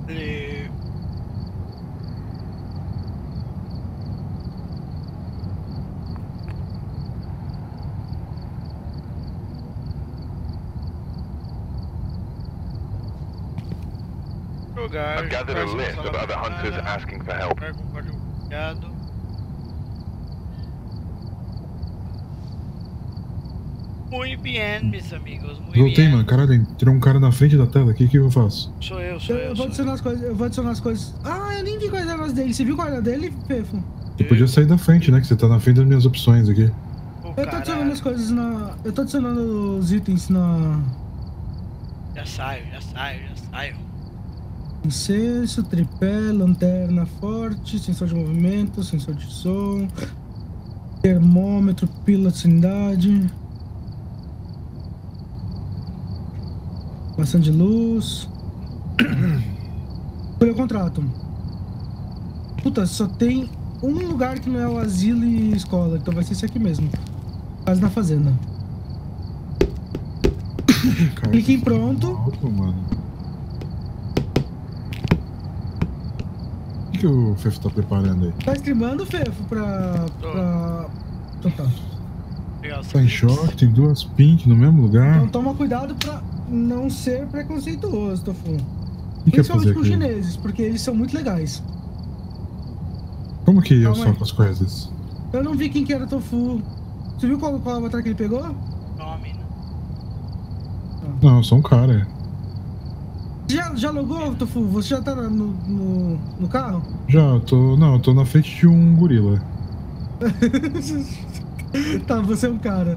E... I've gathered a list of other hunters asking for help. Muito bem, meus amigos. Muito Voltei, bem. mano. Caralho, entrou um cara na frente da tela. O que eu faço? Sou eu. Eu vou adicionar as coisas, eu vou adicionar as coisas. Ah, eu nem vi quais eram as dele. Você viu qual era dele, Fefo? Tu podia sair da frente, né? Que você tá na frente das minhas opções aqui. Eu tô adicionando as coisas na... Eu tô adicionando os itens na... Já saio. Incenso, tripé, lanterna forte, sensor de movimento, sensor de som, termômetro, pílula de sanidade, maçã de luz. Escolha o contrato. Puta, só tem um lugar que não é o asilo e escola, então vai ser esse aqui mesmo. Casa da fazenda. Clique em pronto. Alto, mano. O que o Fefo tá preparando aí? Tá streamando, Fefo, pra... Então tá. Tá em choque, tem duas pink no mesmo lugar. Então toma cuidado pra não ser preconceituoso, Tofu. O que é fazer Principalmente com os aqui? chineses, porque eles são muito legais. Como que eu Calma só aí. com as coisas? Eu não vi quem que era Tofu. Você viu qual avatar que ele pegou? Nome, né? Não, eu sou um cara. Já logou, Tofu? Você já tá no carro? Já, eu tô na frente de um gorila. Tá, você é um cara.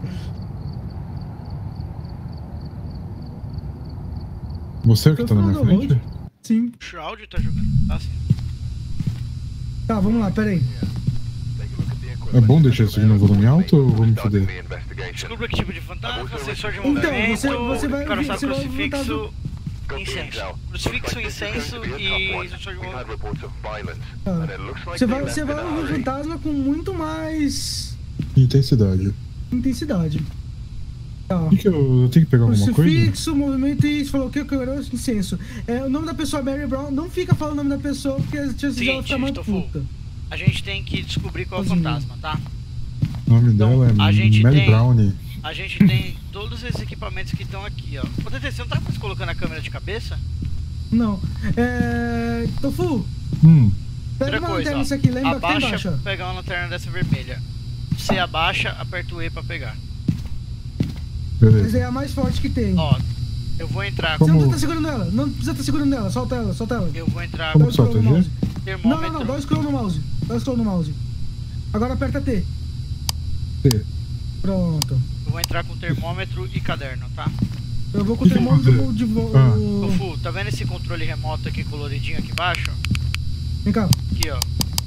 Você é o que tá na minha Tofu, frente? Sim. O Shroud tá jogando. Tá assim. Tá, vamos lá, pera aí. É bom deixar isso aqui no volume alto ou vou me foder? Descubra que tipo de fantasma, sensor de Então, movimento, você vai quero usar você vai crucifixo, incenso. Crucifixo, incenso e sensor de movimento. Você vai ouvir o fantasma com muito mais Intensidade. intensidade. Tá. O que eu tenho que pegar alguma coisa? Crucifixo, movimento e falou que eu quero incenso. O nome da pessoa é Mary Brown. Não fica falando o nome da pessoa porque a chance de ela ficar mais puta. A gente tem que descobrir qual é o fantasma, tá? O nome Então, dela é Mary Brown. A gente tem todos esses equipamentos que estão aqui, ó. Ô, TT, você não tá mais colocando a câmera de cabeça? Não. Tofu, pega Outra uma coisa, lanterna ó, isso aqui, lembra que tem abaixa embaixo. pra pegar uma lanterna dessa vermelha. Você abaixa, aperta o E pra pegar. Mas é a mais forte que tem. Ó, eu vou entrar... Você não precisa estar segurando ela, não precisa estar segurando ela, solta ela. Eu vou entrar Como com que solta, o G? termômetro. Não, dá o scroll no mouse. Agora aperta T. T. Pronto. Eu vou entrar com termômetro e caderno, tá? Eu vou com o termômetro de volta. Tofu, tá vendo esse controle remoto aqui coloridinho aqui embaixo? Vem cá. Aqui, ó.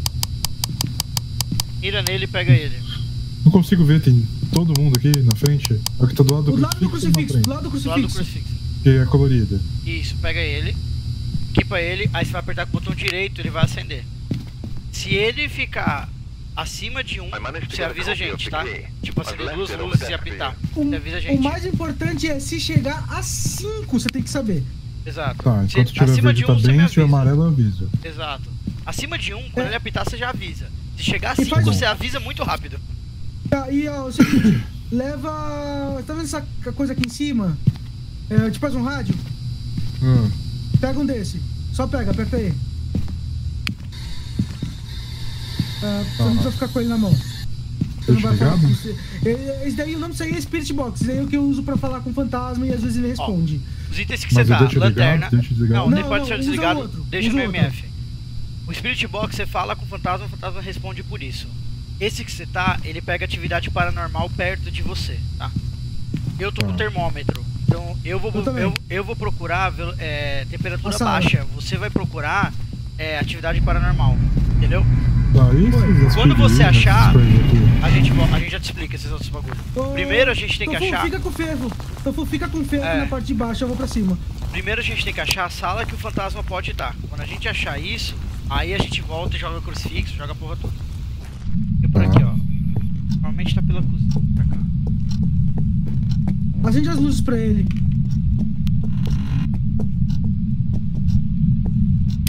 Mira nele e pega ele. Não consigo ver, tem todo mundo aqui na frente. É o que tá do lado do crucifixo. Do lado do crucifixo. Que é colorida. Isso, pega ele, equipa ele, aí você vai apertar com o botão direito, ele vai acender. Se ele ficar acima de 1, você avisa a gente, tá? Tipo, acender duas luzes e apitar. Você avisa a gente. O mais importante é se chegar a 5, você tem que saber. Exato. Tá, enquanto tiver acima verde de tá 1, você me bem, se tiver avisa. amarelo eu aviso. Exato. Acima de 1, quando ele apitar, você já avisa. Se chegar a E 5, faz um- você avisa muito rápido. Tá, e ó, o seguinte, leva... Tá vendo essa coisa aqui em cima? Tipo faz um rádio? Pega um desse. Só pega, aperta aí. Você não precisa ficar com ele na mão. Você não vai falar com você. Esse daí, o nome disso aí é Spirit Box. Esse daí é o que eu uso pra falar com o fantasma e às vezes ele responde. Os itens que você tá, lanterna... Não, nem pode ser usa desligado, o outro, deixa usa no o outro. MF. O Spirit Box você fala com o fantasma responde por isso. Esse que você tá, ele pega atividade paranormal perto de você, tá? Eu tô com o termômetro, então eu vou procurar temperatura baixa. Você vai procurar atividade paranormal, entendeu? Quando você achar, a gente já te explica esses outros bagulhos. Primeiro a gente tem que achar... Fica com o ferro. Tofu, fica com o ferro na parte de baixo, eu vou pra cima. Primeiro a gente tem que achar a sala que o fantasma pode estar. Quando a gente achar isso, aí a gente volta e joga o crucifixo, joga a porra toda. E por aqui, ó. Normalmente tá pela cozinha, pra cá. Acende as luzes pra ele.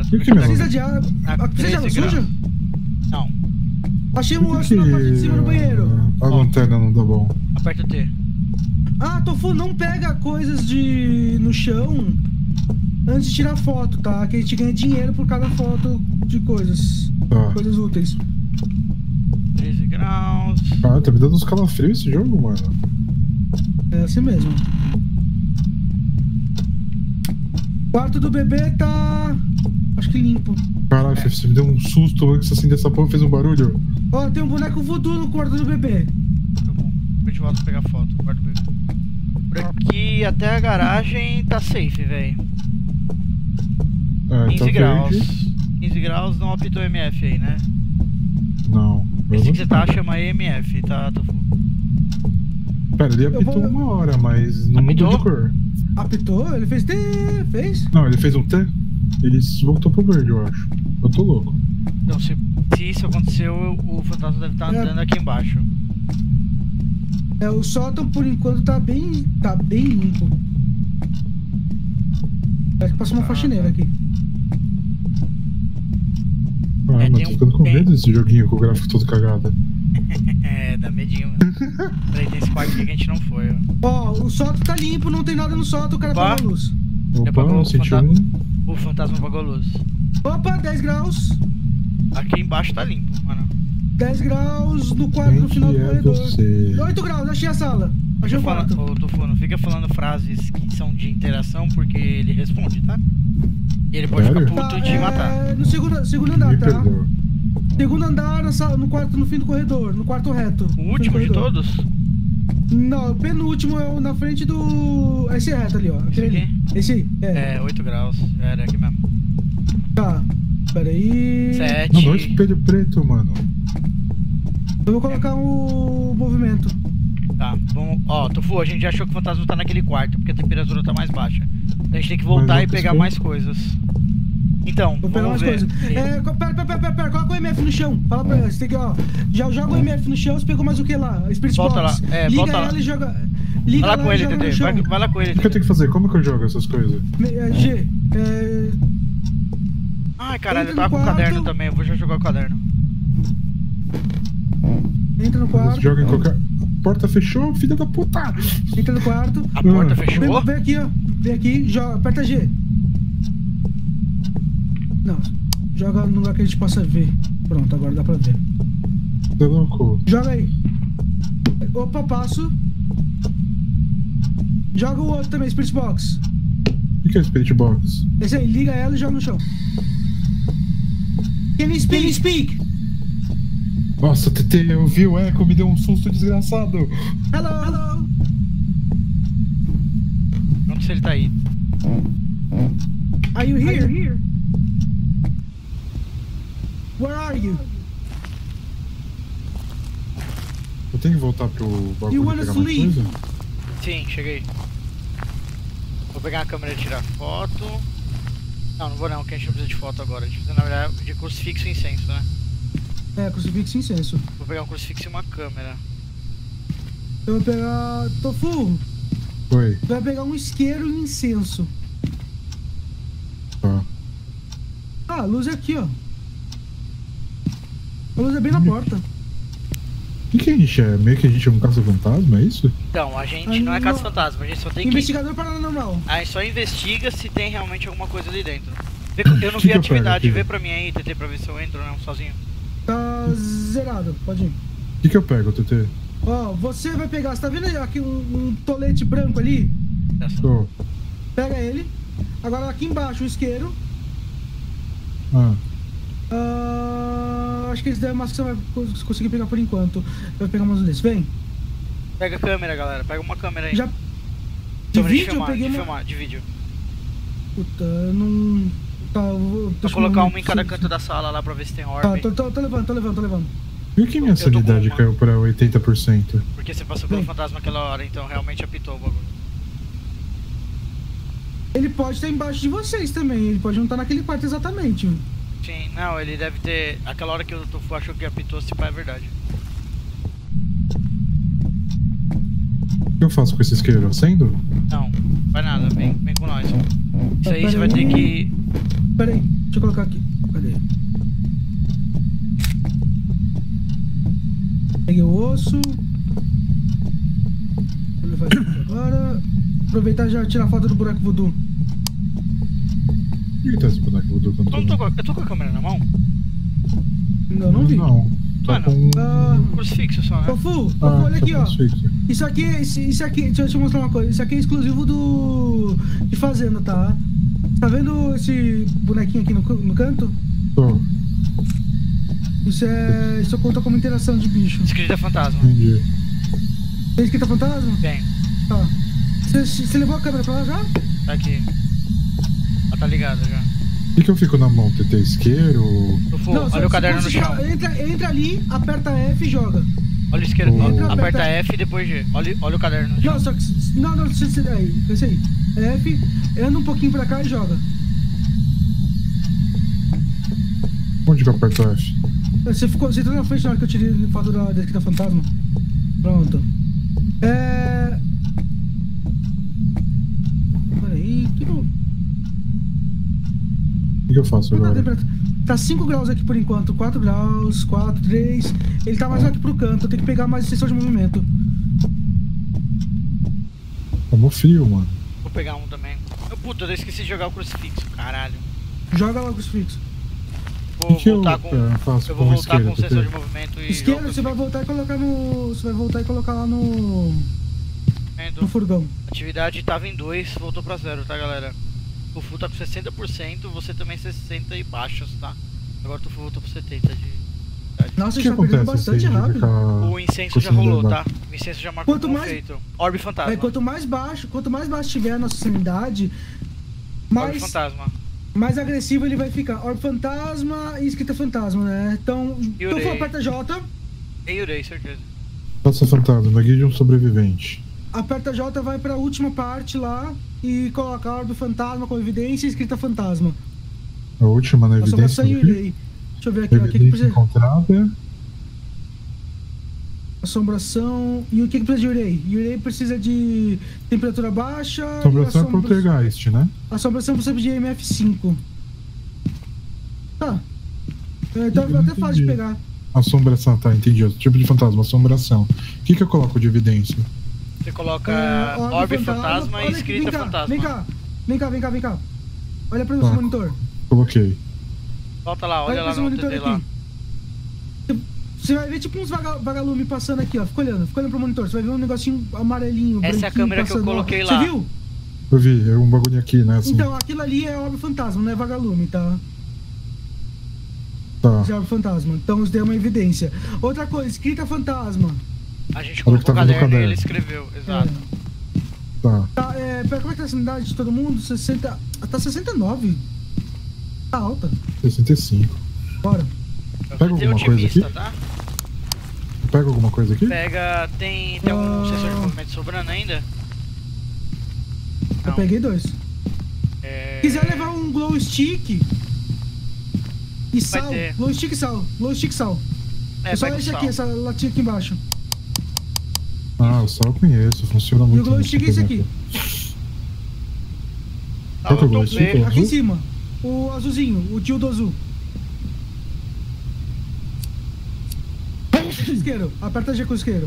Por que mesmo? Precisa de água. Precisa de água suja? Não. Achei um osso na parte de cima do banheiro. A lanterna não dá bom. Aperta o T. Ah, Tofu, não pega coisas no chão antes de tirar foto, tá? Que a gente ganha dinheiro por cada foto de coisas. Tá. Coisas úteis. 13 graus. Ah, tá me dando uns calafrios esse jogo, mano. É assim mesmo. Quarto do bebê tá... acho que limpo. Caralho, você me deu um susto antes assim dessa porra, fez um barulho. Ó, tem um boneco voodoo no quarto do bebê. Tá bom. A gente volta a pegar foto. Guarda o bebê. Por aqui até a garagem tá safe, velho. 15 graus. 15 graus não apitou MF aí, né? Não. Esse que você tá chama EMF, tá, Tofu? Pera, ele apitou uma hora, mas não mudou de cor. Apitou? Ele fez T? Fez? Não, ele fez um T. Ele voltou pro verde, eu acho. Eu tô louco. Então, se isso aconteceu, o fantasma deve estar andando aqui embaixo. É, o sótão por enquanto tá bem limpo. Parece que passou uma faxineira aqui. Ah, mas tô ficando com medo desse joguinho com o gráfico todo cagado. É, dá medinho, mano. Peraí, tem esse quarto aqui que a gente não foi, ó. Ó, o sótão tá limpo, não tem nada no sótão, o cara apagou a luz. Opa, não senti um. O fantasma apagou a luz. Opa, 10 graus. Aqui embaixo tá limpo, mano. 10 graus no quarto, no final do corredor. 8 graus, achei a sala. Achei o quarto. Ô, Tofu, não fica falando frases que são de interação, porque ele responde, tá? E ele pode ficar puto de matar. No segundo andar, tá? Segundo andar, no quarto, no fim do corredor, no quarto reto. O último de todos? Não, o penúltimo é o na frente do... Esse reto ali, ó. Esse aqui? Esse aí, É, 8 graus. Era aqui mesmo. Tá, peraí... 7. Mano, olha o espelho preto, mano. Eu vou colocar o movimento. Tá, vamos... Ó, Tofu, a gente já achou que o fantasma tá naquele quarto, porque a temperatura tá mais baixa. Então a gente tem que voltar e pegar mais coisas. Então, vou pegar mais coisas. Pera, coloca o MF no chão. Fala pra ela, você tem que, ó... Já joga o MF no chão, você pegou mais o que lá? Spirit volta Box. lá, Liga volta ela lá. e joga... Liga vai lá com ele, Tete. Vai lá com ele. O que eu tenho que fazer? Como que eu jogo essas coisas? G, Ai, caralho, eu tava com o caderno também. Eu vou já jogar o caderno. Entra no quarto. Joga em qualquer... Porta fechou, filha da puta! Entra no quarto. A porta fechou? Vem aqui, ó. Vem aqui, joga, aperta G. Não, joga no lugar que a gente possa ver. Pronto, agora dá pra ver. Tá louco? Joga aí. Opa, passo. Joga o outro também, Spirit Box. O que é Spirit Box? Esse aí, liga ela e joga no chão. Can you speak? Nossa, TT, eu vi o eco, me deu um susto desgraçado. Hello. Não sei se ele tá aí. Are you here? Where are you? Eu tenho que voltar pro bagulho You e wanna pegar mais sleep? coisa? Sim, cheguei. Vou pegar a câmera e tirar foto. Não vou não, que a gente não precisa de foto agora. A gente precisa, na verdade, de crucifixo e incenso, né? É, crucifixo e incenso. Vou pegar um crucifixo e uma câmera. Eu vou pegar... Tofu, Oi. vai pegar um isqueiro e um incenso. Tá. Ah, a luz é aqui, ó. A luz é bem na porta. O que a gente é? Meio que a gente é um caça-fantasma, é isso? Então, a gente não é caça-fantasma, a gente só tem Investigador paranormal. A gente só investiga se tem realmente alguma coisa ali dentro. Eu não vi a atividade, vê pra mim aí, TT, pra ver se eu entro ou não, sozinho. Tá zerado, pode ir. O que eu pego, TT? Ó, você vai pegar, você tá vendo aqui um tolete branco ali? Tô. Pega ele. Agora aqui embaixo o isqueiro. Acho que esse daí é uma que você vai conseguir pegar por enquanto. Vai pegar mais um desses, vem. Pega a câmera, galera, pega uma câmera aí. Já... De vídeo filmar, eu peguei de vídeo. Puta, eu não... Tá, vou colocar uma em cada canto da sala lá pra ver se tem orbe. Tá, tô levando. Por que minha sanidade caiu pra 80%? Porque você passou pelo fantasma aquela hora, então realmente apitou o bagulho. Ele pode estar embaixo de vocês também, ele pode não estar naquele quarto exatamente. Sim, não, ele deve ter... Aquela hora que o Tofu achou que apitou, se pá, é verdade. O que eu faço com esse isqueiro? Acendo? Não, vai nada, vem com nós. Isso aí você vai ter que... Pera aí. Deixa eu colocar aqui. Cadê? Peguei o osso. Vou levar isso aqui agora. Aproveitar e já tirar a foto do boneco voodoo. Por que tá esse boneco voodoo? Eu tô com a câmera na mão? Não vi. Não. Tá Mano, com... crucifixo só, né? Fofu, olha aqui, ó. Crucifixo. Isso aqui, deixa eu te mostrar uma coisa. Isso aqui é exclusivo de fazenda, tá? Tá vendo esse bonequinho aqui no canto? Tô. Isso conta como interação de bicho. Escrita fantasma. Entendi. Tem escrita fantasma? Tem. Tá. Você levou a câmera pra lá já? Tá aqui. Ela tá ligada já. O que eu fico na mão? TT isqueiro? Fufu, olha o caderno no chão. Entra ali, aperta F e joga. Olha o isqueiro. Oh. Aperta F e depois G. Olha o caderno no chão. Não, só que. Não, aí. Esse aí. F, anda um pouquinho pra cá e joga. Onde que eu aperto F? Você entrou na frente na hora que eu tirei foto da escrita fantasma. Pronto. Peraí, que não. O que eu faço agora? Tá 5 graus aqui por enquanto. 4 graus, 4, 3. Ele tá mais aqui pro canto. Eu tenho que pegar mais extensão de movimento. Tomou frio, mano. Vou pegar um também. Puta, eu esqueci de jogar o crucifixo, caralho. Joga logo os fixos. Vou voltar com. Eu vou voltar com o sensor de movimento e. Esquerda, você vai voltar e colocar no. Você vai voltar e colocar lá no. No furgão. Atividade tava em 2, voltou pra 0, tá, galera? O Fufu tá com 60%, você também 60 e baixos, tá? Agora o Fufu voltou pro 70 de. Nossa, a gente tá pegando bastante rápido. O incenso já rolou, tá? O incenso já marcou como feito. Orbe fantasma. Quanto mais baixo tiver a nossa sanidade, Orbe fantasma. Mais agressivo ele vai ficar. Orbe fantasma e escrita fantasma, né? Então aperta J. E Yurei, certeza. Faça fantasma, guia de um sobrevivente. Aperta J, vai pra última parte lá e coloca Orbe fantasma com evidência e escrita fantasma. A última na evidência? Deixa eu ver aqui. Evidência encontrada. Assombração. E o que precisa de Yurei? Yurei precisa de temperatura baixa. Assombração é poltergeist, né? Assombração precisa de MF5. Tá. Então é até fácil de pegar. Assombração, tá, entendi. Tipo de fantasma, assombração. O que eu coloco de evidência? Você coloca orbe fantasma e escrita fantasma. Vem cá. Olha pra seu monitor. Coloquei. Volta lá, olha lá no monitor lá. Você vai ver tipo uns vagalumes passando aqui, ó. Fica olhando pro monitor. Você vai ver um negocinho amarelinho. Essa é a câmera que eu coloquei lá. Você viu? Eu vi, é um bagulho aqui, né? Assim. Então, aquilo ali é orbe fantasma, não é vagalume, tá? Tá. Isso é orbe fantasma. Então isso daí é uma evidência. Outra coisa, escrita fantasma. A gente colocou o caderno e ele escreveu, exato. Tá. Como é que tá a sanidade de todo mundo? 60. Tá 69. Tá alta. 65. Bora. Pega alguma coisa aqui? Tá? Pega alguma coisa aqui? Tem algum sensor de movimento sobrando ainda? Eu peguei 2. Quiser levar um glow stick e sal. Glow stick e sal. É só esse aqui, essa latinha aqui embaixo. Ah, o sal eu conheço, funciona muito. E o glow stick é esse aqui. Qual que é o glow stick? Aqui em cima. O azulzinho, o tio do azul. Isqueiro, aperta G com o isqueiro.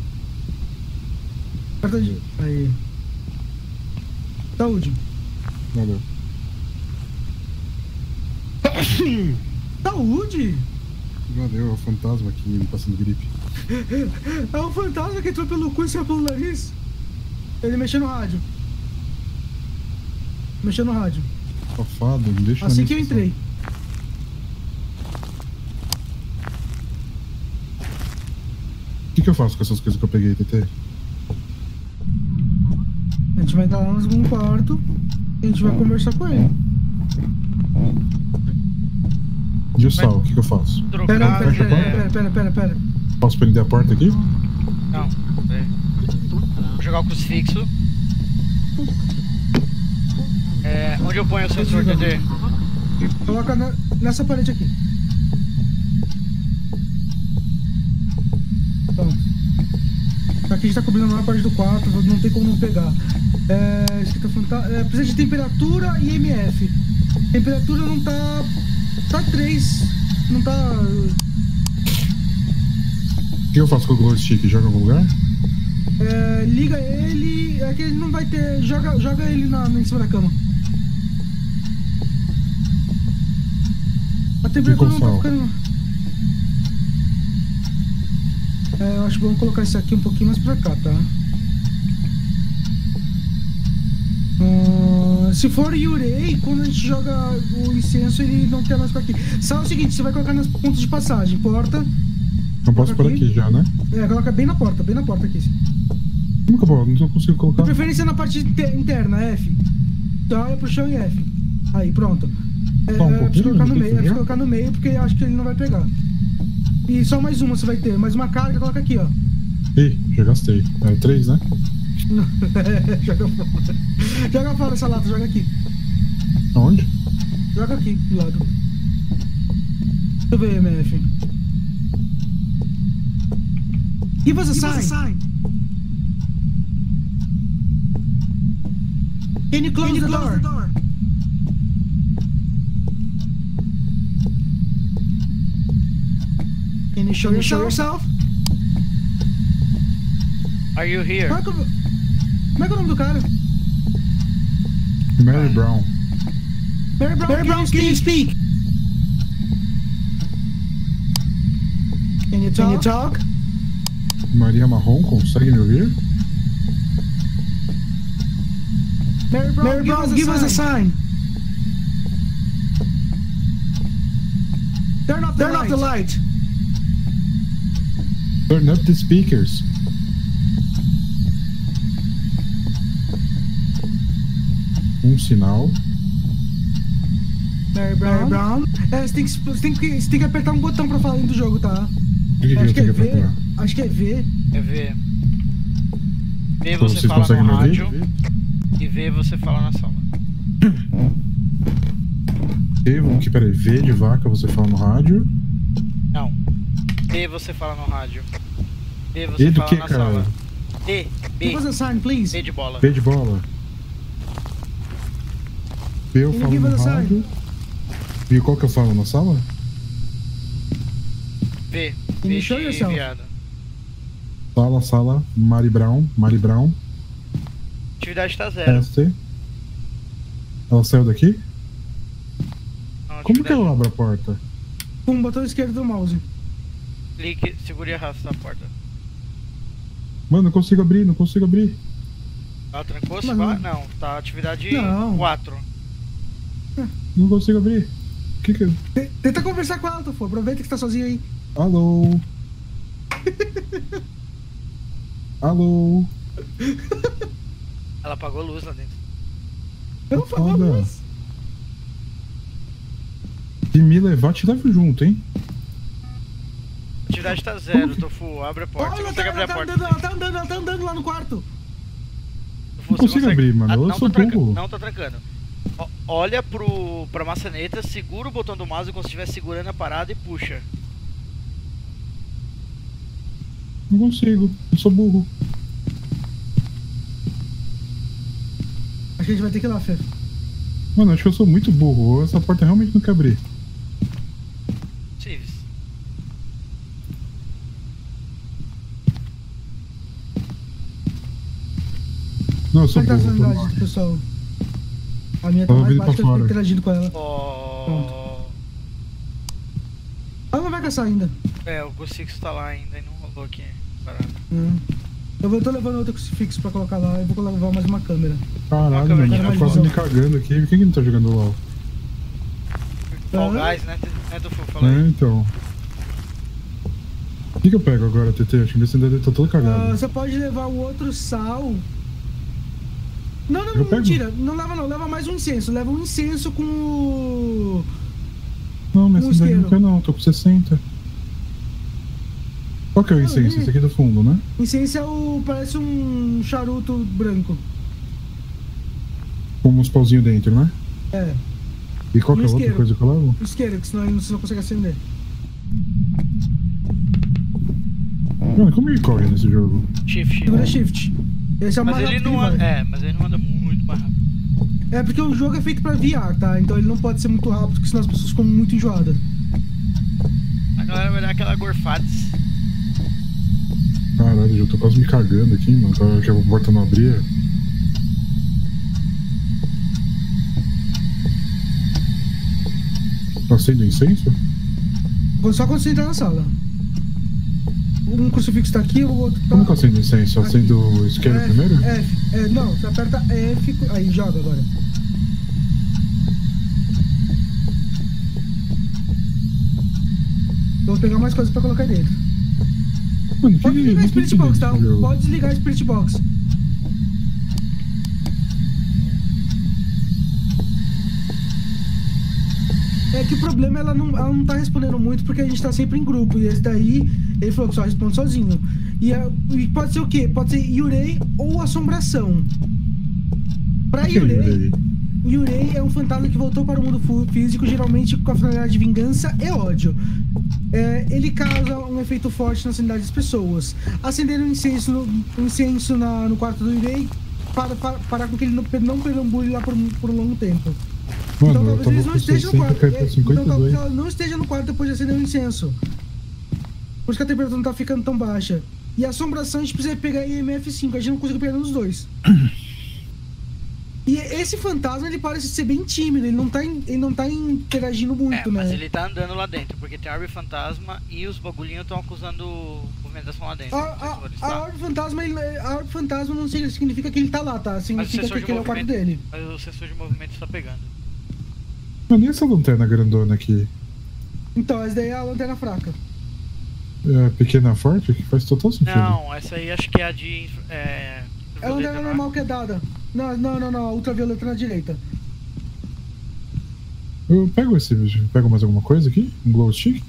Aperta G. Aí. Saúde. Valeu. Saúde? Valeu, é o fantasma aqui me passando gripe. É um fantasma que entrou pelo cu e saiu pelo nariz. Ele mexeu no rádio. Safado, não deixa assim que eu entrei. O que eu faço com essas coisas que eu peguei, TT? A gente vai entrar lá no segundo quarto e a gente vai conversar com ele. E o sal, o que eu faço? Pera. Posso prender a porta aqui? Não, vou jogar o crucifixo. Onde eu ponho o sensor, TT? Coloca nessa parede aqui. Aqui a gente tá cobrindo a maior parte do quarto, não tem como não pegar. Escrita fantasma. Precisa de temperatura e MF. A temperatura não tá... Tá 3. Não tá... O que eu faço com o glow stick? Joga em algum lugar? Liga ele... É que ele não vai ter... Joga ele em cima da cama. A temperatura não tá ficando... eu acho que vamos colocar isso aqui um pouquinho mais pra cá, tá? Se for Yurei, quando a gente joga o incenso, ele não quer mais por aqui. Sabe o seguinte, você vai colocar nos pontos de passagem. Porta. Não posso por aqui já, né? Coloca bem na porta aqui. Como que eu posso? Não consigo colocar. De preferência na parte interna, F. Então olha pro chão e F. Aí, pronto. Preciso colocar no meio, preciso colocar no meio porque eu acho que ele não vai pegar. E só mais uma você vai ter, mais uma carga, coloca aqui, ó. Ih, já gastei. 3, né? Joga fora. Joga fora essa lata, joga aqui. Onde? Joga aqui, do lado. Deixa eu ver, MF. Give us a sign. Can you close the door? Can you show yourself? Are you here? Como é que é o nome do cara? Mary Brown. Mary Brown, can you speak? Can you talk? Maria Marrom, consegue me ouvir? Mary Brown, give us a sign. Turn off the light. Turn up the speakers. Um sinal. Mary Brown. Você tem que apertar um botão pra falar dentro do jogo, tá? O que Acho que é V. apertar? Acho que é V. É V. V Então, você vocês fala conseguem no me ouvir? rádio. E V você fala na sala. Peraí, V de vaca você fala no rádio. Não. V você fala no rádio. V você E do fala que, na cara? sala. B. Give us a sign, please. B de bola. V de bola. V eu Can you falo give no us a rádio. E qual que eu falo na sala? V. Can V you show de yourself? viado. Sala, Mari Brown. Atividade tá 0. ST. Ela saiu daqui? Não, Como que atividade- eu abro a porta? Com o botão esquerdo do mouse. Clique, segure e arrasta a porta. Mano, não consigo abrir. Ela trancou? Se Mas vá? não- Não, tá atividade Não. 4. Não consigo abrir. Que eu... Tenta conversar com ela, Tofô. Aproveita que tá sozinho aí. Alô? Alô? Ela apagou a luz lá dentro. Eu não falo Foda. mais. Se me levar, te levo junto, hein? Atividade tá 0, Tofu. Abre a porta. Você consegue abrir a porta? Ela tá andando lá no quarto. Tofu, Não consigo abrir, mano. Eu não sou tá trancando. burro. Não tá trancando. Olha pra maçaneta, segura o botão do mouse como se estivesse segurando a parada e puxa. Não consigo. Eu sou burro. Acho que a gente vai ter que ir lá, Fê. Mano, acho que eu sou muito burro. Essa porta realmente não quer abrir. Civis. Não, eu sou Como é que tá a burro. sanidade do pessoal? A minha tá Tava mais vindo baixa pra que eu tô fora. interagindo com ela. Oh. Ela não vai caçar ainda. É, o crucifixo tá lá ainda e não rolou aqui. Parado. Eu tô levando outro crucifixo pra colocar lá e vou levar mais uma câmera. Caralho, Uma mano. câmera Tá de quase visão. me cagando aqui. Por que não tá jogando LOL? Fall Guys, né, Tofu? Fala aí. Então. O que eu pego agora, TT? Acho que meu acendedor tá todo cagado. Você pode levar o outro sal. Não, Eu pego? mentira. Não leva não. Leva mais um incenso. Leva um incenso com o... Não, meu um acendedor não isqueiro. quer não. Tô com 60. Qual que é o incenso? Esse aqui do fundo, né? Incenso é o... Parece um charuto branco. Com uns pauzinhos dentro, né? É. E qual que é a outra Isqueiro. coisa que eu levo? O isqueiro, que senão você não consegue acender. Mano, como ele corre nesse jogo? Shift. Segura shift. Esse é o Mas mais ele rápido não que anda. vai. É, mas ele não anda muito mais rápido. É porque o jogo é feito pra VR, tá? Então ele não pode ser muito rápido, porque senão as pessoas ficam muito enjoadas. A galera vai dar aquela gorfada. Caralho, eu tô quase me cagando aqui, mano. Agora que a porta não abria. Tá acende incenso? Só quando você entrar na sala. Um crucifixo tá aqui, o outro tá... Como que acende incenso? Acende o isqueiro primeiro? Não, você aperta F, aí joga agora. Vou pegar mais coisas pra colocar aí dentro. Mano, Pode desligar o Spirit Box, tá? Pode desligar o Spirit Box. É que o problema é ela não tá respondendo muito porque a gente tá sempre em grupo. E esse daí, ele falou que só responde sozinho. E pode ser o quê? Pode ser Yurei ou Assombração. Pra Yurei é um fantasma que voltou para o mundo físico, geralmente com a finalidade de vingança e ódio. Ele causa um efeito forte na sanidade das pessoas. Acender um incenso no quarto do Yurei para com que ele não perambule lá por um longo tempo. Mano, Então talvez eles não estejam no quarto. Então talvez ela não esteja no quarto depois de acender o incenso. Por isso que a temperatura não tá ficando tão baixa. E a assombração a gente precisa pegar IMF 5, a gente não consegue pegar nos dois. E esse fantasma, ele parece ser bem tímido, ele não tá interagindo muito, né? Mas ele tá andando lá dentro, porque tem a árvore fantasma e os bagulhinhos estão acusando movimentação lá dentro. A árvore fantasma não significa que ele tá lá, tá? Significa que aquele é o quarto dele. Mas o sensor de movimento está pegando. Mano, e essa lanterna grandona aqui? Então, essa daí é a lanterna fraca. É a pequena forte? Que faz total sentido. Não, essa aí acho que é a de... É a lanterna normal que é dada. Não, a ultravioleta na direita. Eu pego pego mais alguma coisa aqui? Um glow stick?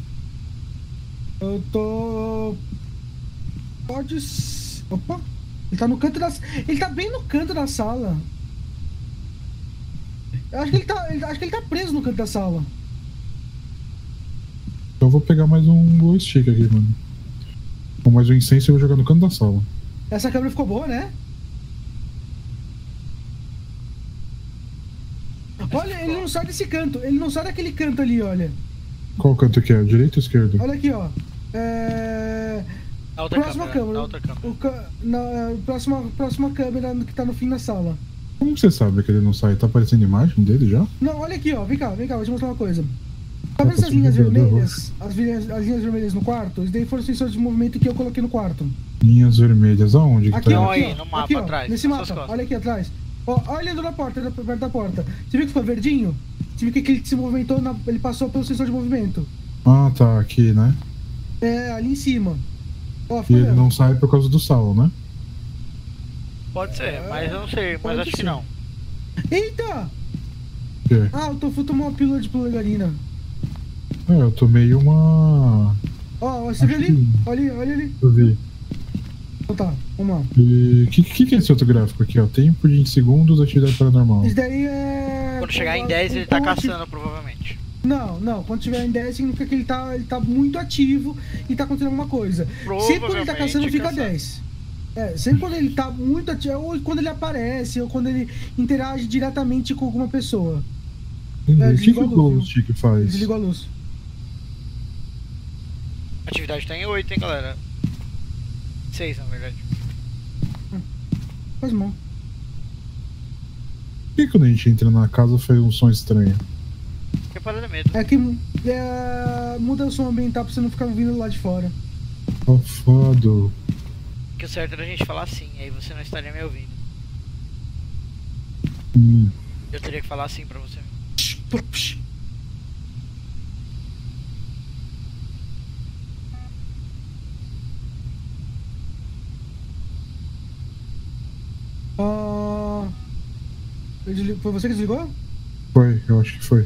Eu tô... Pode... Opa! Ele tá no canto da... Ele tá bem no canto da sala. Eu acho que ele tá preso no canto da sala. Então eu vou pegar mais um glow stick aqui, mano. Com mais um incenso eu vou jogar no canto da sala. Essa câmera ficou boa, né? Olha, ele não sai desse canto. Ele não sai daquele canto ali, olha. Qual canto que é? Direito ou esquerdo? Olha aqui, ó. Próxima câmera. Outra câmera. Próxima câmera que tá no fim da sala. Como você sabe que ele não sai? Tá aparecendo imagem dele já? Não, olha aqui, ó. Vem cá, vou te mostrar uma coisa. Tá vendo essas linhas vermelhas? As linhas vermelhas no quarto? Isso daí foram os sensores de movimento que eu coloquei no quarto. Linhas vermelhas, aonde? Aqui, tá? ó, aí, no mapa aqui, ó, atrás. nesse mapa, olha aqui atrás. Ó, olha ele na porta, perto da porta. Você viu que ficou verdinho? Você viu que ele se movimentou, ele passou pelo sensor de movimento. Ah, tá, aqui, né? É, ali em cima. Ó, E ele não sai por causa do sal, né? Pode ser, mas eu não sei, mas acho que não. Eita! O quê? Ah, o Tofu tomou uma pílula de plegarina. Eu tomei uma... Ó, você viu ali? Olha ali. Eu vi. Então tá, vamos lá. E o que é esse outro gráfico aqui, ó? Tempo de segundos, atividade paranormal. Isso daí é... Quando chegar em 10 ele tá caçando, provavelmente. Não, quando tiver em 10 significa que ele tá muito ativo e tá acontecendo alguma coisa. Sempre quando ele tá caçando fica 10. Sempre quando ele tá muito ativo, ou quando ele aparece, ou quando ele interage diretamente com alguma pessoa. O que o glow stick faz? Desligou a luz. A atividade tá em 8, hein, galera? 6, na verdade. Faz mal. Por que quando a gente entra na casa faz um som estranho? Que parada é medo. É que muda o som ambiental pra você não ficar ouvindo lá de fora. Safado. Que o certo era a gente falar assim, aí você não estaria me ouvindo. Eu teria que falar assim pra você. Foi você que desligou? Foi, eu acho que foi.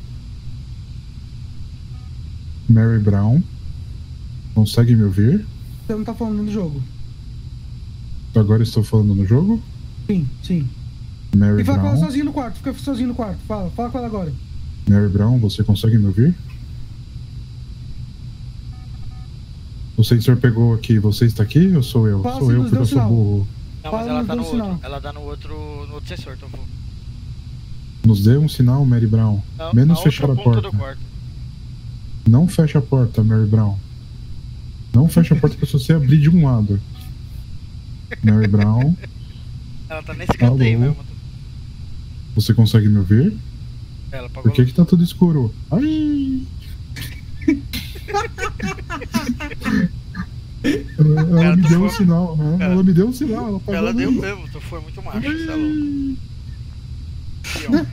Mary Brown. Consegue me ouvir? Você não tá falando do jogo. Agora estou falando no jogo? Sim. Mary E fala com Brown. ela sozinho no quarto, fica sozinho no quarto. Fala com ela agora. Mary Brown, você consegue me ouvir? O sensor pegou aqui, você está aqui ou sou eu? Fala Sou assim, eu nos porque deu eu sou sinal. burro. Não, Fala, mas ela nos tá deu no sinal. outro. Ela tá no outro sensor, então vou. Nos dê um sinal, Mary Brown. Não, Menos na fechar a outra ponta porta. do quarto. Não fecha a porta, Mary Brown. Não fecha a porta pra você abrir de um lado. Mary Brown. Ela tá nesse canto aí, Alô? mesmo. Você consegue me ouvir? Ela apagou Por a que luz. que tá tudo escuro? Ai! Ela Cara, me tu deu um foi- sinal, né? Cara, Ela me deu um sinal, ela apagou Ela a deu luz. mesmo, tu foi muito macho, você é louco. Aqui, ó.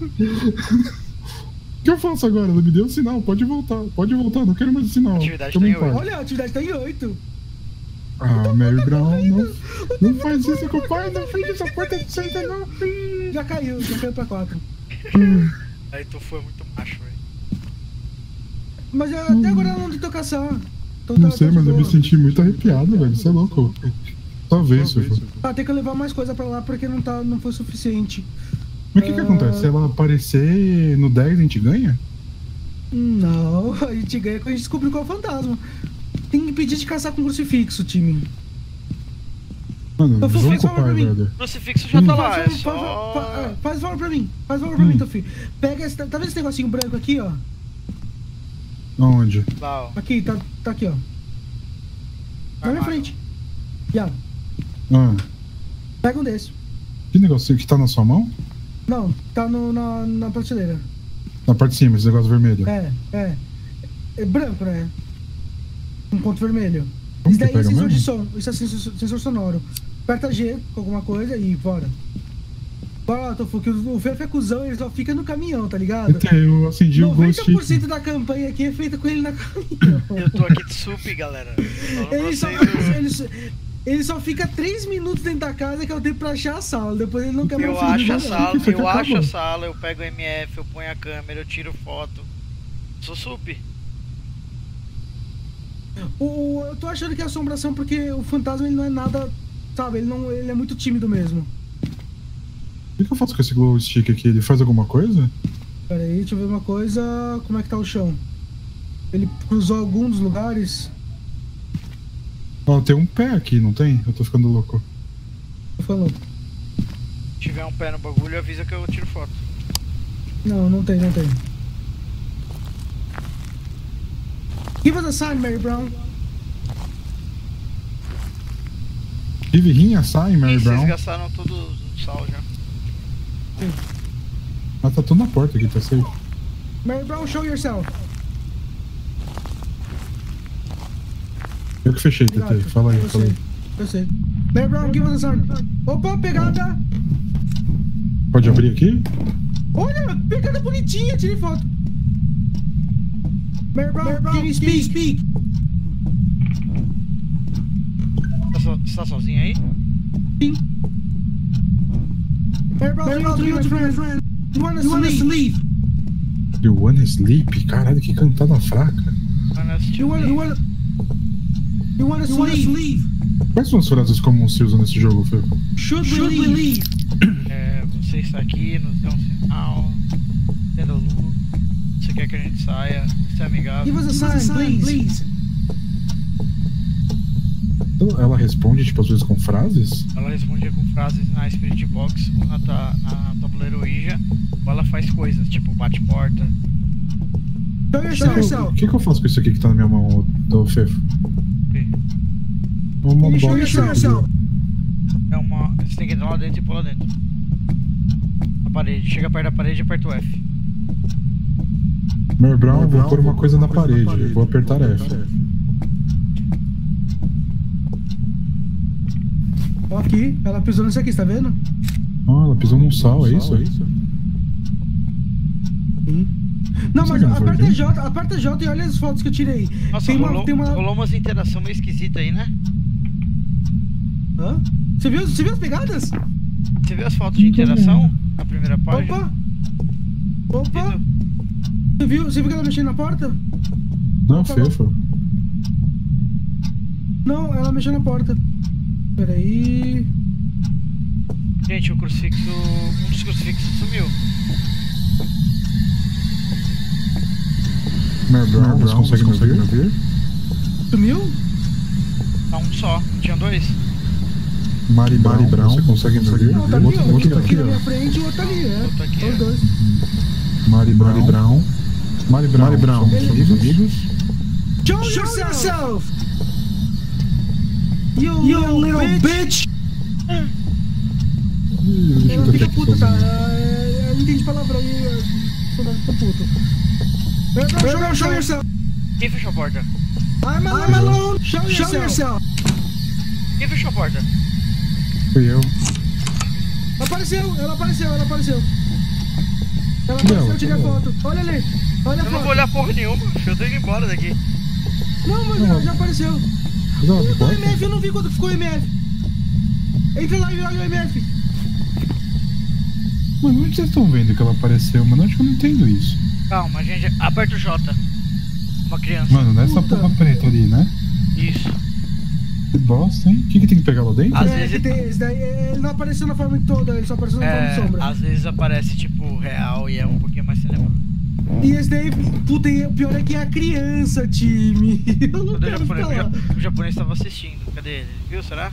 O que eu faço agora? Ela me deu um sinal, pode voltar, não quero mais o sinal. Atividade Tamo tá em em paz. Olha, a atividade tá em 8. Ah, Mary Brown, não faz isso com o pai, não fecha essa porta de senta, não. Já caiu pra 4. Aí tu foi muito macho, velho. Mas até agora ela não tentou caçar. Então Não tá sei, de mas eu boa. me senti muito arrepiado, velho. Isso é louco. Só vê isso. Ah, tem que levar mais coisa pra lá porque não foi suficiente. Mas o que acontece? Se ela aparecer no 10, a gente ganha? Não, a gente ganha quando a gente descobrir qual é o fantasma. Tem que impedir de caçar com crucifixo, time. Mano, Eu fui- vamos fui- com o pai, fui- velho. O crucifixo já tá lá, é só. Faz favor pra mim. Faz favor pra mim, teu filho. Pega esse. Tá vendo esse negocinho branco aqui, ó? Aonde? Lá, ó. Aqui, tá aqui, ó. Na minha Armário. frente. Já. Ah, Pega um desse. que negocinho que tá na sua mão? Não, tá na prateleira. Na parte de cima, esse negócio vermelho. É branco, né? Um ponto vermelho. Como Isso daí que é pega sensor mesmo? de som. Isso é sensor sonoro. Aperta G com alguma coisa e bora. Bora lá, Tofu, que o Fefe é cuzão, ele só fica no caminhão, tá ligado? Eu acendi o Ghost 90% Stick. da campanha aqui é feita com ele na caminhão. Eu tô aqui de sup, galera. Falando pra Ele só, vocês, ele só fica 3 minutos dentro da casa, que é o tempo pra achar a sala. Depois ele não quer mais eu sair acho a do sala, Isso aqui eu acho a acabou. sala, eu pego o MF, eu ponho a câmera, eu tiro foto. Sou sup. Eu tô achando que é assombração porque o fantasma ele não é nada, sabe? Ele é muito tímido mesmo. O que eu faço com esse glow stick aqui? Ele faz alguma coisa? Pera aí, deixa eu ver uma coisa. Como é que tá o chão? Ele cruzou algum dos lugares? Ó, tem um pé aqui, não tem? Eu tô ficando louco. Tô falando. Se tiver um pé no bagulho, avisa que eu tiro foto. Não tem. Give us a sign, Mary Brown. Give him a sign, Mary Ih, vocês Brown. gastaram todo o sal já. Mas tá tudo na porta aqui, tá safe. Mary Brown, show yourself. Eu que fechei, TT. Obrigado. Fala aí, Eu fala aí. sei, eu sei. Mary Brown, give us a sign. Opa, pegada! Pode abrir aqui? Olha, pegada bonitinha, tirei foto. Mary Brown, can you speak? Você tá sozinho aí? Sim. Mary Brown, three with friend. You want us to leave? You wanna sleep? Caralho, que cantada fraca. Mano, assistiu You want us to leave? Quais são as frases comuns que se usam nesse jogo, Fê? Should we leave? Você está aqui, nos dê um sinal. Tendo luz. Você quer que a gente saia? Você é amigável. Give us a sign, please. Então, ela responde, tipo, às vezes com frases? Ela respondia com frases na Spirit Box ou na tabuleiro Ouija. Ou ela faz coisas, tipo bate porta. Show yourself. O que eu faço com isso aqui que tá na minha mão, do Fefo? Uma Show box. yourself. É uma. Você tem que entrar lá dentro e pôr lá dentro. Na parede. Chega perto da parede e aperta o F. Mary Brown, vou pôr uma coisa na parede. Vou apertar F. Ó, aqui, ela pisou nisso aqui, tá vendo? Ah, ela pisou num sal, é isso? Não, mas Você não foi, aperta J e olha as fotos que eu tirei. Nossa, Tem uma... rolou umas interações meio esquisitas aí, né? Hã? Você viu as pegadas? Você viu as fotos de interação na primeira página? Opa! Você viu que ela mexeu na porta? Não, Fefo. Não, ela mexeu na porta. Peraí. Gente, o crucifixo. Um dos crucifixos sumiu. Mary Brown, você consegue me ouvir? Sumiu? Tá um só. Tinha dois? Mari Brown, você consegue me ouvir? Não, tá ali, O ó. outro Tá aqui na minha frente e o outro tá ali, é. Outro aqui, Os dois. Mari Brown. Somos amigos? Show yourself! You little bitch! Eu não fico puto, tá? Eu não entendi palavrão aí, o soldado ficou puto. Show yourself! Quem fechou a porta? I'm alone! Show yourself! Quem fechou a porta? Fui eu. Ela apareceu! Ela apareceu, eu tirei a foto. Olha ali, olha a Eu não foto. vou olhar porra nenhuma, eu tenho que ir embora daqui. Não, mas ela já apareceu. O MF, eu não vi quando ficou o MF. Entra lá e olha o MF. Mano, onde vocês estão vendo que ela apareceu? Mano, acho que eu não entendo isso. Calma, gente, aperta o J. Uma criança. Mano, nessa Puta. porra preta ali, né? Isso. Que bosta, hein? O que tem que pegar lá dentro? Às É, vezes- que tem esse daí, ele não apareceu na forma toda, ele só apareceu na forma de sombra. Às vezes aparece tipo real e é um pouquinho mais tenebroso. E esse daí, puta, e o pior é que é a criança, time. Eu não Cadê quero ficar lá. o japonês tava assistindo, cadê ele? Viu, será?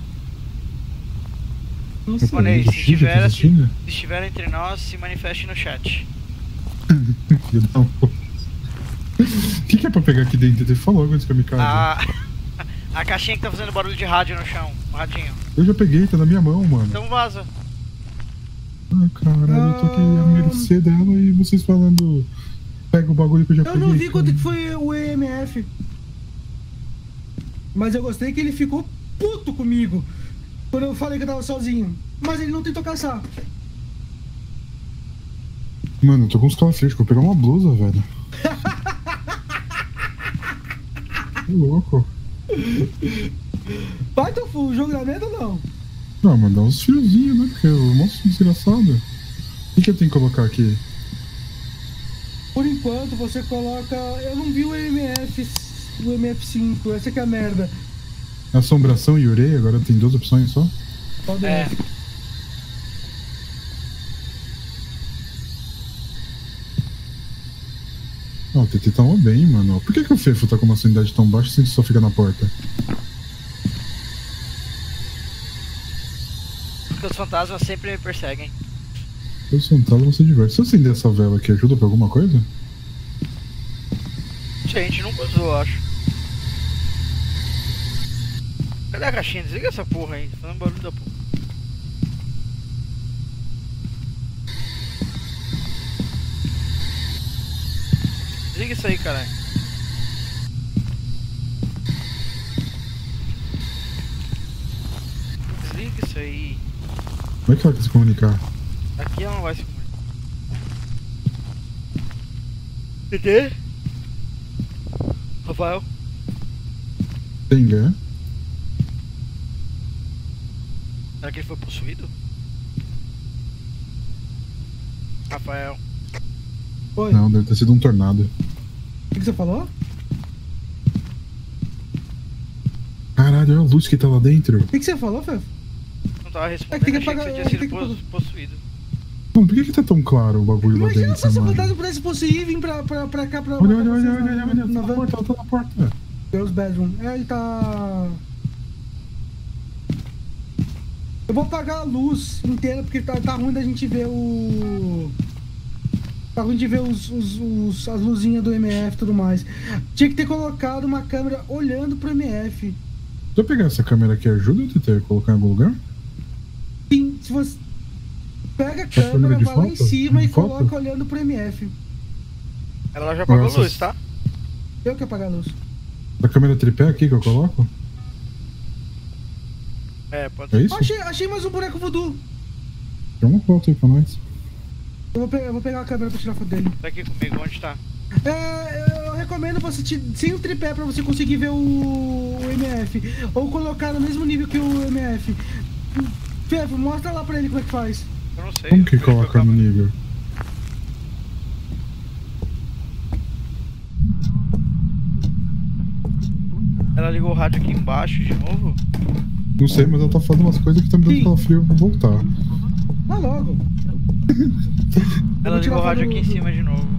Não sei. Japonês, se Chique, tá estiver, assistindo? se estiver entre nós, se manifeste no chat. Filho da puta. O que é pra pegar aqui dentro? Ele falou antes que eu me caso. A caixinha que tá fazendo barulho de rádio no chão, o radinho. Eu já peguei, tá na minha mão, mano. Então vaza. Ai, caralho, eu tô aqui à mercê dela e vocês falando. Pega o bagulho que eu já Eu peguei. não vi quanto cara. que foi o EMF. Mas eu gostei que ele ficou puto comigo quando eu falei que eu tava sozinho. Mas ele não tentou caçar. Mano, eu tô com uns calafrios, vou pegar uma blusa, velho. Que louco. Vai, Tofu, o jogo da merda ou não? Não, mano, dá uns fiozinhos, né? Porque o monstro desgraçado. O que eu tenho que colocar aqui? Por enquanto você coloca. Eu não vi o MF5, essa que é a merda. Assombração e ureia, agora tem duas opções só. Qual É. delas? Ó, o TT tá mó bem, mano. Por que o Fefo tá com uma sanidade tão baixa se ele só fica na porta? Porque os fantasmas sempre me perseguem. Eu sentado, você diverte. Se eu acender essa vela aqui, ajuda pra alguma coisa? Gente, nunca usou, eu acho. Cadê a caixinha? Desliga essa porra aí, tá fazendo barulho da porra. Desliga isso aí, caralho. Desliga isso aí. Como é que ela quer se comunicar? Aqui ela não vai se comunicar. TT? Rafael? Tenga, Será que ele foi possuído? Rafael. Oi, Não, deve ter sido um tornado. o que você falou? Caralho, olha a luz que tá lá dentro. O que você falou, Fef? Não tava respondendo, tem que achei que apagar- você tinha tem sido que possuído. Mano, por que tá tão claro o bagulho lá Imagina dentro, se essa mano? fantasma pudesse possuir e vir pra cá pra. Olha, pra olha, vocês olha, olha, na- olha, na tá na van. porta, ela tá na porta. Deus Bedroom. É, ele tá. Eu vou apagar a luz inteira porque tá ruim da gente ver o. Tá ruim de ver as luzinhas do MF e tudo mais. Tinha que ter colocado uma câmera olhando pro MF. Se eu pegar essa câmera aqui, ajuda, TT, a colocar em algum lugar? Sim, se você. Pega a câmera câmera, de vai lá em foto? cima e De foto? coloca olhando pro MF. Ela já apagou Nossa. a luz, tá? Eu que apagar a luz. A câmera tripé aqui que eu coloco? É, pode É ser. isso? Achei mais um boneco voodoo. Tem uma foto aí pra nós. Eu vou pegar a câmera pra tirar foto dele. Tá aqui comigo, onde tá? Eu recomendo você sem o tripé pra você conseguir ver o MF. Ou colocar no mesmo nível que o MF. Fefo, mostra lá pra ele como é que faz. Eu não sei. Como que eu vou coloca colocar- no nível? Ela ligou o rádio aqui embaixo de novo? Não sei, mas ela tá falando umas coisas que tá me dando Sim. calafrio, eu vou voltar. Vai logo. Ela vou tirar ligou o rádio foto aqui em do- cima de novo.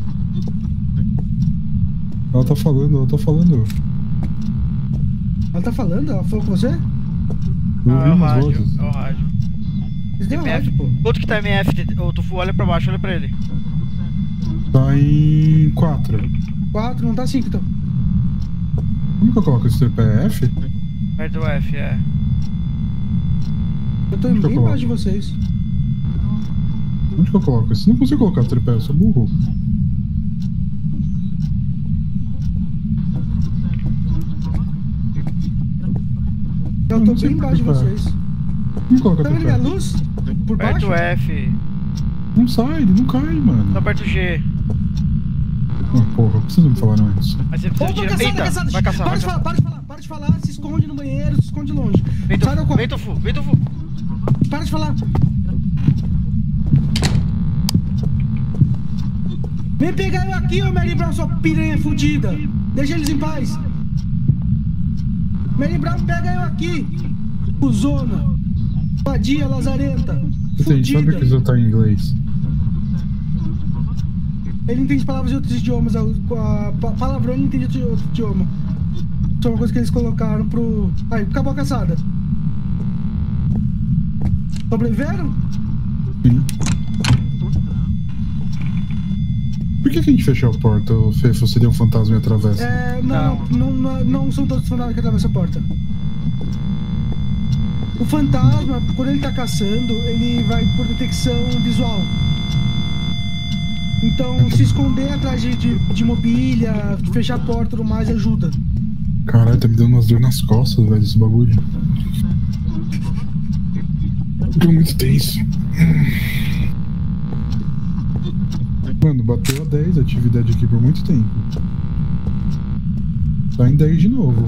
Ela tá falando, ela tá falando. Ela tá falando? Ela falou com você? Eu ouvi é o umas rádio, vozes. é o rádio. Eles deu MF, rádio, pô. quanto que tá MF? Ô, Tufu, olha pra baixo, olha pra ele. Tá em 4. 4, não tá 5, então. Como que eu coloco esse TPF? Perto do F, é. Eu tô Onde que eu bem coloco? embaixo de vocês. Onde que eu coloco esse? Não consigo colocar o tripé, eu sou burro. Eu não tô sei bem por embaixo de que tá. vocês. Como coloca Tá o vendo minha tripé? luz? Por Perto baixo? do F. Não sai, ele não cai, mano. Tá perto do G. Ah, porra, por que vocês não me falaram antes? Mas você precisa Opa, tirar. caçada, Eita, caçada. vai caçar, Para vai de caçar. falar, para de falar, para de falar. Se esconde no banheiro, se esconde longe. Vem, Sai do Tufu, quarto. vem, Tufu, vem, Tufu. Para de falar. Vem pegar eu aqui, ô Mary Brown, sua piranha fudida. Deixa eles em paz. Mary Brown, pega eu aqui. Cuzona. Vadia, lazarenta. Gente, sabe que Fudida. já tá em inglês? Ele entende palavras de outros idiomas. Palavrão ele entende de outro idioma. Isso é uma coisa que eles colocaram pro... Aí, acabou a caçada. Sobreviveram? Sim. Por que a gente fechou a porta, ô Fê? Você deu um fantasma e atravessa? Não são todos os fantasmas que atravessam a porta. O fantasma, quando ele tá caçando, ele vai por detecção visual. Então, se esconder atrás de mobília, fechar a porta e tudo mais, ajuda. Caralho, tá me dando umas dores nas costas, velho, esse bagulho. Tô muito tenso. Mano, bateu a 10 a atividade aqui por muito tempo. Tá em 10 de novo.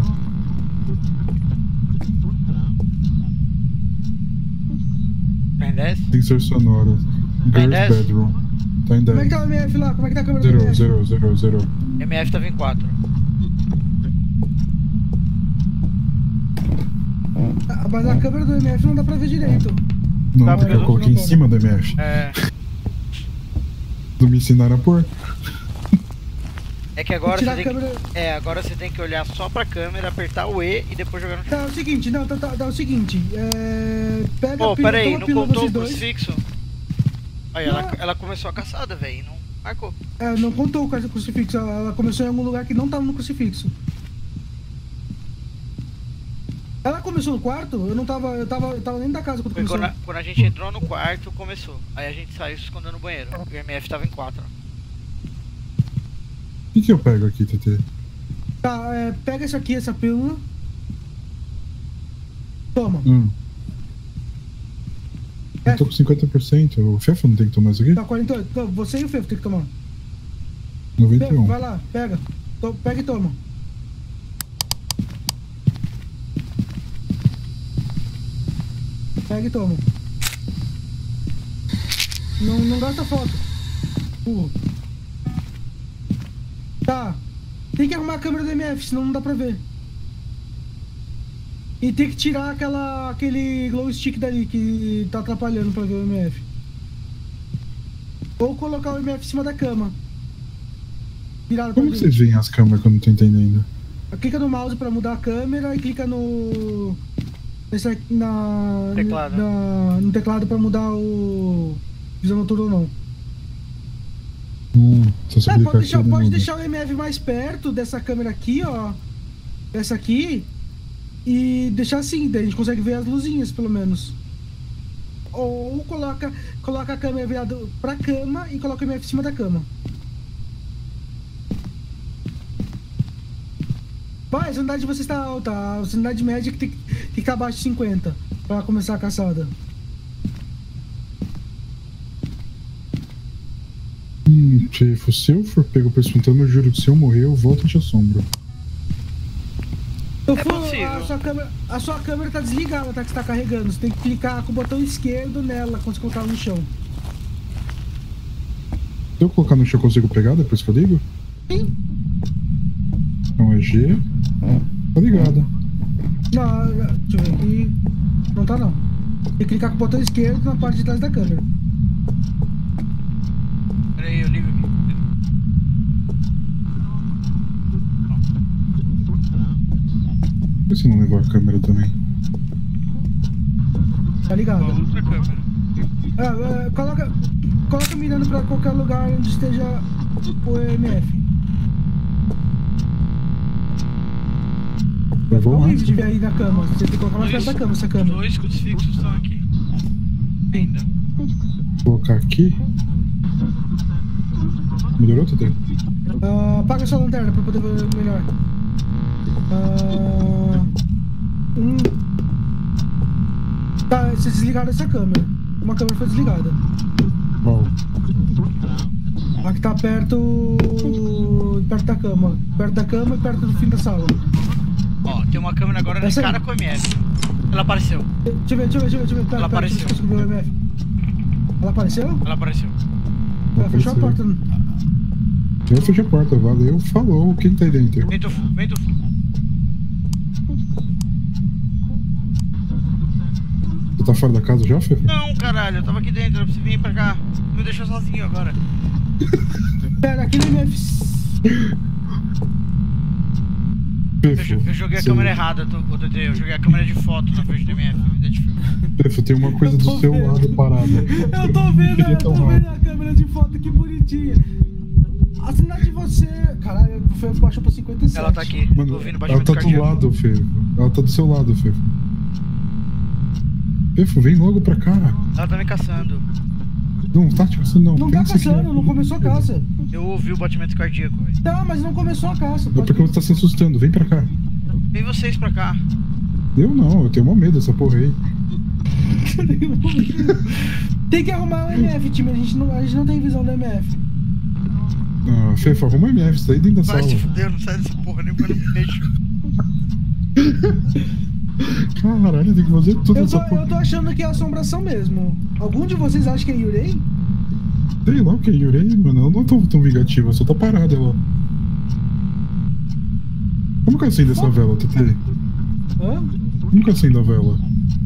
Tá em 10? Sensor sonoro. Tá em Girls 10? Bedroom. Tá em Como é que 10. tá o MF lá? Como é que tá a câmera do MF? 0. MF tava em 4. Mas a câmera do MF não dá pra ver direito. Não, Tá, porque mas eu coloquei em cima do MF. É. Não me ensinaram a pôr. É que agora Tirar você a tem que. câmera... Agora você tem que olhar só pra câmera, apertar o E e depois jogar no chão. Tá, é o seguinte, tá o seguinte. Pega Pô, a pílula, peraí, toma a não pílula contou vocês o dois. crucifixo? Aí, Não. ela começou a caçada, velho, não marcou. Não contou com esse crucifixo. Ela começou em algum lugar que não tava no crucifixo. Ela começou no quarto? Eu tava dentro da casa quando Foi começou. quando a gente entrou no quarto, começou. Aí a gente saiu se escondendo no banheiro. E o MF tava em 4. O que eu pego aqui, TT? Tá, pega essa aqui, essa pílula. Toma. Eu tô com 50%. O Fefo não tem que tomar isso aqui? Tá 48. Não, você e o Fefo tem que tomar. 91. Vai lá, pega. Pega e toma. Pega e toma. Não gasta foto. Tá. Tem que arrumar a câmera do MF, senão não dá pra ver. E tem que tirar aquele glow stick dali que tá atrapalhando pra ver o MF. Ou colocar o MF em cima da cama. Virado pra Como que frente. vocês veem as câmeras que eu não tô entendendo? Clica no mouse pra mudar a câmera e clica no... Teclado. No teclado pra mudar o... visão noturna ou não. Só se clicar aqui, ele Pode muda. deixar o MF mais perto dessa câmera aqui, ó. Essa aqui. E deixar assim, daí a gente consegue ver as luzinhas, pelo menos. Ou coloca a câmera virada pra cama e coloca o MF em cima da cama. Vai, a sanidade de vocês está alta. A sanidade média que tem que estar abaixo de 50 pra começar a caçada. Fefo, se eu for pego por esse fantasma, eu juro que se eu morrer, eu volto e te assombro. possível. A sua câmera tá desligada, tá? Que você tá carregando. Você tem que clicar com o botão esquerdo nela quando você colocar ela no chão. Se eu colocar no chão, eu consigo pegar depois que eu ligo? Sim. Então é G. Tá ligada. Não, deixa eu ver aqui. Não tá não. Tem que clicar com o botão esquerdo na parte de trás da câmera. Peraí, eu ligo aqui. Por que você não levou a câmera também? Tá ligado? Outra câmera. Coloca mirando pra qualquer lugar onde esteja o EMF. Eu vou lá. De ver aí na cama. Você tem que colocar mais perto da cama essa câmera. 2 crucifixos estão aqui. Ainda. Vou colocar aqui. Melhorou, TT? Apaga sua lanterna pra poder ver melhor. Tá, vocês desligaram essa câmera. Uma câmera foi desligada. Qual? A que tá perto da cama. Perto da cama e perto do fim da sala. Ó, tem uma câmera agora de cara com o MF. Ela apareceu. Deixa eu ver. Ela apareceu. Ela apareceu? Ela apareceu. Ela fechou a porta. Eu fechei a porta, valeu, falou. Quem tá aí dentro? Vem, Tofu. Você tá fora da casa já, Fefo? Não, caralho, eu tava aqui dentro, eu preciso vir pra cá. Me deixou sozinho agora. Pera, aquele MF. Fefo, Eu joguei a câmera errada, TT. Eu joguei a câmera de foto na frente do MF. Fefo, tem uma coisa do seu lado parada. Eu tô vendo a câmera de foto, que bonitinha. A cidade de você. Caralho, o Fefo baixou pra 57. Ela tá aqui. Mano, Tô ouvindo ela batimento tá do cardíaco. lado, Fefo. Ela tá do seu lado, Fefo. Fefo, vem logo pra cá. Ela tá me caçando. Não, tá te caçando não. Não tá Pensa que- caçando, não começou a caça. Eu ouvi o batimento cardíaco, velho. Tá, mas não começou a caça. É porque você tá se assustando, vem pra cá. Vem vocês pra cá. Eu não, eu tenho mó medo dessa porra aí. Tem que arrumar o MF, time. A gente não tem visão do MF. Ah, Fefo, arruma MF, você tá aí dentro da Vai sala. se fuder, eu não saio dessa porra nem quando eu me mexo. Caralho, tem que fazer tudo Eu essa porra. tô achando que é assombração mesmo. Algum de vocês acha que é Yurei? Sei lá o que é Yurei, mano. Ela não é tão vingativa, só tá parada ela. Como que eu acendo essa vela, TT? Hã? Como que eu acendo a vela?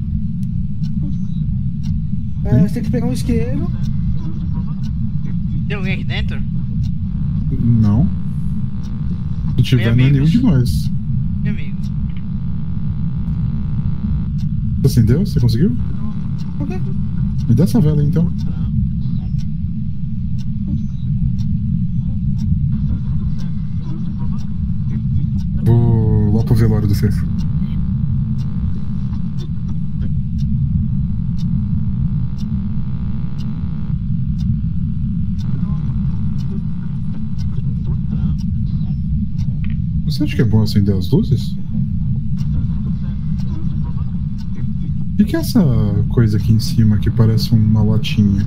Você tem que pegar um isqueiro. Tem alguém aqui dentro? Não. Se tiver, não é nenhum de nós. Meu amigo. Você acendeu? Você conseguiu? Ok. Me dá essa vela aí, então. Vou lá pro velório do Fefo. Você acha que é bom acender as luzes? O que é essa coisa aqui em cima que parece uma latinha?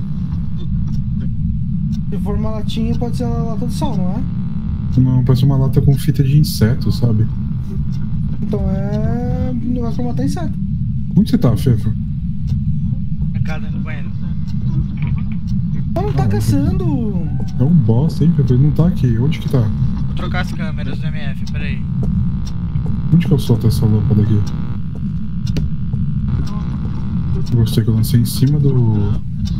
Se for uma latinha, pode ser a lata de sal, não é? Não, parece uma lata com fita de inseto, sabe? Então é um negócio pra matar inseto. Onde você tá, Fefo? Trancada no banheiro. Mas não tá caçando. É um bosta, hein, Fefo? Ele não tá aqui. Onde que tá? Vou trocar as câmeras do MF, peraí. Onde que eu solto essa lâmpada aqui? Gostei que eu lancei em cima do...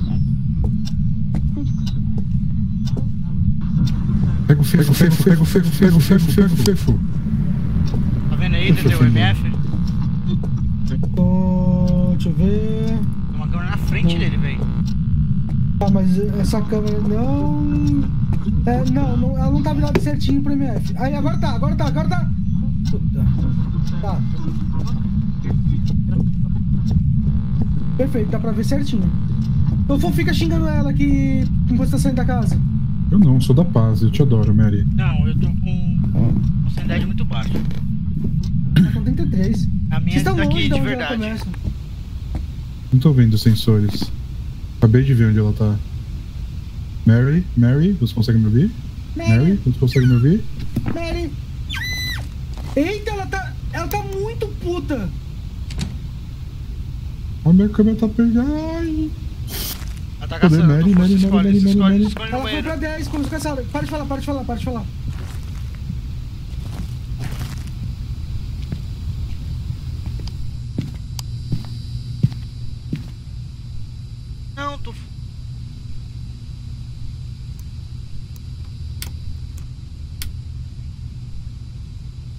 Pega o Fefo, pega o Fefo. Tá vendo aí, TT, o MF? Deixa eu ver. Tem uma câmera na frente dele, velho. Ah, mas essa câmera não... não, ela não tá virada certinho pro MF. Aí, agora tá. Puta. Tá. Perfeito, dá pra ver certinho. O Fofo fica xingando ela aqui enquanto tá saindo da casa. Eu não, sou da paz, eu te adoro, Mary. Não, eu tô com sanidade muito baixa. Tá com 33. A minha Vocês estão tá longe aqui de de onde ela verdade. começa. Não tô vendo os sensores. Acabei de ver onde ela tá. Mary, você consegue me ouvir? Mary, você consegue me ouvir? Mary! Eita, ela tá muito puta! A minha câmera tá pegando. Ai. Ela tá Cadê caçando, Mary, Mary, Mary, escolhe, Mary, escolhe, Mary? escolhe no Ela foi banheiro. pra 10, como caçada. Para de falar. Não, tô...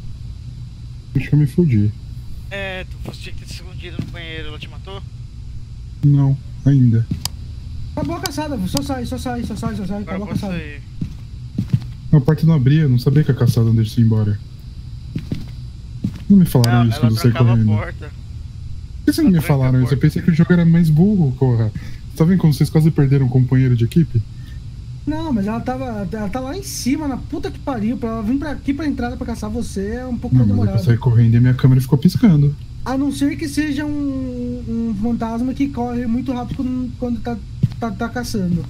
Acho que eu me fudi. Tu tinha que ter se escondido no banheiro, ela te matou? Não, ainda. Acabou a caçada, só sai. Acabou a caçada. A porta não abria, não sabia que a caçada não deixa você ir embora. Não me falaram isso quando eu saí correndo. Por que vocês não me falaram isso? Eu pensei que o jogo era mais burro, porra. Tá vendo como vocês quase perderam um companheiro de equipe? Não, mas ela tá lá em cima, na puta que pariu. Pra ela vir aqui pra entrada pra caçar você é um pouco mais demorado. Eu saí correndo e minha câmera ficou piscando. A não ser que seja um fantasma que corre muito rápido quando tá caçando.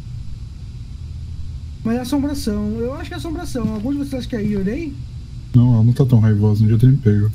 Mas é assombração. Eu acho que é assombração. Alguns de vocês acham que é Yurei? Não, ela não tá tão raivosa, não já tem pego.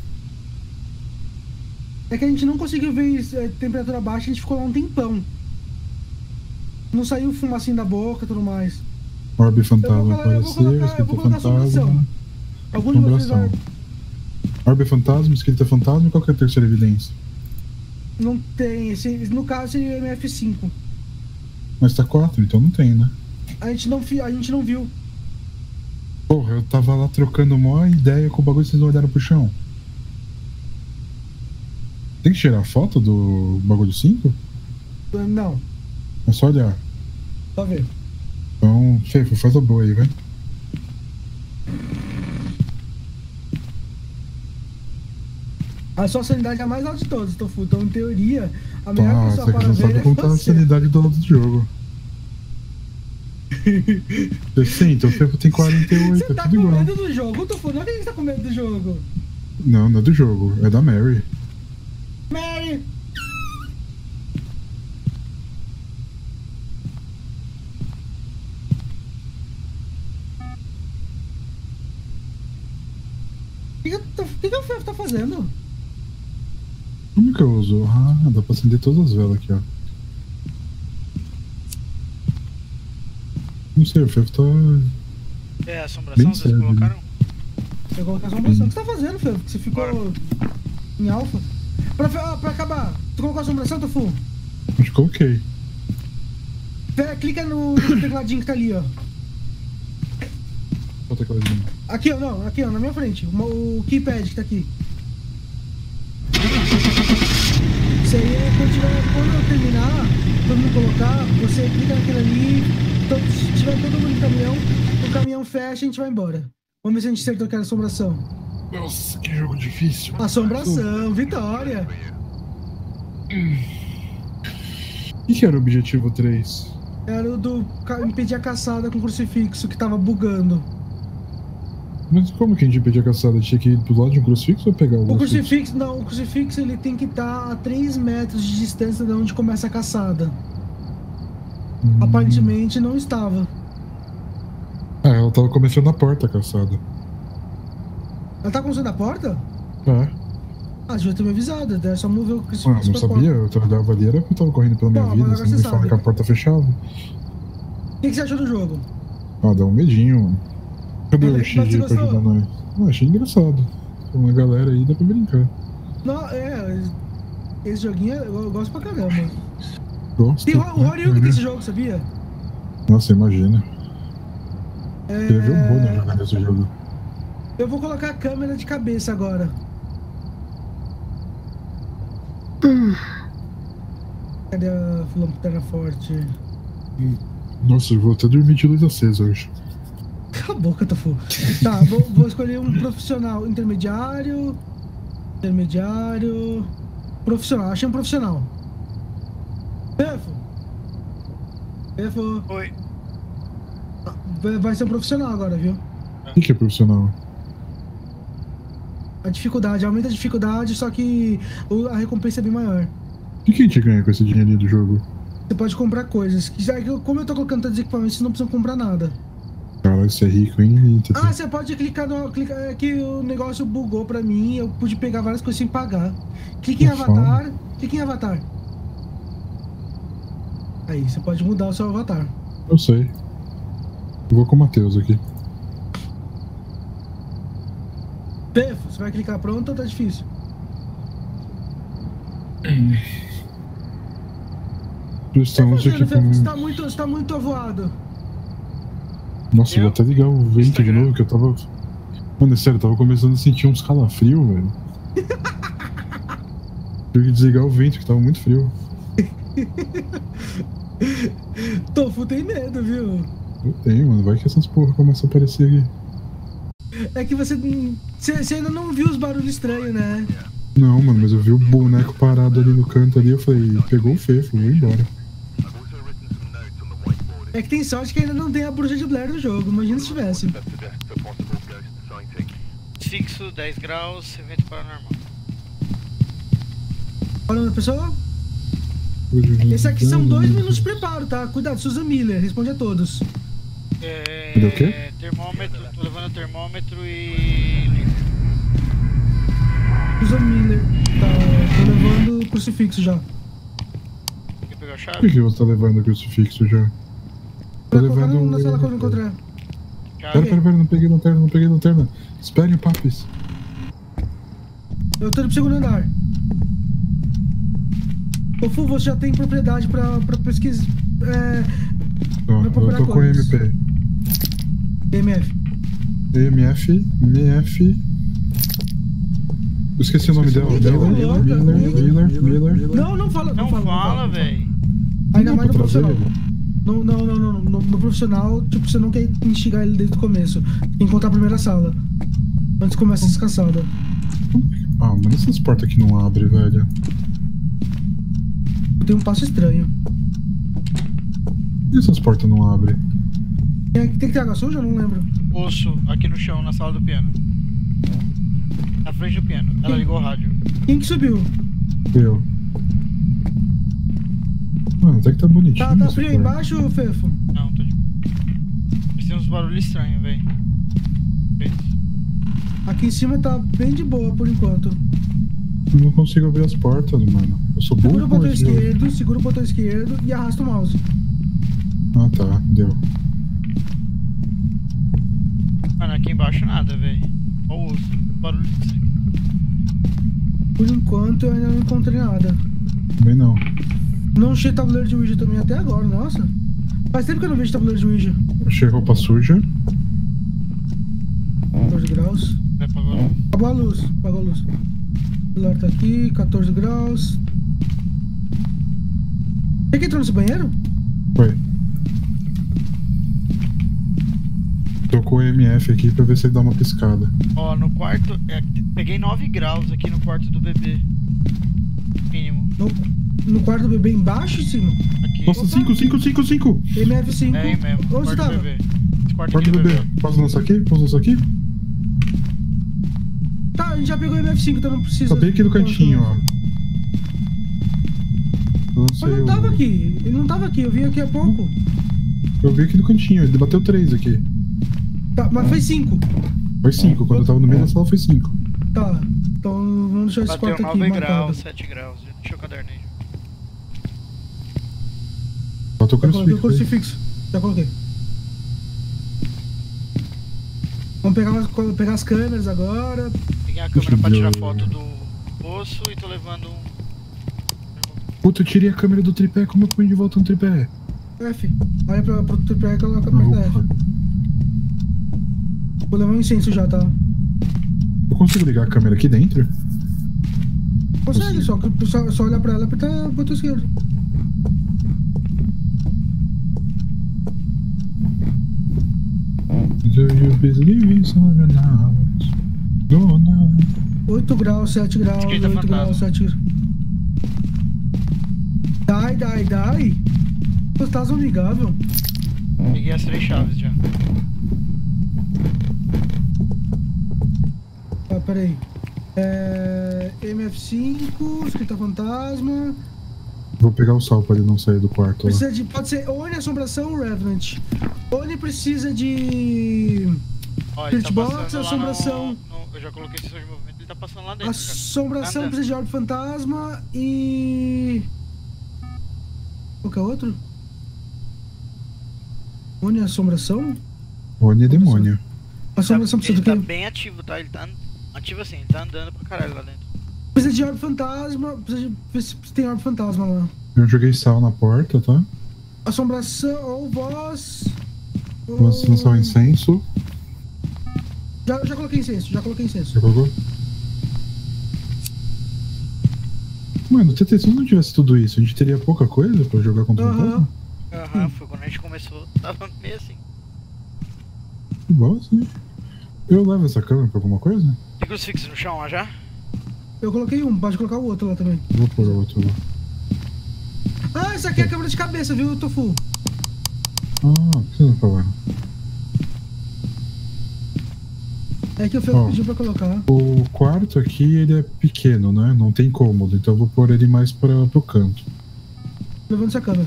É que a gente não conseguiu ver temperatura baixa, a gente ficou lá um tempão. Não saiu fumacinho da boca e tudo mais. Orbe fantasma apareceu, escrita fantasma. Algum de vocês vai... Orbe fantasma, escrita fantasma e qual que é a terceira evidência? Não tem, no caso seria MF5. Mas tá 4, então não tem, né? A gente não viu. Porra, eu tava lá trocando uma ideia com o bagulho e vocês não olharam pro chão. Tem que tirar foto do bagulho 5? Não. É só olhar. Só ver. Então, Fefo, faz a boa aí, vai. A sua sanidade é a mais alta de todas, Tofu. Então, em teoria, a melhor pessoa para ver é contar a sanidade do lado do jogo. Sim, então o Fefo tem 48, você tá tudo com igual. medo do jogo, Tofu? Não é que a gente tá com medo do jogo. Não, não é do jogo, é da Mary. Mary! O que o Fefo tá fazendo? Como que eu uso? Ah, dá pra acender todas as velas aqui, ó. Não sei, o Fefo tá... É, assombração, vocês colocaram? Eu coloquei a assombração. O que você tá fazendo, Fefo? Você ficou em alfa? Pra acabar, tu colocou a assombração, Tofu? Acho que coloquei. Clica no tecladinho que tá ali, ó. Qual tecladinho? Aqui, ó, não, aqui, ó, na minha frente. O keypad que tá aqui. Isso aí é quando eu terminar, todo mundo colocar, você clica naquele ali, se tiver todo mundo no caminhão, o caminhão fecha e a gente vai embora. Vamos ver se a gente acertou aquela assombração. Nossa, que jogo difícil. Assombração, vitória. O que era o objetivo 3? Era o do impedir a caçada com crucifixo que tava bugando. Mas como que a gente impedia a caçada? Tinha que ir pro lado de um crucifixo ou pegar o crucifixo? Não, o crucifixo ele tem que estar a 3 metros de distância de onde começa a caçada. Aparentemente não estava. Ela tava começando na porta a caçada. Ela tá começando na porta? É. Ah, devia ter me avisado, é só mover o crucifixo. Não sabia, eu tava ali, era porque eu tava correndo pela minha vida, você não me fala que a porta fechava. O que você achou do jogo? Ah, dá um medinho. Cadê o XG pra ajudar nós? Ah, achei engraçado. Com uma galera aí dá pra brincar. Não, esse joguinho eu gosto pra caramba. Gosto. Tem o Horyugi desse jogo, sabia? Nossa, imagina. Queria ver o Bono jogando esse jogo. Eu vou colocar a câmera de cabeça agora. Cadê a lanterna forte? Nossa, eu vou até dormir de luz acesa hoje. Cala a boca, Tofu. Tá, vou escolher um profissional intermediário. Profissional, achei um profissional. Fefo. Oi. Vai ser um profissional agora, viu? O que é profissional? A dificuldade, aumenta a dificuldade, só que a recompensa é bem maior. O que a gente ganha com esse dinheirinho do jogo? Você pode comprar coisas. Como eu tô colocando todos os equipamentos, você não precisa comprar nada. Caralho, você é rico, hein? Você pode clicar no... que o negócio bugou pra mim, eu pude pegar várias coisas sem pagar. Clique em avatar. Clique em avatar. Aí, você pode mudar o seu avatar. Eu sei. Eu vou com o Matheus aqui. Fefo, você vai clicar pronto ou tá difícil? Você tá muito avoado. Nossa, eu vou até ligar o vento de novo, que eu tava... Mano, é sério, eu tava começando a sentir uns calafrios, velho. Tive que desligar o vento, que tava muito frio. Tofu tem medo, viu? Eu tenho, mano. Vai que essas porra começam a aparecer aqui. É que você ainda não viu os barulhos estranhos, né? Não, mano, mas eu vi o boneco parado ali no canto ali, eu falei, pegou o Fefo, vou embora. É que tem sorte que ainda não tem a bruxa de Blair no jogo, imagina se tivesse. Fixo, 10 graus, evento paranormal. Falando, pessoal? Esse aqui são 2 minutos de preparo, tá? Cuidado, Susan Miller, responde a todos. Cadê o quê? Termômetro, tô levando termômetro e... Susan Miller, tá, tô levando crucifixo já. Quer pegar a Por chave? que você tá levando o crucifixo já? Tô levando... Na sala quando eu encontrar. Pera, não peguei lanterna. Espere o Papis. Eu tô indo pro segundo andar. Tofu, você já tem propriedade pra pesquisar. Eu tô com MP. EMF. MF. Eu esqueci o nome dela. Miller. Não fala. Não fala, velho. Ainda mais no profissional. No profissional, tipo, você não quer instigar ele desde o começo. Tem que encontrar a primeira sala. Antes começa a descansada. Ah, mas essas portas aqui não abrem, velho. Tem um passo estranho. E essas portas não abrem? Tem que ter água suja? Eu não lembro. Osso, aqui no chão, na sala do piano. Na frente do piano. Ela ligou o rádio. Quem que subiu? Eu. Mano, até que tá bonitinho. Tá frio aí embaixo, Fefo? Não, tô de... Mas tem uns barulhos estranhos, velho. Aqui em cima tá bem de boa por enquanto. Eu não consigo abrir as portas, mano. Eu sou burro. Segura o botão esquerdo e arrasta o mouse. Ah, tá. Deu. Mano, aqui embaixo nada, velho. Olha o osso. Barulho disso aqui. Por enquanto eu ainda não encontrei nada. Também não. Não achei tabuleiro de Ouija também até agora, nossa. Faz tempo que eu não vejo tabuleiro de Ouija. Achei roupa suja. 14 graus. Apagou a luz. O celular tá aqui, 14 graus. Tem que entrar nesse banheiro? Foi. Tô com o MF aqui pra ver se ele dá uma piscada. Ó, no quarto... peguei 9 graus aqui no quarto do bebê. Mínimo. No quarto do bebê embaixo ou em cima? Aqui. Nossa, 5. MF5. É aí mesmo. Onde você tava? Esse quarto Quarto aqui do do bebê. bebê. Posso lançar aqui? Tá, a gente já pegou o MF5, então não precisa... Tá bem aqui no cantinho, ó. Lancei Ele não tava aqui, eu vim aqui há pouco. Eu vi aqui no cantinho, ele bateu 3 aqui. Tá, mas foi 5. Foi 5, quando eu tava no meio da sala foi 5. Tá, então vamos deixar esse quarto Bateu aqui 9 marcado. graus, 7 graus. Deixa eu cadernei. Faltou Já coloquei o crucifixo. Já coloquei. Vamos pegar as câmeras agora. Peguei a câmera pra tirar foto do osso e tô levando um... Puta, eu tirei a câmera do tripé, como eu ponho de volta no tripé? F. Olha pro tripé e coloca perto da F. Vou levar um incenso já, tá? Eu consigo ligar a câmera aqui dentro? Consegue, só olhar pra ela e apertar o botão esquerdo. Do you believe on the night? No, no. 8 graus, 7 graus, 8 fantasma. graus, 7 graus. Die. Fantasma amigável. Peguei as 3 chaves já. Ah, peraí. MF5, escrita fantasma. Vou pegar o sal pra ele não sair do quarto. Precisa de. Pode ser Oni, assombração ou Revenant. Oni precisa de. Ó, ele Spirit tá Box, passando lá assombração. eu já coloquei sessão de movimento, ele tá passando lá dentro. Assombração já. precisa de orbe fantasma e. Qual que é outro? Oni, assombração? Oni é demônio. Assombração precisa Ele do tá quê? bem ativo, tá? Ele tá ativo assim, ele tá andando pra caralho lá dentro. Precisa de orbe fantasma. Precisa de ver se tem orbe fantasma lá. Eu joguei sal na porta, tá? Assombração ou voz. Vamos lançar o incenso. Já coloquei incenso, Já colocou? Mano, TT, se não tivesse tudo isso, a gente teria pouca coisa pra jogar contra o fantasma? Foi quando a gente começou, tava meio assim. Que bom, assim. Eu levo essa câmera pra alguma coisa? Tem crucifixo no chão lá já? Eu coloquei um, pode colocar o outro lá também. Vou pôr o outro lá. Ah, essa aqui é a câmera de cabeça, viu, Tofu? Ah, o que você não falando? É que o Fel pediu pra colocar. O quarto aqui, ele é pequeno, né? Não tem cômodo, então eu vou pôr ele mais pro canto. Levando essa câmera.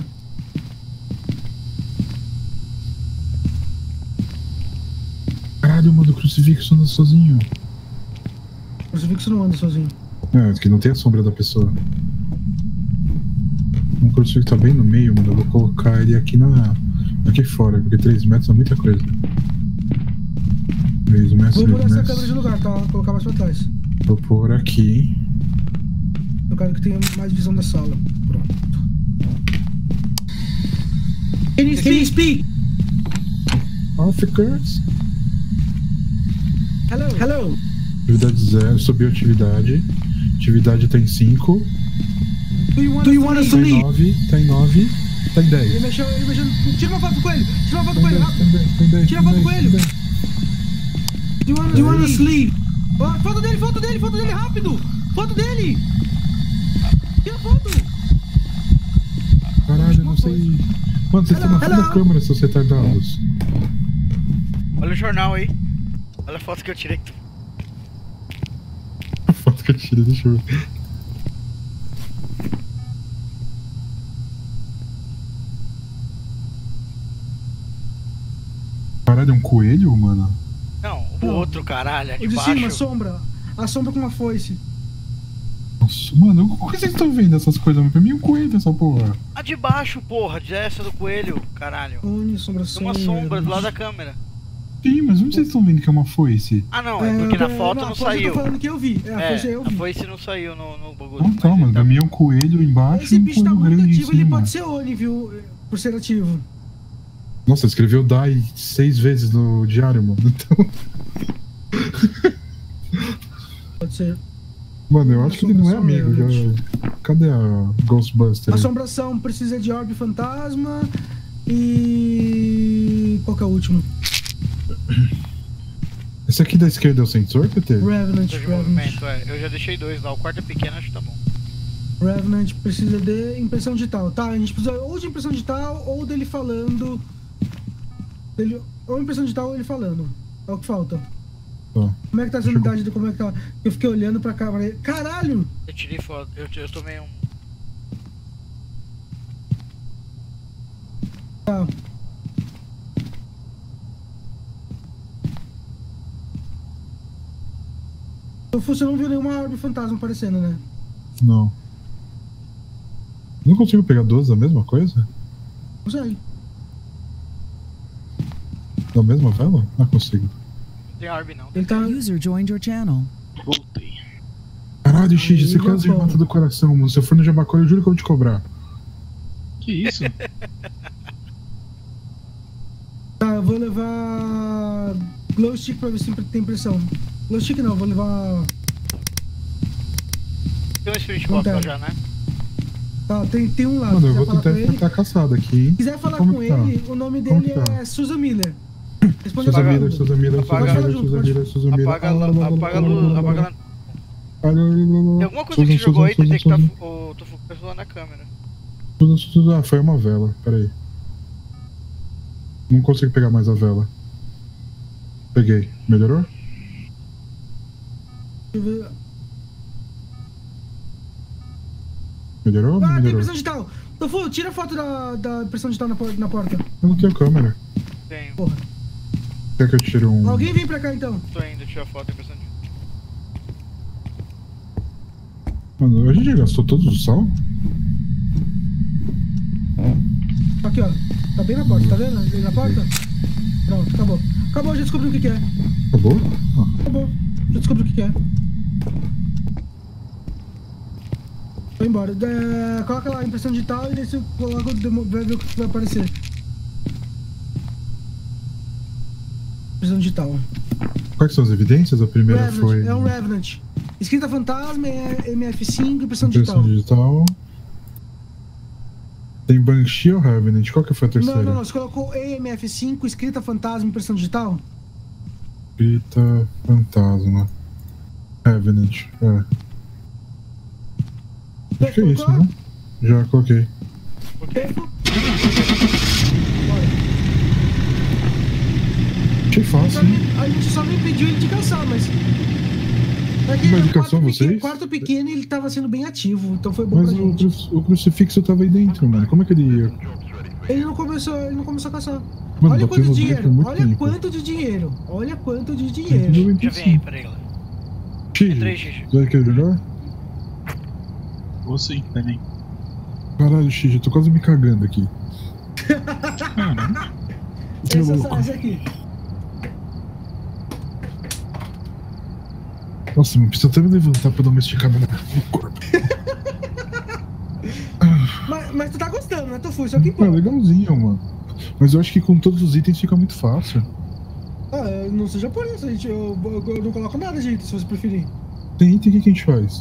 Caralho, mano, o crucifixo anda sozinho. O crucifixo não anda sozinho. É, que não tem a sombra da pessoa. O crucifixo tá bem no meio, mano. Eu vou colocar ele aqui aqui fora, porque 3 metros é muita coisa. 3 metros, vou mudar 3 essa metros. câmera de lugar, tá? Vou colocar mais pra trás. Vou pôr aqui. Eu quero que tenha mais visão da sala. Pronto. Can you speak? Officers. Hello. Atividade 0, subiu a atividade. Atividade tá em 5. Do you want us to leave? Tá em 9. Tá em 10. Ele mexeu. Tira uma foto com ele. Tira uma foto com ele, rápido. Tem 10. Tira a foto com ele. Do you want us to leave? Oh, foto dele, rápido. Foto dele. Tira a foto. Caralho, eu não sei. Mano, vocês estão na frente da câmera, seus retardados. Olha o jornal aí. Olha a foto que eu tirei. A foto que eu tirei, deixa eu ver. Caralho, é um coelho, mano? Não, o outro caralho, é de O de baixo. cima, sombra. A sombra com uma foice. Nossa, mano, como que vocês estão vendo essas coisas? Pra mim é um coelho essa porra. A de baixo, porra, essa do coelho, caralho. Onde sombra, Tem uma sombra do lado da câmera. Sim, mas onde vocês estão vendo que é uma foice? Ah não, é porque na foto não saiu. Eu tô falando que eu vi. A foice não saiu no bagulho. Não tá, mano, pra mim é um coelho embaixo Esse e um bicho tá coelho muito grande em ativo, ele cima. pode ser Oni, viu? Por ser ativo. Nossa, escreveu DAI 6 vezes no diário, mano. Então. Pode ser. Mano, eu acho que ele não é amigo. Já... Cadê a Ghostbuster? Assombração precisa de orbe fantasma. E. Qual que é o último? Esse aqui da esquerda é o sensor, PT? Revenant. De movimento, eu já deixei 2 lá. O quarto é pequeno, acho que tá bom. Revenant precisa de impressão digital. Tá, a gente precisa ou de impressão digital ou dele falando. Ou impressão digital ou ele falando. É o que falta. Tá. Como é que tá essa unidade do como é que tá? Eu fiquei olhando pra cá, falei, caralho! Eu tirei foto, eu tomei um. Tá. Você não viu nenhuma orbe fantasma aparecendo, né? Não. Não consigo pegar 12 da mesma coisa? Não sei. Da mesma vela? Ah, consigo. Não tem orbe não. Ele tá. User joined your channel. Voltei. Caralho, X, você Aí, quase me bom. mata do coração, mano. Se eu for no Jabacó, eu juro que eu vou te cobrar. Que isso? Tá, eu vou levar. Glow stick pra ver se tem pressão. Glow stick não, vou levar. Tem um Spirit Box lá já, né? Tá, tem um lá. Mano, eu quiser vou falar tentar com ele. enfrentar a caçada aqui, hein? Se quiser falar Como com que tá? ele, o nome Como dele que tá? é Susan Miller. Responde Susan a Miller, pergunta. Susan Miller, Apaga- Susan Miller, Susan Miller, Susan Miller. Apaga a luz, apaga a luz. Tem alguma coisa que você jogou aí, tem que estar o Tofu lá na câmera. Ah, foi uma vela, peraí. Não consigo pegar mais a vela. Peguei. Melhorou? Deixa eu ver. Melhorou ou não Ah, tem melhorou? impressão digital. Tofu, tira a foto da impressão digital na porta. Eu não tenho câmera. Tenho. Porra. Quer que eu tire um... Alguém vem pra cá então. Tô indo tirar foto da impressão de. Mano, a gente já gastou todos os sal? Aqui, ó. Tá bem na porta, tá vendo? Ele na porta? Pronto, acabou. Acabou, já descobri o que é. Acabou? Ah. Acabou. Já descobri o que é. Foi embora. Coloca lá a impressão digital e daí você coloca, vai ver o que vai aparecer. Impressão digital. Quais são as evidências? A primeira Revenant, foi... é um Revenant. Escrita fantasma, MF5, impressão Impressão digital. Tem Banshee ou Revenant? Qual que foi a terceira? Não. Você colocou EMF5, escrita fantasma, impressão digital? Escrita fantasma. Revenant, Acho que é isso, né? Já coloquei. Achei fácil, hein? A gente só não impediu ele de caçar, mas... Mas ele caçou vocês? Quarto pequeno, ele tava sendo bem ativo, então foi bom mas pra gente. O crucifixo tava aí dentro, mano. Como é que ele ia? Ele não começou a caçar. Mano, olha quanto dinheiro, olha quanto de dinheiro. Olha quanto de dinheiro. Já vem aí, peraí, galera. Xixi, você vai querer jogar? Vou sim, também. Caralho, Xixi, eu tô quase me cagando aqui. Que louco. Essa aqui. Nossa, não precisa até me levantar pra dar uma esticada no corpo. mas tu tá gostando, né, Tofu? Isso aqui, pô. É legalzinho, mano. Mas eu acho que com todos os itens fica muito fácil. Não seja por isso, gente. Eu não coloco nada, gente, se você preferir. Tem item, o que a gente faz?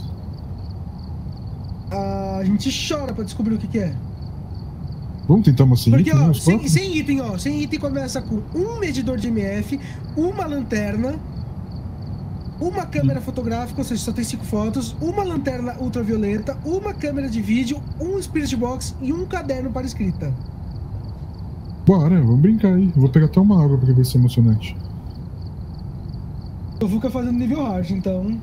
A gente chora pra descobrir o que é. Vamos tentar uma sem porque, item? Ó, sem item, ó. Sem item começa com um medidor de MF, uma lanterna, uma câmera fotográfica, ou seja, só tem 5 fotos, uma lanterna ultravioleta, uma câmera de vídeo, um Spirit Box e um caderno para escrita. Bora, vamos brincar aí. Vou pegar até uma água porque vai ser emocionante. Eu vou ficar fazendo nível hard, então...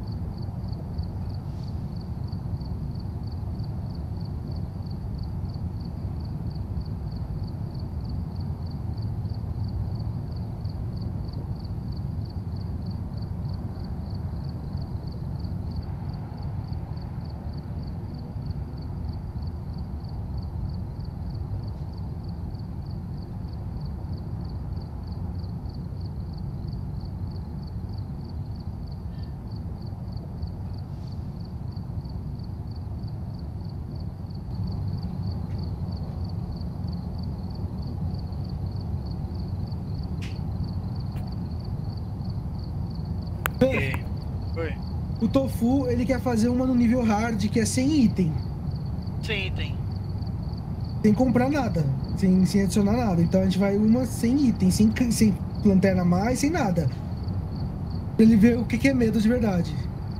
Oi. O Tofu, ele quer fazer uma no nível hard, que é sem item. Sem item. Sem comprar nada. Sem adicionar nada. Então a gente vai uma sem item, sem lanterna mais, sem nada. Pra ele ver o que é medo de verdade.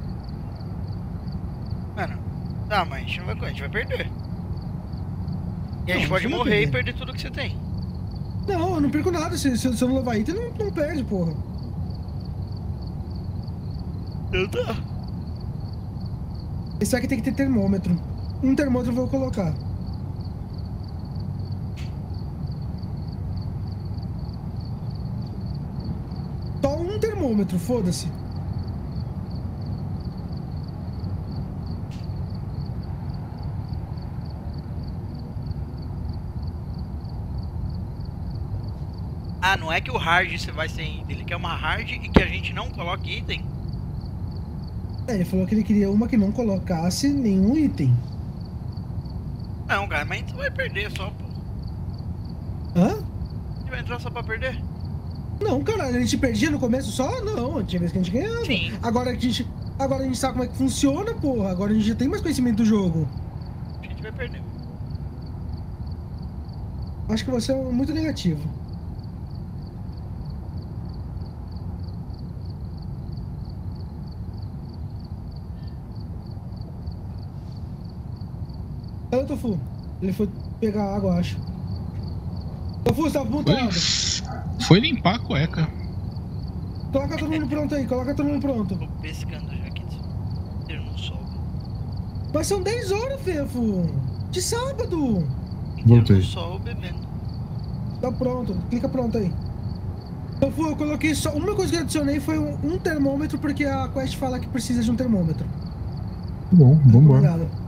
Mano, tá, mas a gente vai perder. E a gente pode morrer e perder tudo que você tem. Não, eu não perco nada. Se eu não levar item, não perde, porra. Tá. Esse aqui tem que ter termômetro. Um termômetro eu vou colocar. Só um termômetro, foda-se. Ah, não é que o hard você vai sem item. Ele quer uma hard e que a gente não coloque item. Ele falou que ele queria uma que não colocasse nenhum item. Não, cara, mas a gente vai perder só, pô. Hã? A gente vai entrar só pra perder? Não, caralho, a gente perdia no começo só? Não, tinha vez que a gente ganhava. Sim. Agora a gente sabe como é que funciona, porra. Agora a gente já tem mais conhecimento do jogo. A gente vai perder. Acho que você é muito negativo. Cadê o Tofu? Ele foi pegar água, acho. Tofu, você tá apontado. Foi limpar a cueca. Coloca todo mundo pronto aí, coloca todo mundo pronto. Tô pescando já aqui. Ele não sobe. Mas são 10 horas, Fefo. De sábado. Voltei. No sol bebendo. Tá pronto, clica pronto aí. Tofu, eu coloquei só... Uma coisa que eu adicionei foi um termômetro, porque a quest fala que precisa de um termômetro. Bom, vambora. Obrigado.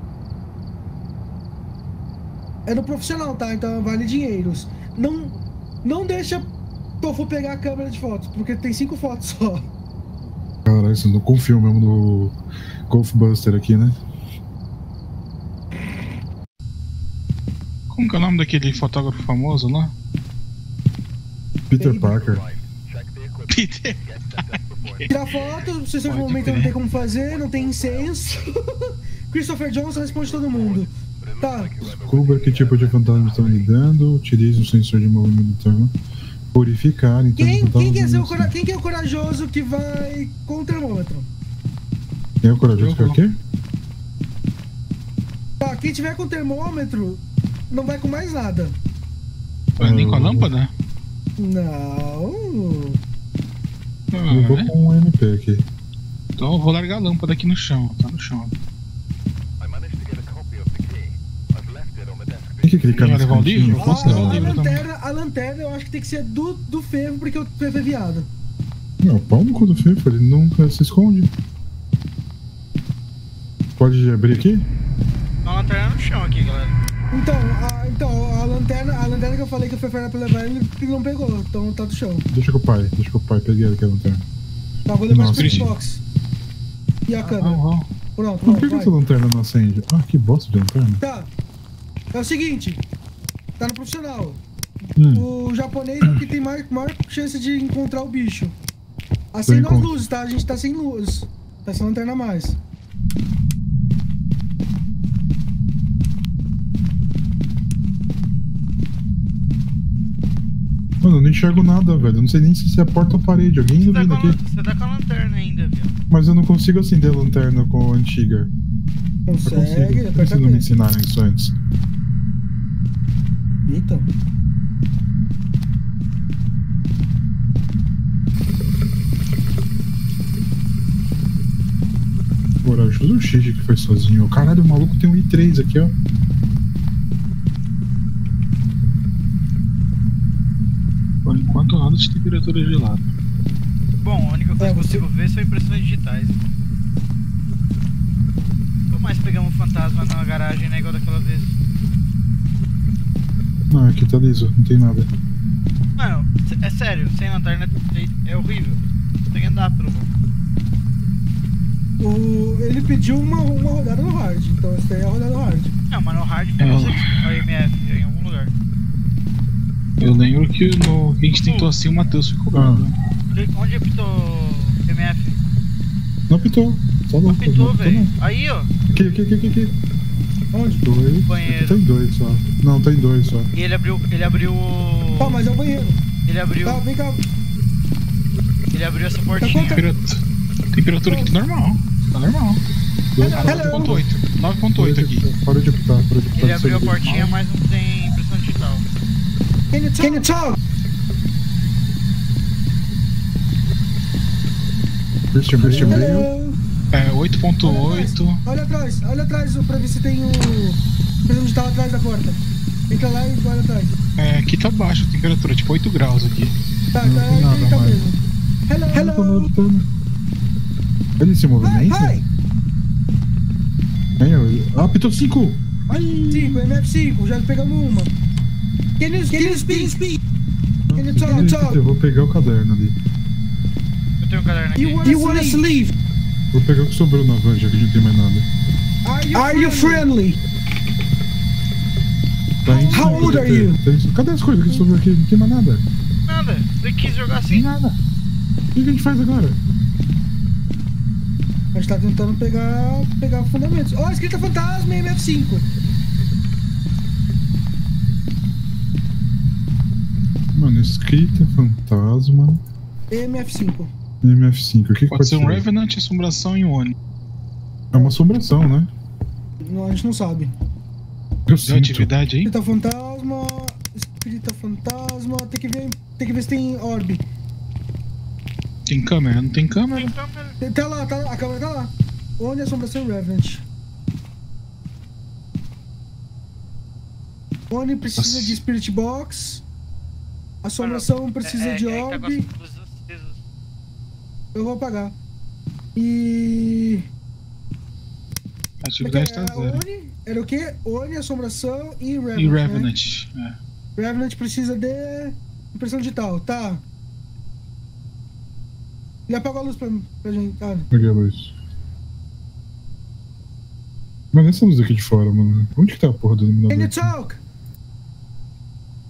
É no profissional, tá? Então vale dinheiros. Não deixa Tofu pegar a câmera de fotos, porque tem 5 fotos só. Caralho, vocês não confiam mesmo no Golfbuster aqui, né? Como que é o nome daquele fotógrafo famoso lá? Peter Parker. Peter. Tirar foto, sessão de momento não tem como fazer, não tem incenso. Christopher Johnson responde todo mundo. Tá. Descubra que tipo de fantasma estão lidando, utilize um sensor de movimento, purificar, então. Quem que é o corajoso que vai com o termômetro? Quem é o corajoso que é o quê? Tá, quem tiver com o termômetro não vai com mais nada. Nem com a lâmpada? Não. Eu vou com um MP aqui. Então eu vou largar a lâmpada aqui no chão. Tá no chão. Tem que clicar nesse levar um livro? cantinho. Levar um livro A lanterna eu acho que tem que ser do Fervo, porque o Fervo é viado. Não, pau no cu do Fefo, ele nunca se esconde. Pode abrir aqui? A lanterna no chão aqui, galera. Então, a lanterna que eu falei que o Fervo era pra levar, ele não pegou, então tá do chão. Deixa com o pai, peguei aqui a lanterna. Tá, vou levar o Nossa, Spirit Box. E a câmera. Pronto, Por que essa lanterna não acende? Ah, que bosta de lanterna. Tá. É o seguinte, tá no profissional. O japonês é o que tem maior chance de encontrar o bicho. Acenda as luzes, tá? A gente tá sem luz. Tá sem lanterna a mais. Mano, eu não enxergo nada, velho. Eu não sei nem se é porta ou parede. Alguém ilumina aqui. Você tá com a lanterna ainda, viu? Mas eu não consigo acender a lanterna com a antiga. Consegue? Por que vocês não me ensinaram isso antes? Eita. Porra, ajuda o Xixi que foi sozinho. Caralho, o maluco tem um I3 aqui, ó. Por enquanto nada de temperatura gelada. Bom, a única coisa que eu consigo ver são impressões digitais. Nunca mais pegamos um fantasma na garagem, né? Igual daquela vez. Não, aqui tá liso, não tem nada. Mano, é sério, sem lanterna é horrível. Não consegue andar pelo mundo. Ele pediu uma rodada no hard, então essa aí é a rodada no hard. Não, mas no hard foi você que o MF em algum lugar. Eu lembro que a gente tentou assim, o Matheus ficou bravo. Onde apitou MF? Não apitou, só não apitou, velho. Aí, ó. Aqui. Onde? Dois. Banheiro. Aqui tem dois só. Não, tem dois só. E ele abriu o... Tá, mas é o banheiro. Ele abriu... Tá, vem cá. Ele abriu essa portinha. Temperatura aqui tá normal. Tá normal. 9.8. 9.8 aqui. Parou de apitar, Ele abriu a portinha, mas não tem impressão digital. Can you talk? Christian veio. É, 8.8. Olha atrás pra ver se tem o impressão digital atrás da porta. Entra lá e olha atrás. É, aqui tá baixo a temperatura, tipo 8 graus aqui. Tá mesmo. Hello. Ele se movimenta? Apitou 5! 5, MF5, já pegamos uma. Can you speak? Can you talk? Eu vou pegar o caderno ali. Eu tenho um caderno aqui. You wanna leave? Vou pegar o que sobrou na van, já que a gente não tem mais nada. Are you friendly? How old are you? Cadê as coisas que sobrou aqui? Não tem mais nada. Nada, você quis jogar assim. Nada. O que a gente faz agora? A gente tá tentando pegar fundamentos. Ó, escrita fantasma em MF5. Mano, escrita fantasma. MF5. MF5, o que pode ser um Revenant, assombração e um Oni. É uma assombração, né? Não, a gente não sabe. Eu sinto. Atividade aí? Escrita fantasma. Tem que ver se tem orbe. Tem câmera? Não tem câmera? Tá lá, a câmera tá lá. Onde é a assombração Revenant? Oni precisa de Spirit Box. Assombração precisa de orbe. Eu vou apagar. E... Atividade tá zero. Era o quê? Oni, assombração e Revenant. E Revenant, né? Revenant precisa de impressão digital, tá? Ele apagou a luz pra gente. Apaguei a luz. Mano, essa luz aqui de fora, mano. Onde que tá a porra do iluminador? Can you talk?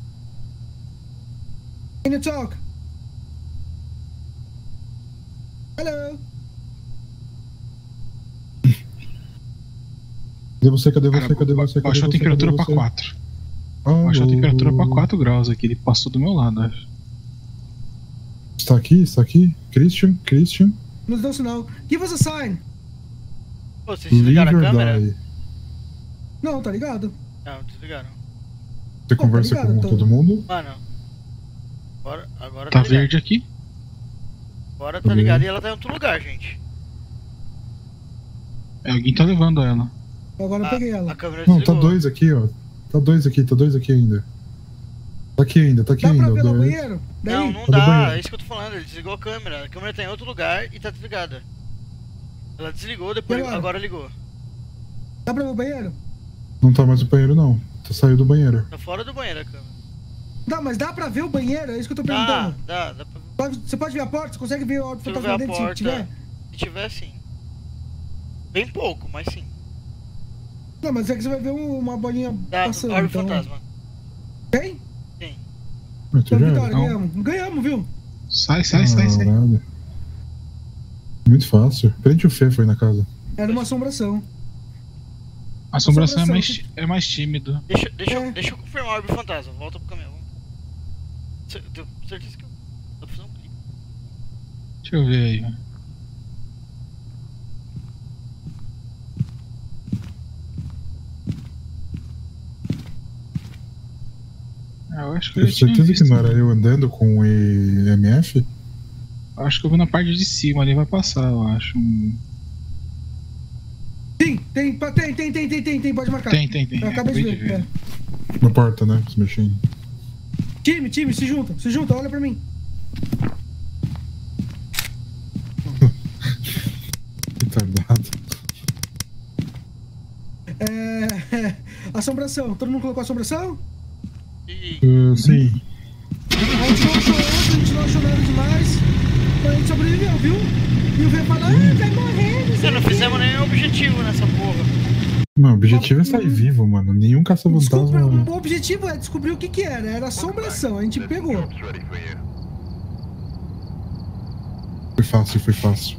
Can you talk? Hello. Cadê você? Cadê você? Cadê você? Baixou a temperatura pra 4. Baixou a temperatura pra 4 graus aqui. Ele passou do meu lado, acho. Está aqui? Está aqui? Christian? Nos deu sinal. Give us a sign. Pô, vocês desligaram a câmera? Die. Não, tá ligado? Não, desligaram. Você conversa tá ligado, com todo mundo? Mano. Agora tá ligado. verde aqui? Agora tá ligado e ela tá em outro lugar, gente. Alguém tá levando ela. Agora eu peguei ela. A câmera Não, desligou. tá 2 aqui, ó. Tá dois aqui ainda. Tá aqui ainda. Dá pra ver no banheiro? Não, não dá, é isso que eu tô falando, ele desligou a câmera tá em outro lugar e tá desligada. Ela desligou, depois agora ligou. Dá pra ver o banheiro? Não tá mais no banheiro, não. Saiu do banheiro. Tá fora do banheiro a câmera. Não, mas dá pra ver o banheiro? É isso que eu tô perguntando. Dá pra ver. Você pode ver a porta? Você consegue ver o fantasma dentro se tiver? Se tiver, sim. Bem pouco, mas sim. Não, mas é que você vai ver uma bolinha passando. Olha o fantasma. Tem? Tem. Então, Vitória, ganhamos, viu? Sai. Muito fácil. Prende o Fê, foi na casa. Era uma assombração. A assombração é mais tímido. Deixa eu confirmar o orbe fantasma. Volta pro caminhão. Tenho certeza que eu vou fazer um clique. Deixa eu ver aí. Eu acho que eu tenho certeza que não era eu andando com o EMF? Acho que eu vi na parte de cima ali, vai passar, eu acho. Sim, tem, pode marcar. Tem. Eu acabei de ver. Na porta, né? Se mexendo. Time, se junta, olha pra mim. Retardado. Assombração, todo mundo colocou assombração? Sim. A gente não achou nada demais. Mas a gente sobreviveu, viu? E o velho falou, vai morrer. Não fizemos nenhum objetivo nessa porra. Não, o objetivo é sair vivo, mano. Nenhum caça-fantasma. O objetivo é descobrir o que era. Era assombração, a gente pegou. Foi fácil.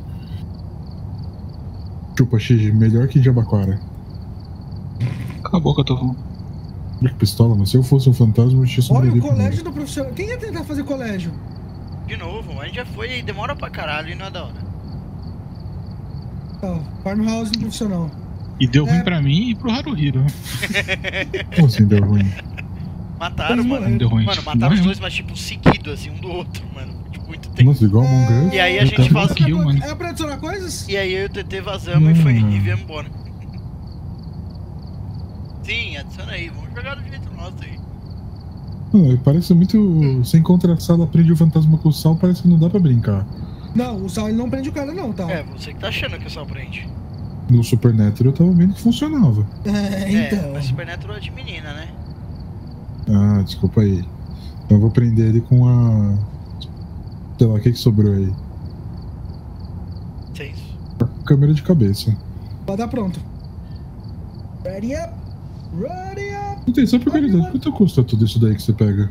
Chupa, Xigi, melhor que Jabaquara. Acabou que eu tô falando. Que pistola, mas se eu fosse um fantasma, eu tinha sobrevivido. Olha o colégio do profissional. Quem ia tentar fazer colégio? De novo, a gente já foi e demora pra caralho e não é da hora. Farmhouse do profissional. E deu ruim pra mim e pro Haruhiro. Como assim deu ruim? Mataram, mano. Deu ruim. Mano, mataram os dois, mas tipo, seguido, assim, um do outro, mano. Tipo, muito tempo. Nossa, igual Among Us. E aí a gente faz mano. É pra adicionar coisas? E aí eu e o TT vazamos e viemos embora. Sim, adiciona aí, vamos jogar do jeito nosso aí. Parece muito. Sem encontra a sala, prende o fantasma com o sal, parece que não dá pra brincar. Não, o sal ele não prende o cara, não, tá? É, você que tá achando que o sal prende. No Supernatural eu tava vendo que funcionava. Então. Mas Supernatural é de menina, né? Ah, desculpa aí. Então eu vou prender ele com a. Sei lá, o que sobrou aí? 6. A câmera de cabeça. Pode dar pronto. Ready up! Não tem só por curiosidade, quanto custa tudo isso daí que você pega?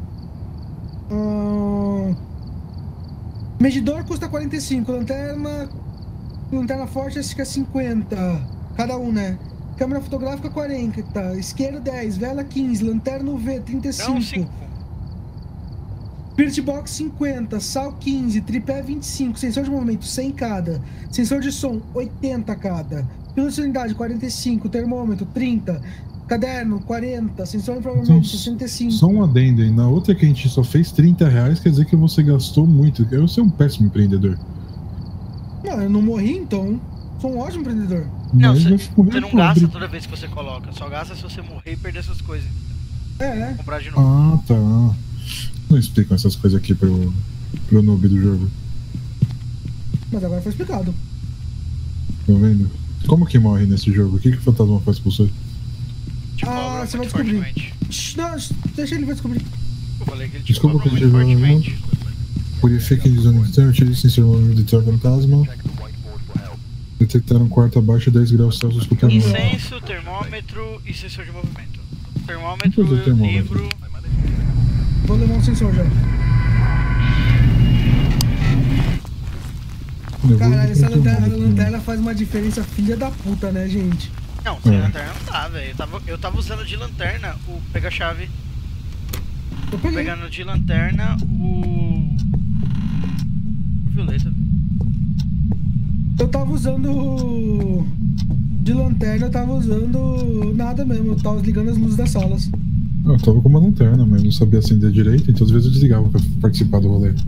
Medidor custa 45, lanterna forte acho que é 50. Cada um, né? Câmera fotográfica 40, isqueiro 10, vela 15, lanterna UV 35. Não, 5. Spirit Box 50, sal 15, tripé 25, sensor de movimento 100 cada, sensor de som 80 cada, pílula de sanidade 45, termômetro 30, caderno 40, sensor de infravermelho 65. Só um adendo aí, na outra que a gente só fez R$30, quer dizer que você gastou muito. Eu sou um péssimo empreendedor. Não, eu não morri então, sou um ótimo empreendedor. Não, você não gasta toda vez que você coloca, só gasta se você morrer e perder essas coisas. Comprar de novo. Ah, tá. Não explicam essas coisas aqui pro noob do jogo. Mas agora foi explicado. Tá vendo? Como que morre nesse jogo? O que o fantasma faz com você? Você vai descobrir. Não, deixa ele vai descobrir. Eu falei que ele Desculpa que ele fortemente. Purifiquem de zona externa, utilizem seu movimento de fantasma. Detectaram quarto abaixo 10 graus Celsius com o termômetro. Incenso, termômetro e sensor de movimento. Termômetro, livro. Vou levar um sensor já. Caralho, essa lanterna faz uma diferença filha da puta, né, gente? Não, sem lanterna não dá, velho. Eu tava usando de lanterna o pega-chave. Tô pegando de lanterna o violeta. Eu tava usando de lanterna, eu tava usando nada mesmo. Eu tava desligando as luzes das salas. Eu tava com uma lanterna, mas não sabia acender direito, então às vezes eu desligava pra participar do rolê.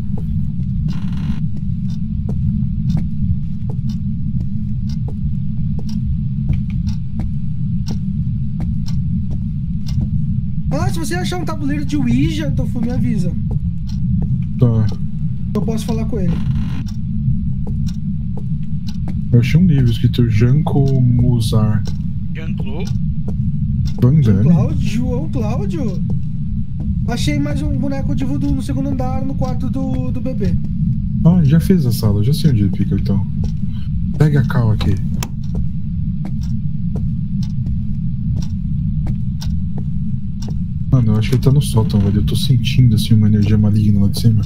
Se você achar um tabuleiro de Ouija, Tofu, me avisa. Tá. Eu posso falar com ele. Eu achei um livro escrito Janko Muzar. Jean-Claude? João Cláudio? Achei mais um boneco de voodoo no segundo andar, no quarto do bebê. Ah, já fez a sala, já sei onde ele fica então. Pega a cal aqui. Mano, eu acho que ele tá no sótão, velho. Eu tô sentindo assim uma energia maligna lá de cima.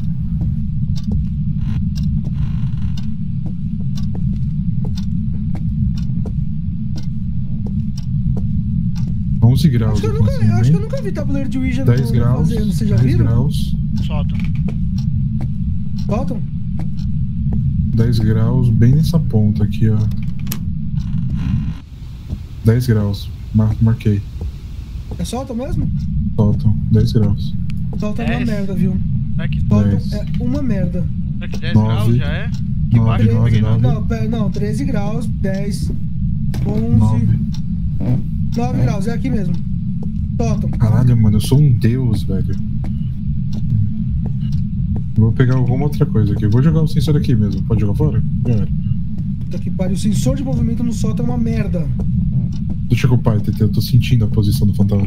graus. Acho que eu nunca vi tabuleiro de Ouija 10 graus. Fazendo. Vocês já 10 viram? graus. Sótão. 10 graus, bem nessa ponta aqui, ó. 10 graus. Marquei. É sótão mesmo? Sótão, 10 graus. Sótão é uma merda, viu? Sótão é uma merda. Será que 10 graus já é? 9. Não, 13 graus, 10, 11... 9 graus, é aqui mesmo. Sótão. Caralho, mano, eu sou um deus, velho. Vou pegar alguma outra coisa aqui. Vou jogar o sensor aqui mesmo. Pode jogar fora? Já era. Puta que pariu. O sensor de movimento no sótão é uma merda. Deixa eu ocupar, TT. Eu tô sentindo a posição do fantasma.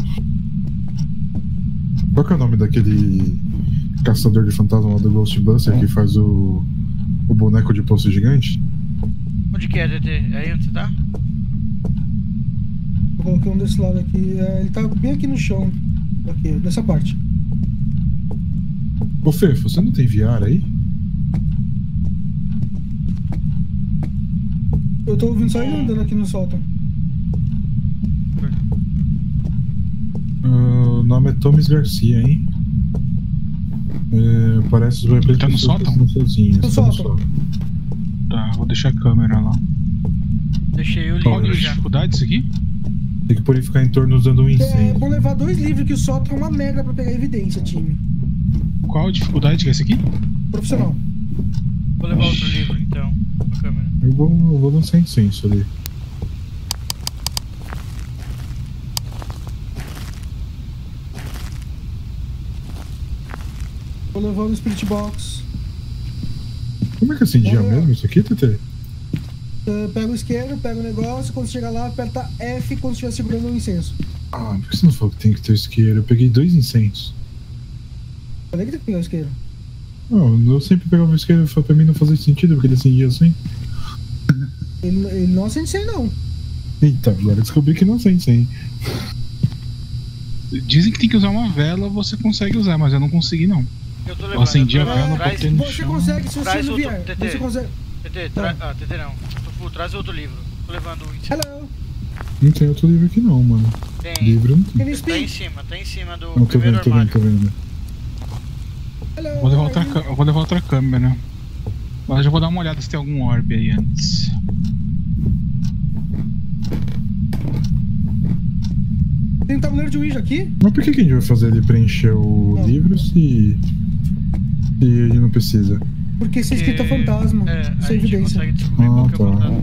Qual que é o nome daquele caçador de fantasma lá do Ghostbuster que faz o boneco de poço gigante? Onde que é, TT? É aí onde você tá? Eu coloquei um desse lado aqui. Ele tá bem aqui no chão. Aqui, nessa parte. Ô Fefo, você não tem VR aí? Eu tô ouvindo só ele andando aqui no sótão. O nome é Thomas Garcia, hein? Parece que ele tá no sótão? No sótão. Tá, vou deixar a câmera lá. Deixei o livro Qual é a já. dificuldade disso aqui? Tem que purificar em torno usando um incêndio. É bom levar 2 livros que o sótão é uma merda pra pegar evidência, time. Qual a dificuldade que é esse aqui? Profissional. Vou levar outro livro então, a câmera. Eu vou lançar incenso ali. Vou levar o Spirit Box. Como é que acendia mesmo isso aqui, TT? Pega o isqueiro, pega o negócio, quando chegar lá, aperta F quando estiver segurando o incenso. Ah, por que você não falou que tem que ter isqueiro? Eu peguei 2 incensos. Falei que tem que pegar o isqueiro. Não, eu sempre pegava o isqueiro e pra mim não fazia sentido, porque ele acendia assim. Ele não acende sem, não. Eita, agora eu descobri que não acende sem. Dizem que tem que usar uma vela, você consegue usar, mas eu não consegui não. Eu tô Eu levando. acendi a vela, botei no Você chão. consegue se você não vier. TT. Você consegue. TT, TT não. Tofu, traz outro livro. Tô levando o incenso. Hello. Não tem outro livro aqui não, mano. Tem. Livro não tem. Ele Tá em cima do Não, tô primeiro vendo, armário. tô vendo. Hello. Vou levar outra câmera. Mas eu já vou dar uma olhada se tem algum orbe aí antes. Tem um tabuleiro de Ouija aqui? Mas por que a gente vai fazer ele preencher o livro se ele não precisa? Porque isso é escrita fantasma. A Sem gente evidência. consegue descobrir qual que é o fantasma.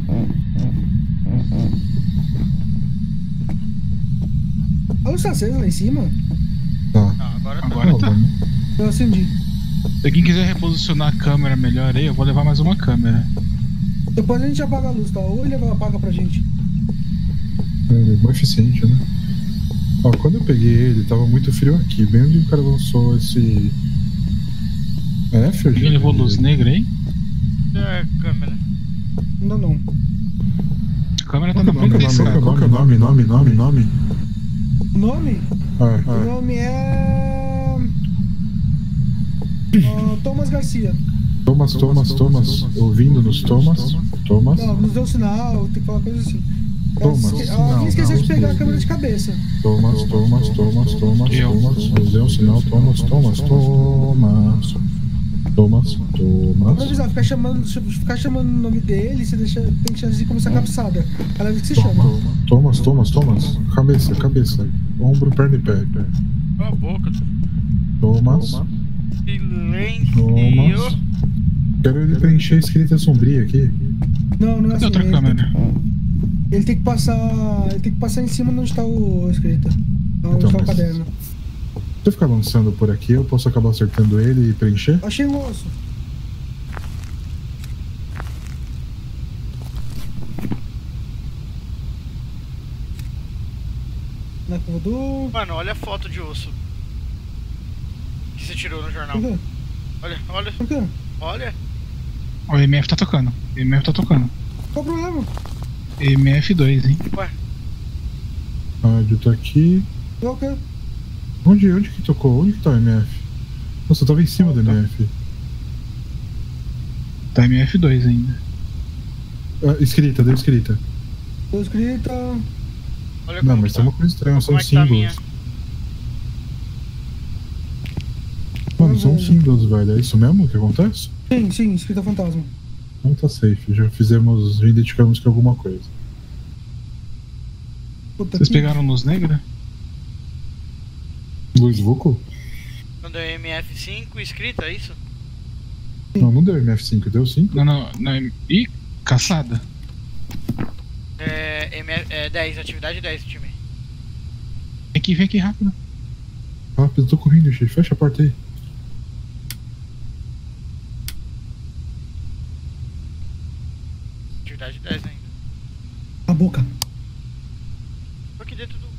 A luz tá acesa lá em cima? Tá. Não, agora tá. Agora tá. Eu acendi. Se alguém quiser reposicionar a câmera melhor aí, eu vou levar mais uma câmera. Depois a gente apaga a luz, tá? Ou ele apaga pra gente. É bom eficiente, né? Ó, quando eu peguei ele, tava muito frio aqui, bem onde o cara lançou esse... F ou G? Alguém levou luz negra aí? É, câmera. Ainda não. A câmera tá na frente da escada. Qual que é o nome? O nome? Ah, O nome é... Thomas Garcia. Thomas. Ouvindo nos Thomas. Não, nos deu sinal, tem que falar coisa assim. Alguém esqueceu de pegar a câmera de cabeça. Thomas. Nos deu um sinal, Thomas. Pra avisar, ficar chamando o nome dele, você tem chance de começar a cabeçada. Ela que se chama. Thomas. Cabeça. Ombro, perna e pé. Cala a boca. Thomas. Silêncio. Quero ele preencher a escrita sombria aqui. Não é assim. Outra câmera. Ele tem que passar em cima onde está a escrita. Onde está o caderno. Se eu ficar lançando por aqui, eu posso acabar acertando ele e preencher? Achei o osso. Na curva do... Mano, olha a foto de osso que você tirou no jornal. Por quê? Olha. Por quê? Olha. Ó, o MF tá tocando. Qual o problema? MF2, hein? Ué. Rádio tá aqui. Ok. Onde que tocou? Onde que tá o MF? Nossa, eu tava em cima do MF. Tá MF2 ainda. Deu escrita. Deu escrita. Olha Não, como mas tá. tem uma coisa estranha, são Como é que tá a minha? símbolos. Mano, são símbolos, velho. É isso mesmo que acontece? Sim, escrita fantasma. Não tá safe, já identificamos que é alguma coisa. Puta Vocês que... pegaram luz negra? Luz Vuco? Quando é MF5 escrita, é isso? Não deu MF5, deu 5? Não. Ih, caçada. É 10, atividade 10, time. Vem aqui rápido. Rápido, tô correndo, gente. Fecha a porta aí. Atividade 10 ainda. A boca. Tô aqui dentro do...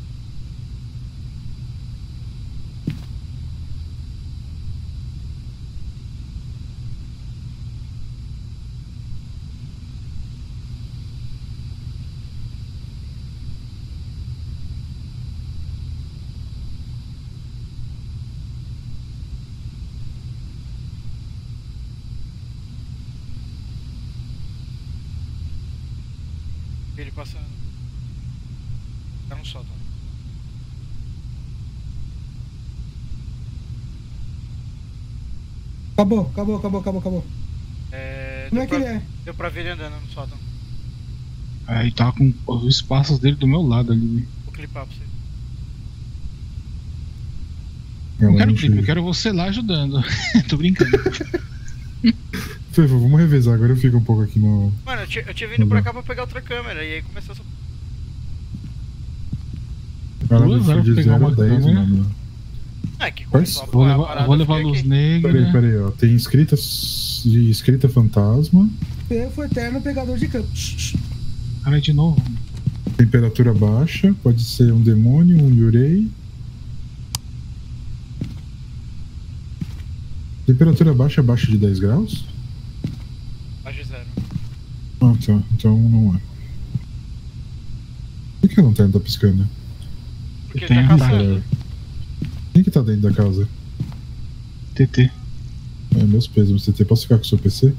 Ele passando. Tá no sótão. Acabou. Como é que ele é? Deu pra ver ele andando no sótão. Aí tá com os passos dele do meu lado ali. Vou clipar pra você. Não quero clipe, eu quero você lá ajudando. Tô brincando. Fevo, vamos revezar, agora eu fico um pouco aqui no... Mano, eu tinha vindo pra cá pra pegar outra câmera e aí começou essa... Caralho, eu de 0 a 10, câmera. mano. É, que começou a Vou levar a luz negra. Peraí, ó. Tem escrita fantasma. Foi eterno pegador de campo. Cara, de novo. Temperatura baixa, pode ser um demônio, um yurei. Temperatura baixa abaixo de 10 graus? Abaixo de 0. Ah, tá. Então não é. Por que a lanterna tá piscando? Porque ele tá caçando. Quem que tá dentro da casa? TT. É, meus pesos, TT. Posso ficar com o seu PC?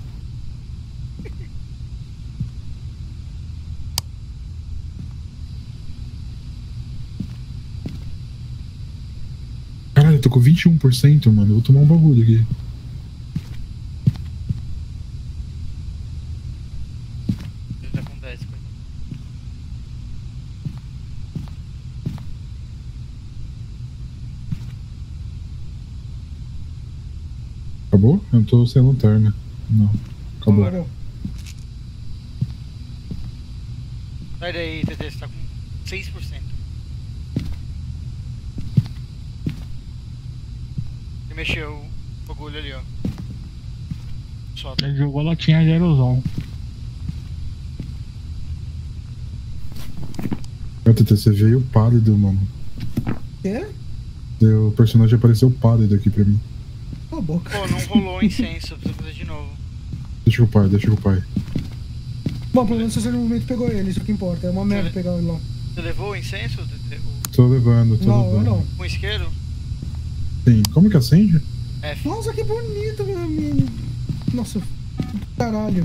Caralho, eu tô com 21%, mano. Eu vou tomar um bagulho aqui. Ele tá com 10, coisa. Acabou? Eu tô sem lanterna. Não. Acabou. Agora. Sai daí, TT, você tá com 6%. Ele mexeu o bagulho ali, ó. Solta. Ele jogou a latinha de aerosol. TT, você veio pálido, mano. Quê? O personagem apareceu pálido aqui pra mim. Cala a boca. Pô, não rolou incenso, precisa fazer de novo. Deixa com o pai. Bom, pelo menos você no momento pegou ele, isso que importa. É uma merda pegar ele lá. Você levou o incenso? Tô levando. Não, eu não. Com isqueiro? Sim. Como que acende? F. Nossa, que bonito, meu amigo. Nossa, caralho.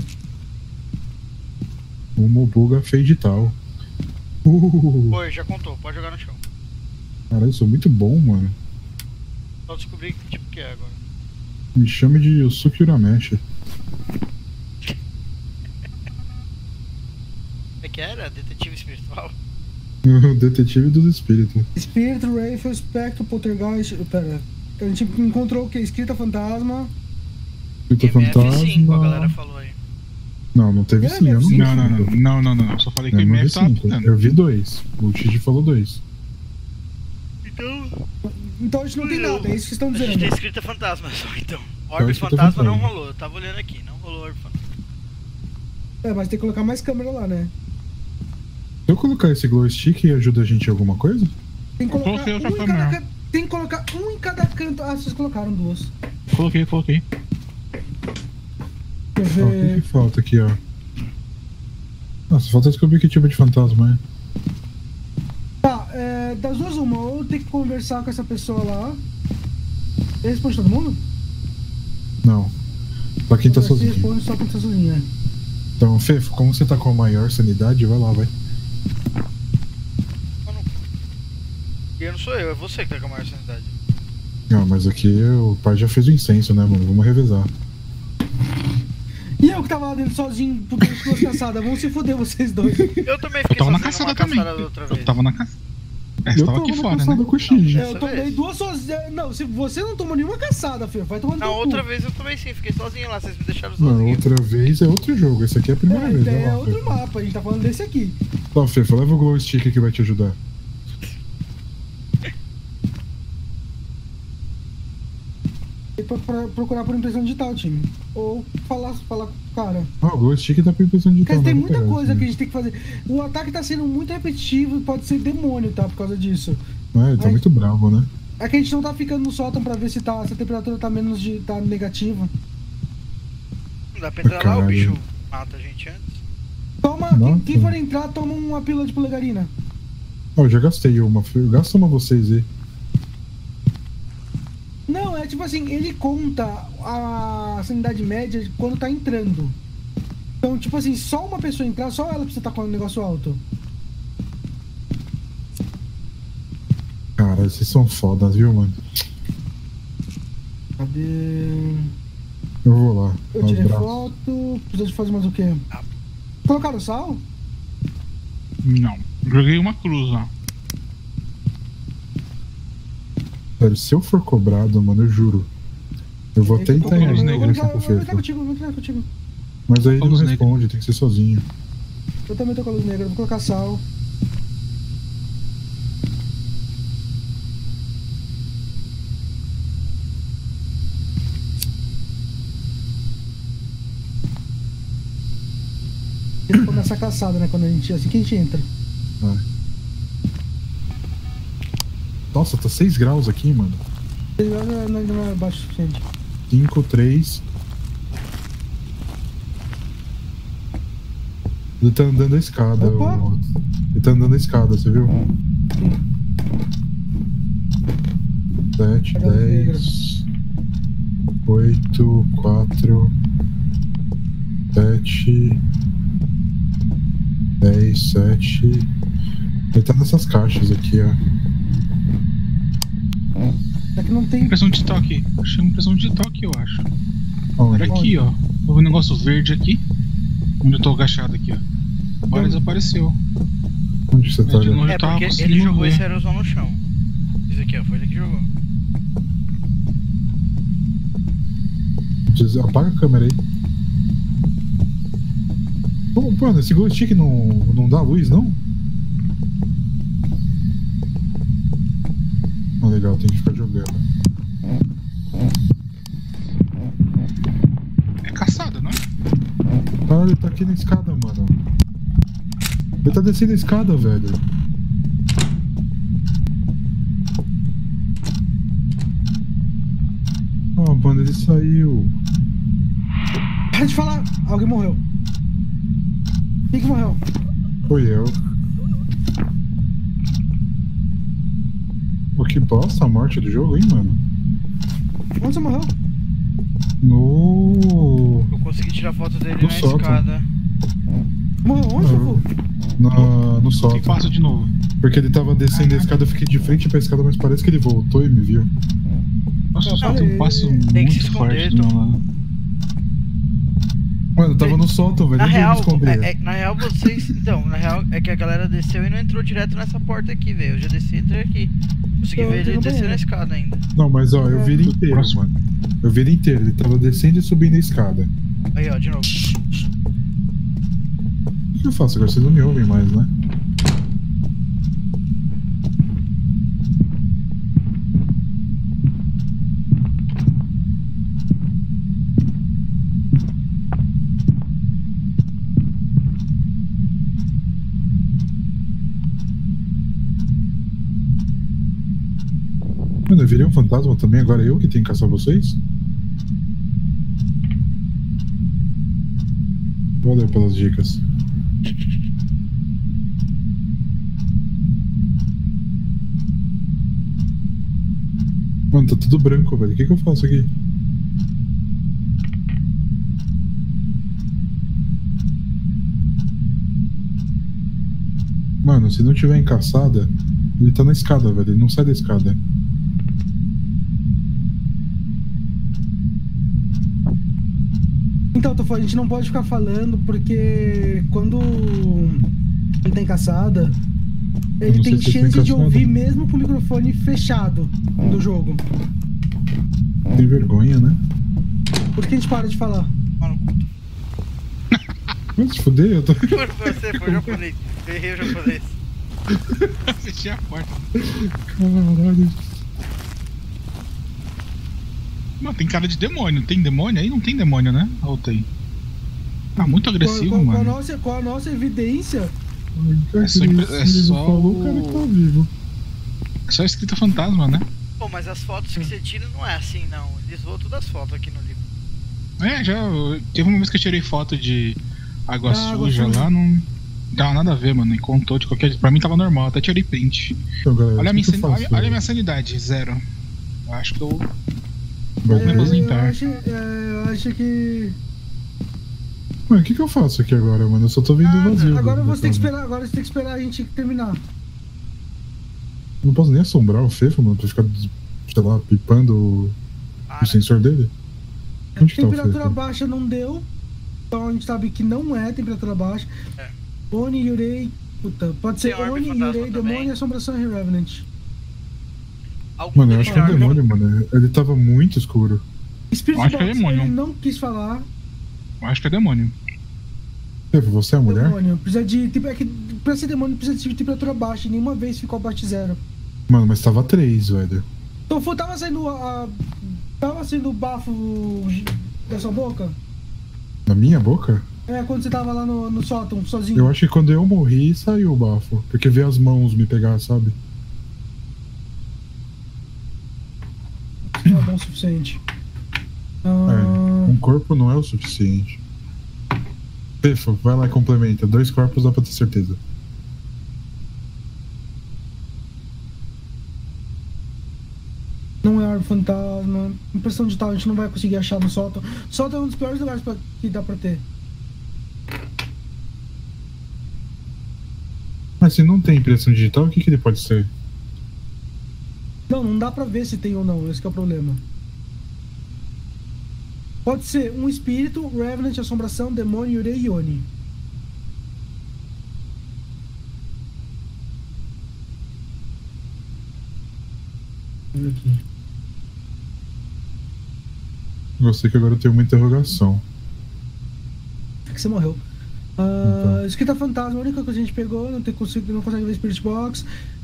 Uma buga fade tal. Oi, já contou, pode jogar no chão. Caralho, isso é muito bom, mano. Só descobri que tipo que é agora. Me chame de Yusuke Urameshi. É que era? Detetive espiritual? O detetive dos espíritos. Espírito, Wraith, Espectro, Poltergeist. Pera. A gente encontrou o que? Escrita fantasma. Escrita fantasma. MF5, a galera falou aí. Não, não teve sim, eu não. Não. Só falei que o MF tava apitando. Eu vi 2. O Titi falou 2. Então a gente não tem nada, é isso que estão dizendo. A gente tem escrita fantasma só, então. Orbe fantasma não rolou, eu tava olhando aqui, não rolou Orbe fantasma. É, mas tem que colocar mais câmera lá, né? Se eu colocar esse glow stick, ajuda a gente em alguma coisa? Tem que colocar um em cada canto. Tem que colocar um em cada canto. Ah, vocês colocaram 2. Coloquei. Quer ver? O que falta aqui, ó? Nossa, falta descobrir que tipo de fantasma é. Tá, das duas uma, ou tem que conversar com essa pessoa lá. Ele responde todo mundo? Não. Só quem tá sozinho. Responde só quem tá sozinho, né? Então, Fê, como você tá com a maior sanidade, vai lá, vai. Eu não sou eu, é você que tá com a maior sanidade. Não, mas aqui o pai já fez o incenso, né, mano? Vamos revezar. E eu que tava lá dentro sozinho porque eu ficou caçada. Vamos se foder vocês dois. Eu também fiquei sozinho numa caçada da outra vez. Eu tava na caçada. Eu tava aqui fora, né? Com o Xige. Eu tomei 2 sozinhas. Não, se você não tomou nenhuma caçada, Fê, vai tomando. Na outra vez eu tomei sim, fiquei sozinho lá, vocês me deixaram sozinho. Não, outra vez é outro jogo, esse aqui é a primeira vez. É outro mapa, a gente tá falando desse aqui. Tá, Fê, leva o glow stick que vai te ajudar. E pra procurar por impressão digital, time. Ou falar com o cara. Ah, o glow stick tá por impressão digital. Porque tem muita coisa que a gente tem que fazer. O ataque tá sendo muito repetitivo e pode ser demônio, tá? Por causa disso. É, ele tá muito bravo, né? É que a gente não tá ficando no sótão pra ver se a temperatura tá menos tá negativa. Não dá pra entrar lá, o bicho mata a gente antes. Toma, quem for entrar, toma uma pílula de polegarina. Ó, eu já gastei uma, gasta uma vocês aí. Não, é tipo assim, ele conta a sanidade média quando tá entrando. Então, tipo assim, só uma pessoa entrar, só ela precisa estar com o negócio alto. Cara, vocês são fodas, viu, mano? Cadê? Eu vou lá. Eu tirei foto. Precisa de fazer mais o quê? Colocaram sal? Não. Joguei uma cruz lá. Sério, se eu for cobrado, mano, eu juro. Eu vou até entrar em negros com o Fê. Vou entrar contigo. Mas aí ele não responde, tem que ser sozinho. Eu também tô com a luz negra, vou colocar sal. Ele começa a caçada, né? Quando a gente. Assim que a gente entra. Nossa, tá 6 graus aqui, mano. 6 graus não é baixo o suficiente. 5, 3. Ele tá andando a escada. Ele tá andando a escada, você viu? 7, 10. 8, 4. 7. 10, 7. Ele tá nessas caixas aqui, ó. É que não tem. Impressão digital aqui. Achei uma impressão digital aqui, eu acho. Onde? Olha aqui, ó. Eu vi um negócio verde aqui. Onde eu tô agachado aqui, ó. Agora desapareceu. Onde você tá? É porque ele jogou esse aerosol no chão. Isso aqui, ó. Foi ele que jogou. Apaga a câmera aí. Pô, mano, esse glow stick não dá luz, não? Ah, legal, tem que ficar jogando. É caçada, não é? Caralho, ele tá aqui na escada, mano. Ele tá descendo a escada, velho. Oh, mano, ele saiu. Para de falar! Alguém morreu. Quem que morreu? Foi eu. Pô, que bosta a morte do jogo, hein, mano? Onde você morreu? No... Eu consegui tirar foto dele no na sótão. escada. Morreu onde, Fufu? No sótão. Quem passa de novo? Porque ele tava descendo a escada, eu fiquei de frente pra escada, mas parece que ele voltou e me viu. Nossa, só falei, tem um passo tem que se muito esconder, forte do meu lado. Mano, eu tava no sótão, velho. Na Onde eu real, me esconder? na real vocês... Então, na real é que a galera desceu e não entrou direto nessa porta aqui, velho. Eu já desci e entrei aqui. Consegui Eu ver ele entrei no descer banheiro. na escada ainda. Não, mas ó, eu vi ele inteiro, Próximo. mano. Eu vi ele inteiro. Ele tava descendo e subindo a escada. Aí, ó, de novo. O que eu faço agora? Vocês não me ouvem mais, né? Mano, eu virei um fantasma também, agora eu que tenho que caçar vocês? Valeu pelas dicas. Mano, tá tudo branco, velho. O que eu faço aqui? Mano, se não tiver encaçada, ele tá na escada, velho. Ele não sai da escada. Então, Tofó, a gente não pode ficar falando porque quando ele tá em caçada, ele não tem sei se chance tá de encaçado. ouvir mesmo com o microfone fechado do jogo. Tem vergonha, né? Por que a gente para de falar? Mano, Vai se fuder, eu tô... foi você, foi o japonês. Eu errei o japonês. Fechei a porta. Caralho. Mano, tem cara de demônio. Tem demônio aí? Não tem demônio, né? Ou tem? Ah, muito agressivo, Com a mano. nossa evidência, É só falou o cara que tá vivo. É só escrita fantasma, né? Pô, mas as fotos que você tira não é assim, não. Eles voam todas as fotos aqui no livro. É, já. Teve uma vez que eu tirei foto de água água suja suja. lá, não dava nada a ver, mano. E contou de qualquer jeito. Pra mim tava normal, até tirei print. Então, galera, Olha a o minha, que eu faço, olha a velho? minha sanidade, 0. Eu acho que eu. Vai me ver. aposentar. eu acho que... Mano, o que eu faço aqui agora, mano? Eu só tô vendo vazio. Agora da você tem que casa. esperar, agora você tem que esperar a gente terminar. Não posso nem assombrar o Fefo, mano, pra ficar, sei lá, pipando o Para. sensor dele. Onde que tá o Temperatura Fefo? baixa não deu, então a gente sabe que não é temperatura baixa. É. Oni, Yurei, puta, pode ser Tem orbe Oni, fantasma Yurei, também. Demônio, Assombração e Revenant. Algum Mano, eu deles acho que é tem orbe? demônio, mano. Ele tava muito escuro. Spirit Acho que é Box, demônio. ele não quis falar. Eu acho que é demônio. Fefo, você é a mulher? Demônio, precisa de, tipo, é que pra ser demônio precisa de temperatura baixa, e nenhuma vez ficou abaixo de 0. Mano, mas tava 3, velho. Então tava saindo tava saindo bafo da sua boca? Na minha boca? É, quando você tava lá no sótão, sozinho. Eu acho que quando eu morri, saiu o bafo. Porque veio as mãos me pegar, sabe? Não é bom o suficiente. É, um corpo não é o suficiente. Fefo, vai lá e complementa. 2 corpos dá pra ter certeza. Não é árvore fantasma. Impressão digital a gente não vai conseguir achar no sótão. Sótão é um dos piores lugares que dá pra ter. Mas se não tem impressão digital, o que ele pode ser? Não dá pra ver se tem ou não, esse que é o problema. Pode ser um espírito, Revenant, assombração, demônio, Yurei e Oni. Olha aqui. Gostei que agora eu tenho uma interrogação. É que você morreu. Então. Escrita fantasma, a única coisa que a gente pegou, não consegue ver Spirit Box.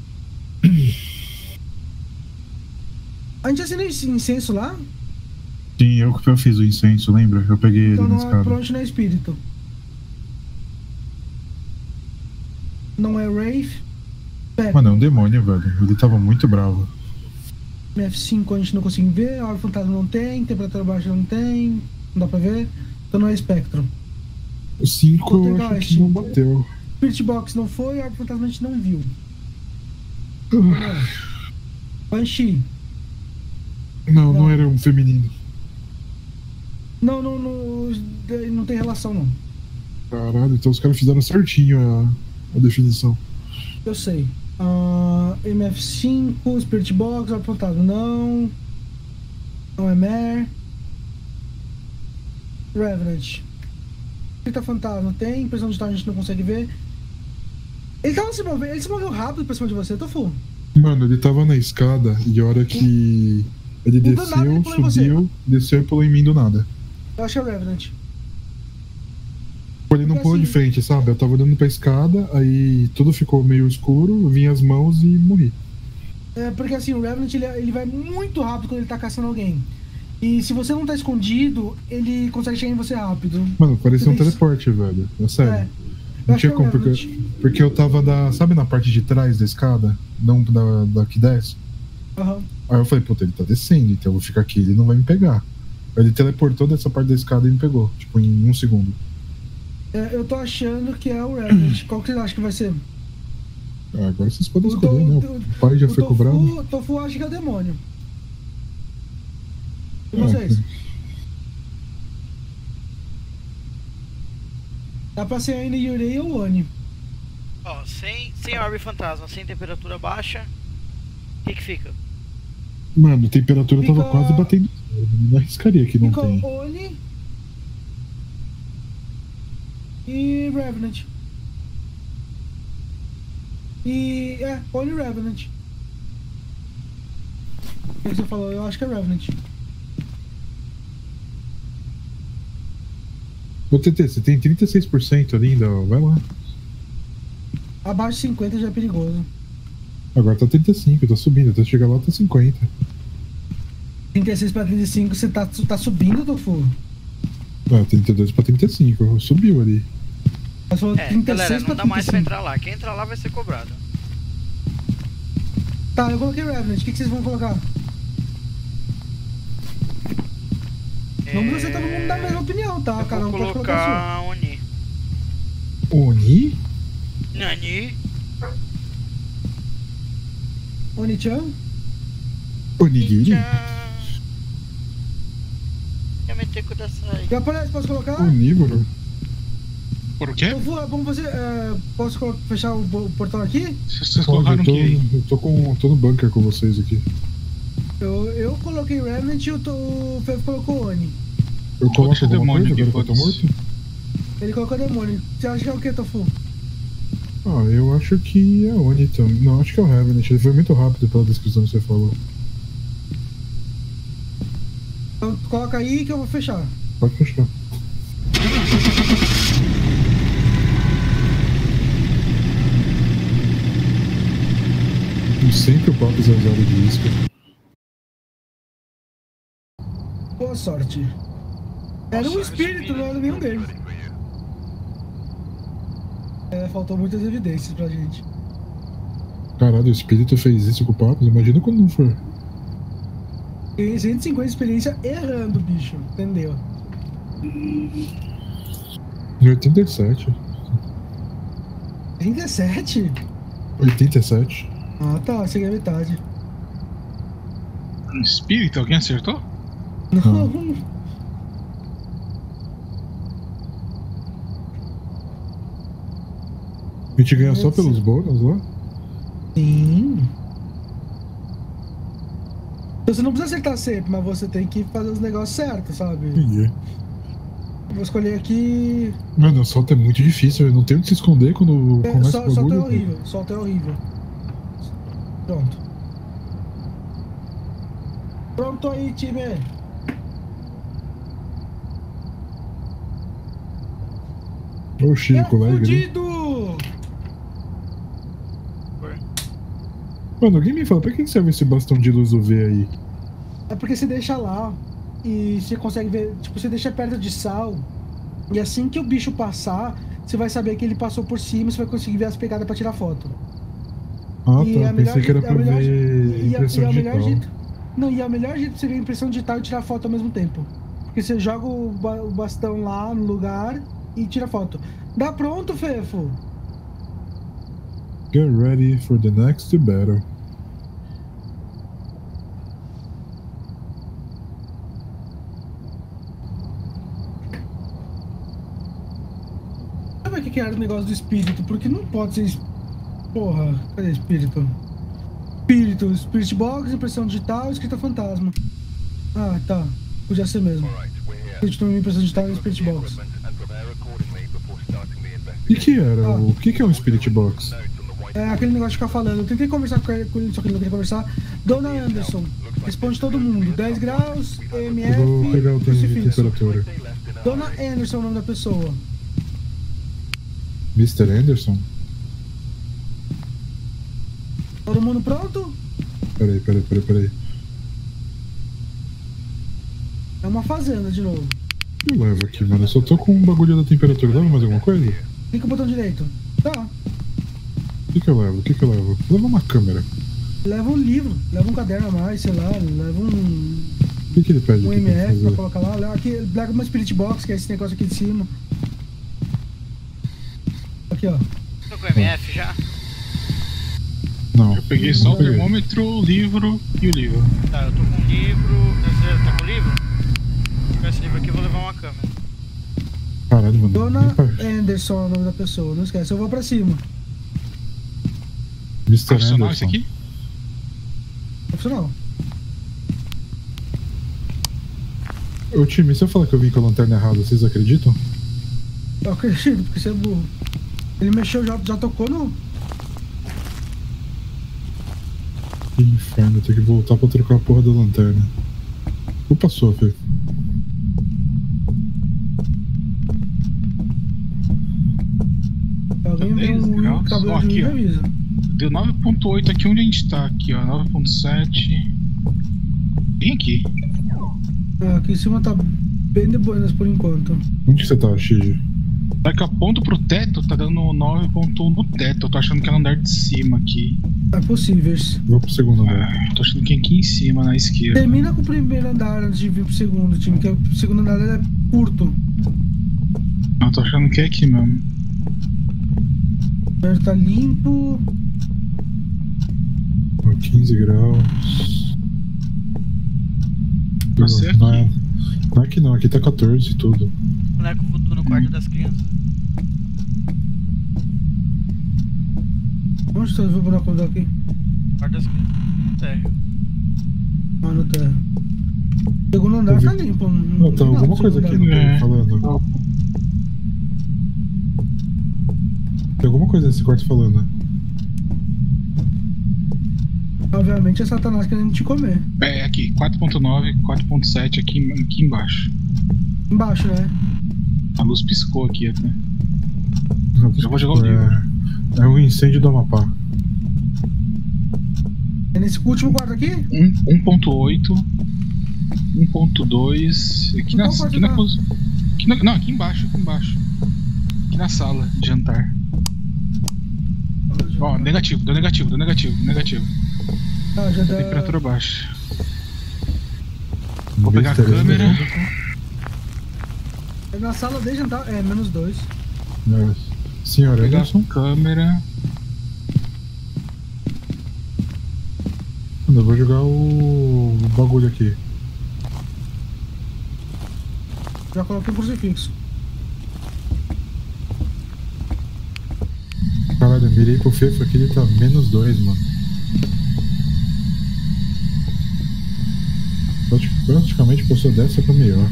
A gente acendeu incenso lá? Sim, eu fiz o incenso, lembra? Eu peguei Então ele na não é, escada. provavelmente não é espírito. Não é Wraith. Mano, é um demônio, velho. Ele tava muito bravo. F5 a gente não consegue ver, a árvore fantasma não tem, temperatura baixa não tem, não dá pra ver. Então não é espectro. O 5 eu acho Poltergeist. que não bateu. Spirit Box não foi, a árvore fantasma a gente não viu. Banshee. Não era um feminino. Não tem relação, não. Caralho, então os caras fizeram certinho a definição. Eu sei. MF5, Spirit Box, apontado. Não é Mare. Revenant. Grita fantasma. Tem impressão digital, a gente não consegue ver. Ele se moveu rápido pra cima de você, Tofu. Mano, ele tava na escada e a hora que ele desceu, subiu, desceu e pulou em mim do nada. Eu acho que é o Revenant. Ele não pulou de frente, sabe? Eu tava olhando pra escada, aí tudo ficou meio escuro, eu vim as mãos e morri. Porque assim, o Revenant ele vai muito rápido quando ele tá caçando alguém. E se você não tá escondido, ele consegue chegar em você rápido. Mano, parecia um teleporte, velho. É sério. Não tinha como, porque eu tava sabe na parte de trás da escada? Não da que desce? Aham. Aí eu falei, puta, ele tá descendo, então eu vou ficar aqui, ele não vai me pegar. Aí ele teleportou dessa parte da escada e me pegou, tipo, em 1 segundo. Eu tô achando que é o Revenant. Qual que você acha que vai ser? Agora vocês podem escolher, né? O pai já foi cobrado. O Tofu acha que é o demônio. E vocês? Dá pra ser ainda Yurei ou Oni. Ó, sem orbe fantasma, sem temperatura baixa, o que fica? Mano, a temperatura tava quase batendo. Não arriscaria que não tem. Fica Oni e Revenant. Oni e Revenant. O que você falou? Eu acho que é Revenant. Ô TT, você tem 36% ainda, ó. Vai lá. Abaixo de 50 já é perigoso. Agora tá 35, tá subindo, até chegar lá tá 50. 36 pra 35, você tá subindo, Tofu? 32 pra 35, subiu ali. Mas falou 36 galera, não pra dá mais 35. pra entrar lá. Quem entrar lá vai ser cobrado. Tá, eu coloquei Revenant, o que vocês vão colocar? Não precisa ser todo mundo da mesma opinião, tá? Cada um pode colocar Oni. Oni? Nani? Oni-chan? Onigiri? Já meteu com dessa aí. Japonês, posso colocar? Onívoro? Por quê? Vamos fazer. Posso fechar o portão aqui? Vocês colocaram o que aí? Eu tô no bunker com vocês aqui. Eu coloquei Revenant e o Fef colocou Oni. Eu coloco o demônio coisa, aqui, agora que eu tô morto? Ele colocou demônio. Você acha que é o que, Tofu? Eu acho que é Oni também. Não, acho que é o Revenant. Ele foi muito rápido pela descrição que você falou. Então coloca aí que eu vou fechar. Pode fechar. Sempre o papo 00 de isca. Boa sorte. Era um espírito, não era nenhum deles. Faltou muitas evidências pra gente. Caralho, o espírito fez isso com o papo? Imagina quando não for. Tem 150 de experiência errando, bicho. Entendeu? 87. 37? 87. Ah, tá. Cheguei à metade. Espírito? Alguém acertou? Não. A gente ganha só pelos bônus lá? Sim. Você não precisa acertar sempre, mas você tem que fazer os negócios certos, sabe? Entendi. Vou escolher aqui. Mano, o solto é muito difícil, eu não tenho onde se esconder quando começa o bagulho. Solto é horrível, solto é horrível. Pronto. Pronto aí, time. Ô, Chico, vai, fudido! Mano, alguém me fala, pra que serve esse bastão de luz UV aí? É porque você deixa lá e você consegue ver, tipo, você deixa perto de sal e assim que o bicho passar, você vai saber que ele passou por cima e você vai conseguir ver as pegadas pra tirar foto. Ah, e tá, pensei que era pra ver impressão digital. E é o melhor jeito de você ver a impressão digital e tirar foto ao mesmo tempo. Porque você joga o bastão lá no lugar e tira foto. Dá pronto, Fefo? Get ready for the next battle. que era o negócio do espírito, porque não pode ser... Porra, cadê espírito? Espírito, Spirit Box, impressão digital, escrita fantasma. Ah, tá. Podia ser mesmo. Espírito, impressão digital e Spirit Box. O que era? O que é um Spirit Box? É aquele negócio de ficar falando. Eu tentei conversar com ele, só que ele não queria conversar. Dona Anderson, responde todo mundo. 10 graus, EMF, vou pegar o termo de crucifixo. temperatura. Dona Anderson é o nome da pessoa. Mr. Anderson? Todo mundo pronto? Peraí. É uma fazenda de novo. O que eu levo aqui, mano? Eu só tô com um bagulho da temperatura. Leva mais alguma coisa? Clica o botão direito. Tá. O que eu levo? Leva uma câmera. Leva um livro, leva um caderno a mais, sei lá, leva um... O que ele pede Um aqui pra MF fazer? pra colocar lá. Leva uma Spirit Box, que é esse negócio aqui de cima. Aqui, ó. Tô com o MF já? Não. Eu peguei só o termômetro, o livro e o livro. Tá, eu tô com um livro. Você tá com o livro? Vou pegar esse livro aqui e vou levar uma câmera. Caralho, mano. Dona Anderson é o nome da pessoa, não esquece. Eu vou pra cima. Mr. Profissional esse Anderson. aqui? Profissional. Ô time, se eu falar que eu vim com a lanterna errada, vocês acreditam? Eu acredito, porque você é burro. Ele mexeu, já tocou no... Que inferno, eu tenho que voltar pra trocar a porra da lanterna. Culpa sua, Fê. Alguém vê 10 um graus. cabelo Ó, de aqui, mim e ó. avisa. Deu 9.8 aqui onde a gente tá. Aqui, ó. 9.7. Bem aqui. Ah, aqui em cima tá bem de buenas por enquanto. Onde que você tá, Xigi? Na hora que eu aponto pro teto, tá dando 9.1 no teto. Eu tô achando que é no andar de cima aqui. É possível. Vou pro segundo andar. Tô achando que é aqui em cima, na esquerda. Termina com o primeiro andar antes de vir pro segundo, time, que o segundo andar é curto. Eu tô achando que é aqui mesmo. O primeiro tá limpo. 15 graus. Vai ser aqui. Não é aqui não, aqui tá 14 e tudo. Boneco voodoo no quarto das crianças. Onde você viu o boneco voodoo aqui? Quarto das crianças. Sério. Ah, no terra. O segundo andar tá limpo. Não, tá tem nada alguma no coisa segundo aqui andar. no que eu tô falando. Tem alguma coisa nesse quarto falando. Obviamente é Satanás querendo te comer. É, aqui. 4.9, 4.7 aqui embaixo. Embaixo, né? A luz piscou aqui até. Não, Eu vou jogar o livro. É um incêndio do Amapá. É nesse último quarto aqui? 1.8, 1.2. Aqui na, Qual quarto aqui na tá? cozinha. Não, aqui embaixo, aqui embaixo. Aqui na sala de jantar. Ó, negativo, deu negativo. Ah, já dá... Temperatura baixa. Vou pegar a câmera. É na sala de jantar, é -2. Senhora Vou pegar Anderson. a câmera. Eu vou jogar o bagulho aqui. Já coloquei um crucifixo. Caralho, eu mirei pro Fefo aqui, ele tá -2, mano. Praticamente a pessoa dessa pra melhor.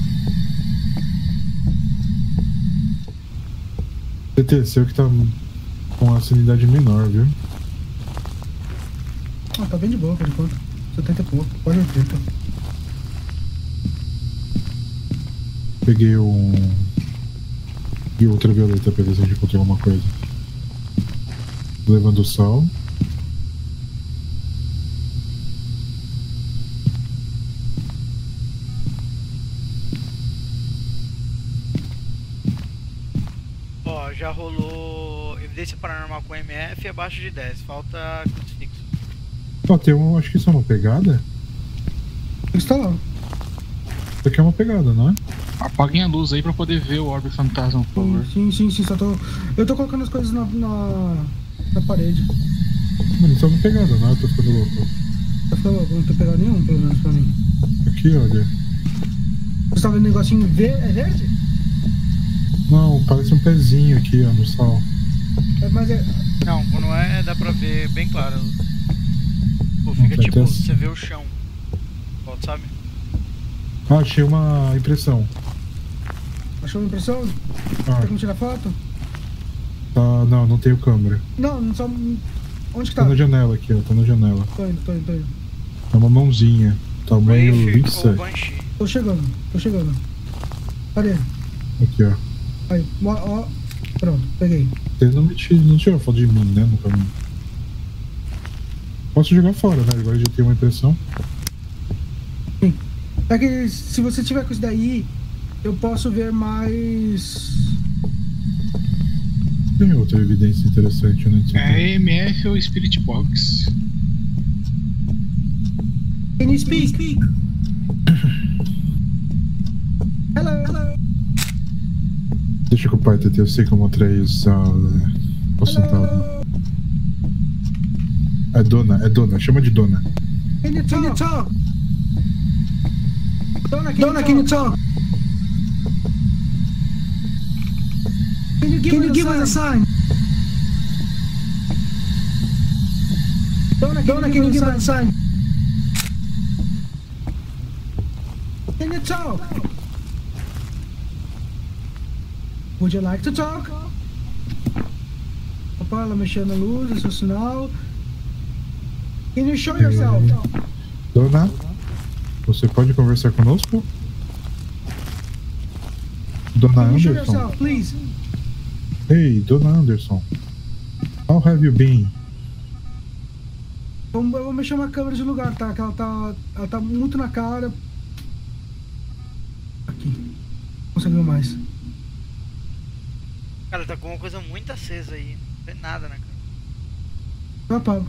TT, seu que tá com a sanidade menor, viu? Ah, tá bem de boa por enquanto. 70 e pouco, quase 80. Peguei um. E ultravioleta pra ver se a gente encontrou alguma coisa. Levando sal. Ó, já rolou evidência paranormal com MF abaixo de 10. Falta crucifixo. Ó, tem um. Acho que isso é uma pegada. Está lá. Isso aqui é uma pegada, não é? Apaguem a luz aí pra poder ver o orbe fantasma, por favor. Sim, só tô... Eu tô colocando as coisas na parede. Mano, isso é uma pegada, não é? Eu tô ficando louco. Tá ficando louco, não tô pegando nenhum, pelo menos pra mim. Aqui, olha. Você tá vendo o negocinho é verde? Não, parece um pezinho aqui, ó, no sal. Mas é... Não, quando é, dá pra ver bem claro. Pô, fica tipo, você vê o chão. Volta, sabe? Ah, achei uma impressão. Achou uma impressão? Ah. Tem como tirar foto? Tá, não tenho câmera. Não, só... Onde que tá? Tá na janela aqui, ó, tá na janela. Tô indo. É uma mãozinha, tamanho 27. Tô chegando. Cadê? Aqui, ó. Aí, ó. Pronto, peguei. Ele não tirou foto de mim, né, no caminho. Posso jogar fora, né? Agora já tem uma impressão. Sim. É que se você tiver com isso daí, eu posso ver mais... Tem outra evidência interessante, né? É EMF ou Spirit Box? Can you speak? Hello. Deixa que o pai TT, eu sei que eu mostrei isso. Posso sentar? É dona, chama de dona. Can you talk? Dona, can you talk? Can you give us a sign? Dona, can you give us a sign? Can you talk? Would you like to talk? Opa, ela mexendo na luz, esse é o sinal. Can you show yourself? Dona, você pode conversar conosco? Dona Can you show Anderson. yourself, please? Hey, Dona Anderson. How have you been? Eu vou mexer uma câmera de lugar, tá? Que ela tá muito na cara. Aqui. Não consegue ver mais. Cara, tá com uma coisa muito acesa aí. Não vê nada, né, cara? Eu apago.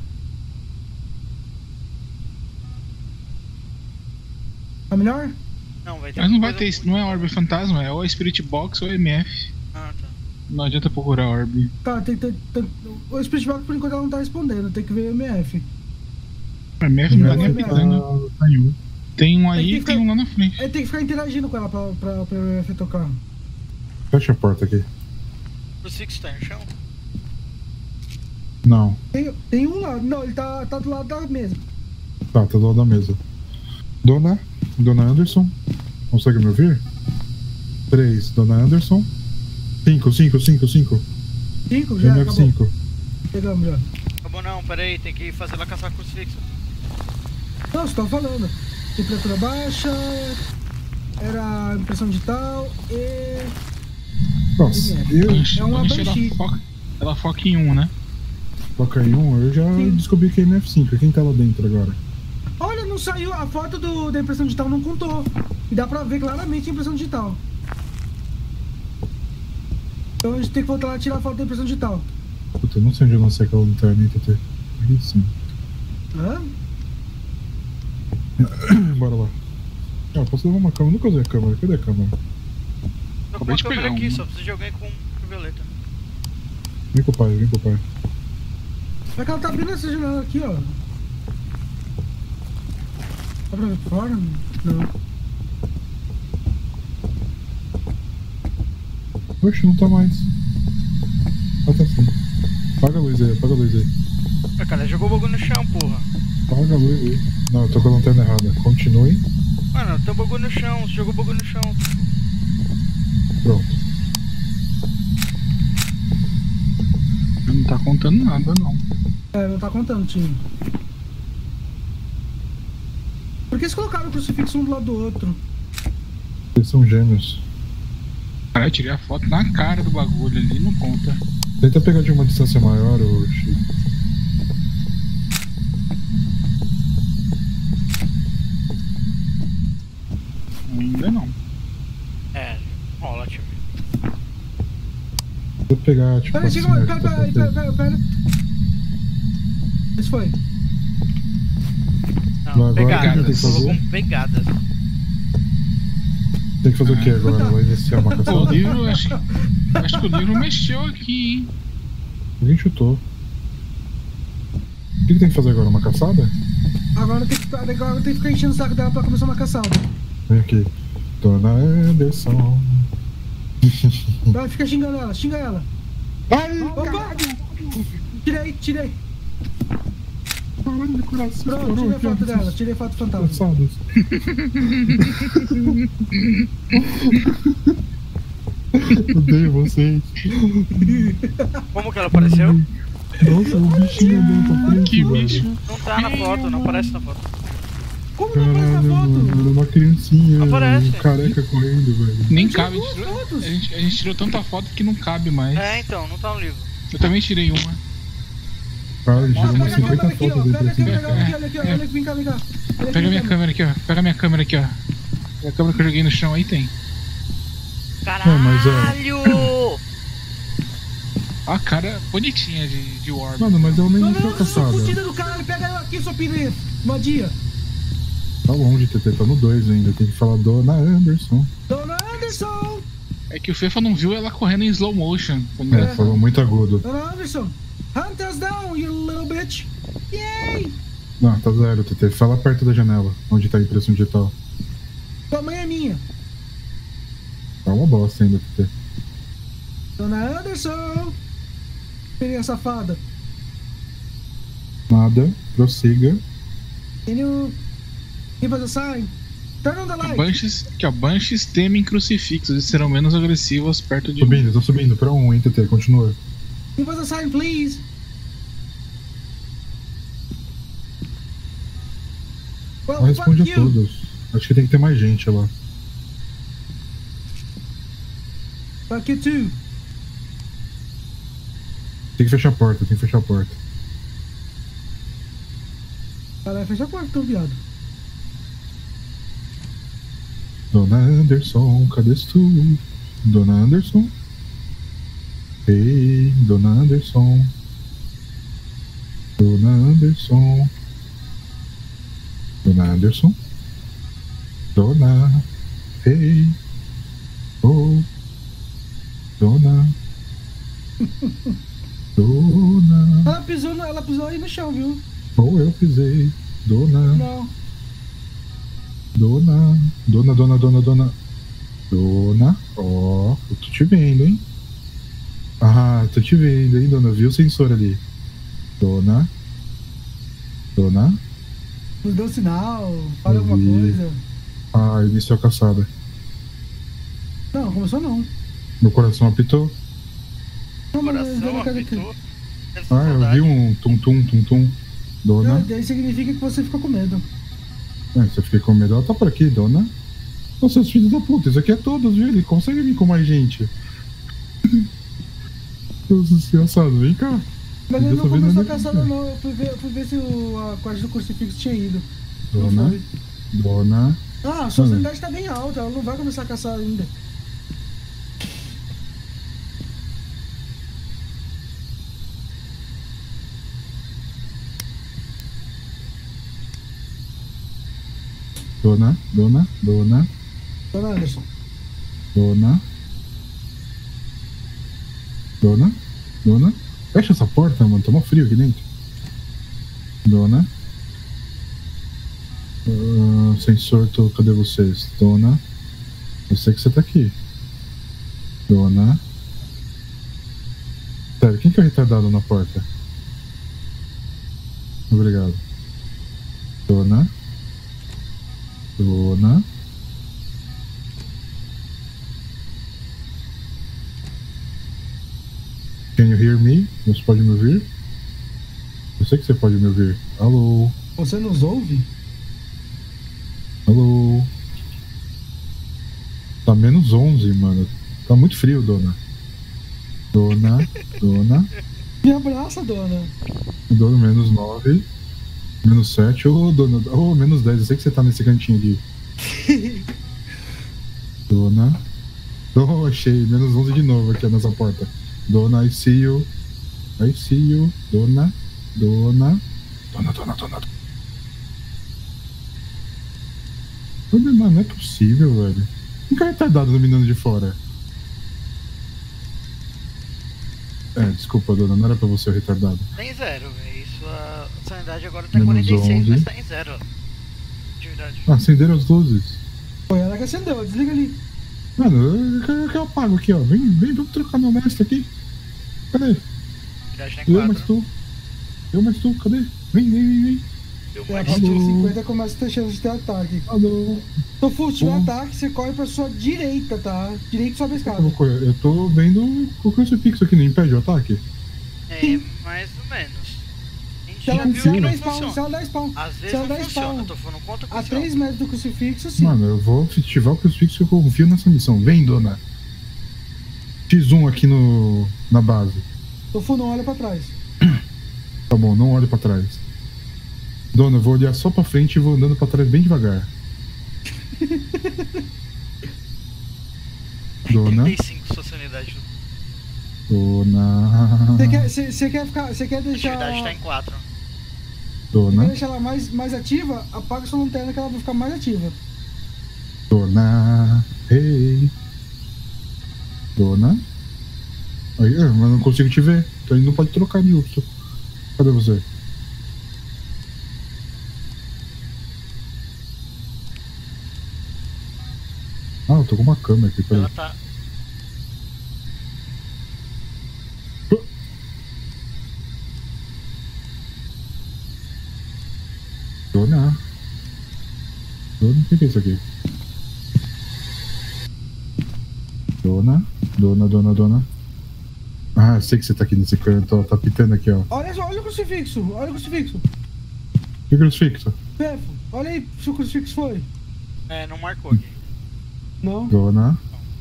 Tá melhor? Não, vai ter. Mas não vai ter isso, não é Orb Fantasma, é ou Spirit Box ou EMF. Ah, tá. Não adianta procurar Orb. Tá, o Spirit Box por enquanto ela não tá respondendo, tem que ver o MF. A EMF não tá nem EMF. apitando. Tá em um. Tem um aí e tem um lá na frente. Ele tem que ficar interagindo com ela pra o MF tocar. Fecha a porta aqui. O Six tá no chão? Não. Tem um lá, não, ele tá do lado da mesa. Tá do lado da mesa. Dona Anderson, consegue me ouvir? 3, Dona Anderson. 5. 5 já, MF5. acabou. Pegamos já. Acabou não, peraí, tem que fazer ela caçar crucifixo. Não, você tava falando. Temperatura baixa, era impressão digital e... Nossa, É uma Banshee. Ela foca em um, né? Foca em um, eu já descobri que é MF5. Quem tá lá dentro agora? Olha, não saiu, a foto da impressão digital não contou. E dá pra ver claramente a impressão digital. Então a gente tem que voltar lá e tirar a foto da impressão digital. Puta, eu não sei onde eu lancei aquela lanterna, TT. Aqui sim. Hã? Bora lá. Ah, posso levar uma câmera? Eu nunca usei a câmera. Cadê a câmera? Tô com Acabei uma de câmera pegar aqui, uma. só preciso de alguém com violeta. Vem com o pai. É que ela tá abrindo essa janela aqui, ó. Dá pra ver por fora? Não. Oxe, não tá mais. Ah, tá sim. Apaga a luz aí. Ah, cara, jogou o bagulho no chão, porra. Apaga a luz aí. Não, eu tô com a lanterna errada. Continue. Mano, tem um bagulho no chão, você jogou o bagulho no chão. Pronto. Não tá contando nada, não. É, não tá contando, time. Por que eles colocaram o crucifixo um do lado do outro? Eles são gêmeos. Cara, eu tirei a foto na cara do bagulho ali, não conta. Tenta pegar de uma distância maior, ô Chico. Ainda não. É, rola, tio. Vou pegar, tipo, Pera, assim, pera. Esse foi. Não, Agora, pegadas, tem que fazer? colocou com pegadas. Tem que fazer o que agora? Vai iniciar uma Pô, o caçada? livro, acho que o livro mexeu aqui, hein? Alguém chutou. O que tem que fazer agora? Uma caçada? Agora tem que ficar enchendo o saco dela pra começar uma caçada. Vem aqui. Dona Anderson. Vai, fica xingando ela, xinga ela. Ai, opa! Tirei. Caralho, de coração. Pronto, tirei foto dela, tirei foto fantasma. Odeio vocês. Como que ela apareceu? Nossa, o bichinho andando pra frente, Que velho. bicho. Não tá na foto, não aparece na foto. Como não aparece na Caralho, foto? mano, era uma criancinha Aparece. careca correndo, velho. Nem Tirou cabe. duas fotos. A gente tirou tanta foto que não cabe mais. É, então, não tá no livro. Eu também tirei uma. Cara, tirou Pega umas a 50 câmera aqui, ó. fotos Pega a dele câmera, assim. olha aqui, vem cá. Pega minha câmera aqui, ó. Pega minha câmera aqui, ó. A câmera que eu joguei no chão aí tem. Caralho! A cara bonitinha de Orb. Mano, mas ela nem Não, foi sua caçada. fudida do caralho, pega ela aqui, sua piranha. Vadia. Tá longe, TT, tá no 2 ainda. Tem que falar Dona Anderson. Dona Anderson. É que o Fefa não viu ela correndo em slow motion. É, falou muito agudo. Dona Anderson. Hunt us down, you little bitch. Yay. Não, tá 0, TT. Fala perto da janela, onde tá a impressão digital. Tua mãe é minha. Tá uma bosta ainda, TT. Dona Anderson. Piranha safada. Nada, prossiga. Can you give us a sign? Turn on the light. Banshees temem crucifixos e serão menos agressivos perto de Subindo, tô subindo. Pra 1, hein, TT. Continua. Give us a sign, please. Ela Well, responde fuck a you. todos. Acho que tem que ter mais gente lá. Fuck you too. Tem que fechar a porta, Caralho, fecha a porta, tô viado. Dona Anderson, cadê tu? Dona Anderson? Ei, Dona Anderson. Dona Anderson. Dona Anderson. Dona. Ei. Oh. Dona. Dona. Ela pisou aí no chão, viu? Ou eu pisei. Dona. Não. Dona. Ó, eu tô te vendo, hein? Ah, tô te vendo, hein, dona? Viu o sensor ali? Dona. Nos deu sinal, fala Eu alguma vi. coisa. Ah, iniciou a caçada. Não, começou não. Meu coração apitou. Não, mas eu Coração não quero que... apitou. Deve ser Ah, eu saudade. vi um tum-tum. Dona. Daí significa que você ficou com medo. É, se eu fiquei com medo, ela tá por aqui, dona. Ô, seus filhos da puta, isso aqui é todos, viu? Ele consegue vir com mais gente. Deus desgraçado, vem cá. Mas ele não Dessa vez começou a não é caçada assim. não, eu fui ver se a corte do crucifixo tinha ido. Dona. Não foi. Dona. Ah, a sua sanidade tá bem alta, ela não vai começar a caçar ainda. Dona. Dona Anderson. Dona. Fecha essa porta, mano. Tá mó frio aqui dentro. Dona. Sensor, cadê vocês? Dona. Eu sei que você tá aqui. Dona. Sério, quem que é o retardado na porta? Obrigado. Dona. Can you hear me? Você pode me ouvir? Eu sei que você pode me ouvir. Alô? Você nos ouve? Alô? Tá menos 11, mano. Tá muito frio, dona. Dona. Me abraça, dona. Dona, menos 9. Menos 7. Ô, dona. Ô, menos 10. Eu sei que você tá nesse cantinho aqui. Dona. Oh, achei. Menos 11 de novo aqui nessa porta. Dona, I see you. Dona. Mano, não é possível, velho. Um cara retardado dominando de fora. Desculpa, dona, não era pra você o retardado. Tá em 0, velho. Sua sanidade agora tá em Menos 46, 11. mas tá em 0. Atividade. Acenderam as luzes. Foi ela que acendeu, desliga ali. Mano, eu apago aqui, ó. Vem, vamos trocar no honesto aqui. Cadê? Eu mais tu, cadê? Vem. Eu a partir de 50 começa a ter chance de ter ataque. Alô. Tofu, se tiver ataque, você corre pra sua direita, tá? Direito sobe a escada. Eu tô vendo o crucifixo aqui, não impede o ataque? É, mais ou menos. Se ela der spawn, Às vezes não funciona, Tofu, não conta com a 3 metros do crucifixo, sim. Mano, eu vou ativar o crucifixo que eu confio nessa missão. Vem, dona. X1 aqui na base. Tofu, não olha pra trás. Tá bom, não olha pra trás. Dona, eu vou olhar só pra frente e vou andando pra trás bem devagar. Dona. 35 sua sanidade. Dona. Você quer deixar... A atividade tá em 4. Dona. Você quer deixar ela mais ativa? Apaga sua lanterna que ela vai ficar mais ativa. Dona. Hey. Dona. Aí, mas não consigo te ver. Então ele não pode trocar de urso. Cadê você? Ah, eu tô com uma câmera aqui, peraí. Ela tá... Dona. O que é isso aqui? Dona. Ah, eu sei que você tá aqui nesse canto, ó. Tá pitando aqui, ó. Olha o crucifixo, Que crucifixo? Pefo, olha aí se o crucifixo foi. É, não marcou aqui. Não. Dona.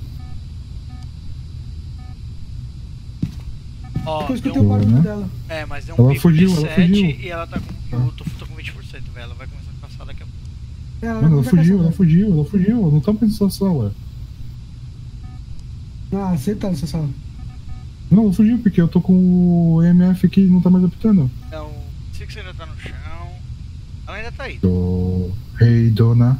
Ó, depois que eu tenho o barulho dela. É, mas deu um ela pico fugiu, de ela 7 fugiu. e ela tá com... Eu tô com 20%, velho. Ela vai começar a caçar daqui a pouco. Mano, ela fugiu. Não tá nessa sala. Ah, você tá nessa sala. Não, ela fugiu porque eu tô com o EMF aqui e não tá mais apitando. Não, o Six ainda tá no chão. Ela ainda tá aí. Hey, dona.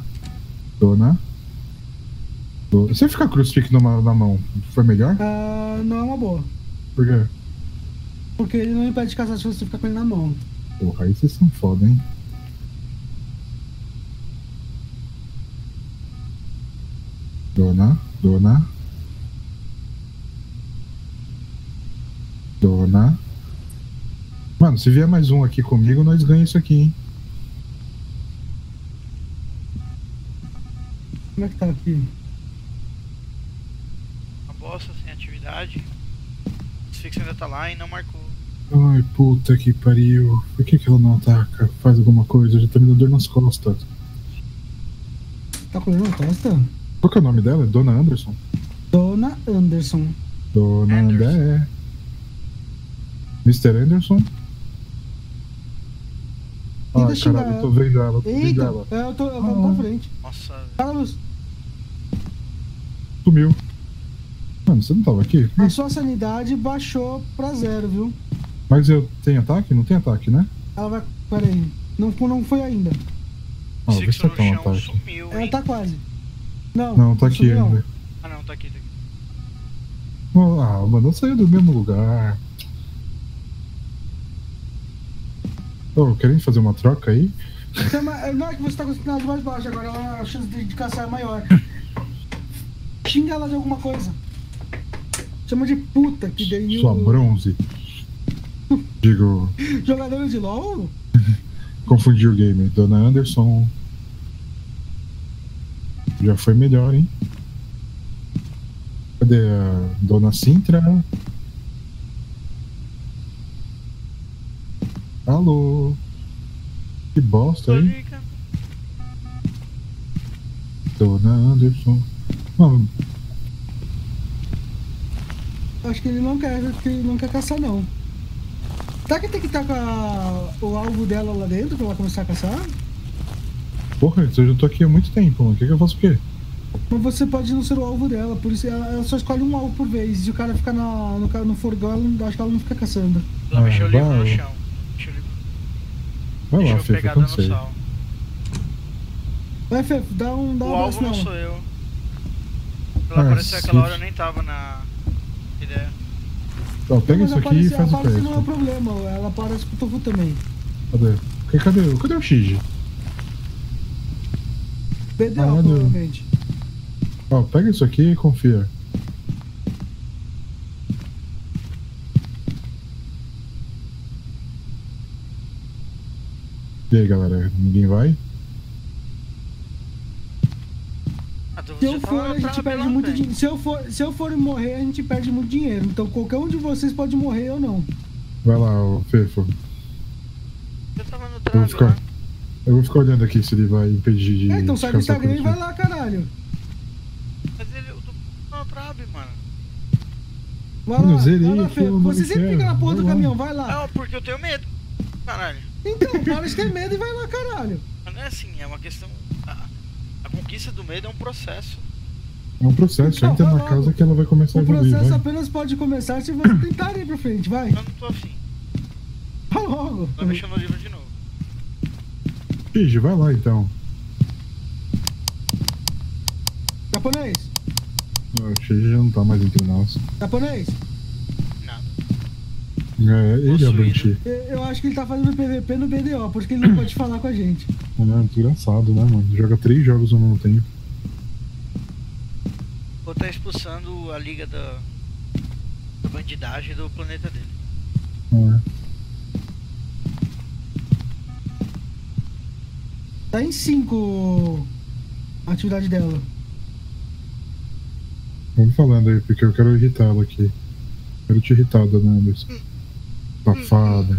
Você ficar crucifixo na mão, foi melhor? Ah, não é uma boa. Por quê? Porque ele não impede de caçar se você ficar com ele na mão. Porra, aí vocês são foda, hein? Dona. Mano, se vier mais um aqui comigo, nós ganhamos isso aqui, hein? Como é que tá aqui? Uma bosta, sem atividade. O Six ainda tá lá e não marcou. Ai, puta que pariu. Por que ela não ataca? Faz alguma coisa, já tá me dando dor nas costas. Tá com dor nas costas? Qual que é o nome dela? Dona Anderson? Dona Anderson. Dona André. Mr. Anderson? Ai, caralho, eu tô vendo ela, Eita, eu tô na frente. Nossa. Carlos. Sumiu. Mano, você não tava aqui? A sua sanidade baixou pra 0, viu? Mas eu tenho ataque? Não tem ataque, né? Ela vai... Pera aí. Não foi ainda. Ah, vê se tá um ataque. Sumiu, ela tá quase. Não, tá aqui ainda. Ah, não, tá aqui. Ah, mano, eu saí do mesmo lugar. Ô, querendo fazer uma troca aí? Não é que você tá com a sanidade mais baixa, agora a chance de caçar é maior. Xinga ela de alguma coisa. Chama de puta, que daí Sua bronze. Digo... Jogadora de LOL? Confundi o game. Dona Anderson... Já foi melhor, hein? Cadê a Dona Sintra? Alô? Que bosta, hein? Dona Anderson... Mano... Acho que ele não quer caçar, não. Será que tem que estar com o alvo dela lá dentro pra ela começar a caçar? Porra, eu já tô aqui há muito tempo, mano. O que eu faço o quê? Mas você pode não ser o alvo dela, por isso ela só escolhe um alvo por vez. E o cara fica no forgão, acho que ela não fica caçando. Ela mexeu o livro no chão. Vai lá, Fefo, eu cansei. Vai, Fefo, dá um o alvo não sou eu. Ela apareceu aquela hora, eu nem tava na ideia. Ó, pega isso aqui e faz o preço. Não é problema, ela aparece com o Tofu também. Cadê o Xige? BDO, provavelmente. Ó, pega isso aqui e confia. E aí, galera, ninguém vai? Se eu for, a gente perde muito dinheiro. Se eu for morrer, a gente perde muito dinheiro. Então qualquer um de vocês pode morrer ou não. Vai lá, ô Fefo. Eu tava no trânsito, né? Eu vou ficar olhando aqui se ele vai impedir de... então sai do Instagram e vai lá, caralho. Mas eu tô no trap, mano. Vai lá, Fefo. Você sempre fica na porra do caminhão, vai lá. É, porque eu tenho medo. Caralho. Então, para de ter medo e vai lá, caralho. Mas não é assim, é uma questão... A conquista do medo é um processo. É um processo, então, entra na casa que ela vai começar a evoluir. O processo apenas pode começar se você tentar ir pra frente, vai. Eu não tô afim. Vai logo. Tô mexendo no livro de novo. Fiji, vai lá então. Japonês? O Fiji já não tá mais entre nós. Japonês? Nada. É, ele é o Banshee. Eu acho que ele tá fazendo PVP no BDO, por isso que ele não pode falar com a gente. É desgraçado, né, mano? Joga 3 jogos ao mesmo tempo. Vou estar expulsando a liga da bandidagem do planeta dele. É. Tá em 5 a atividade dela. Vamos falando aí, porque eu quero irritá-la aqui. Quero te irritar, dona Anderson. Safada.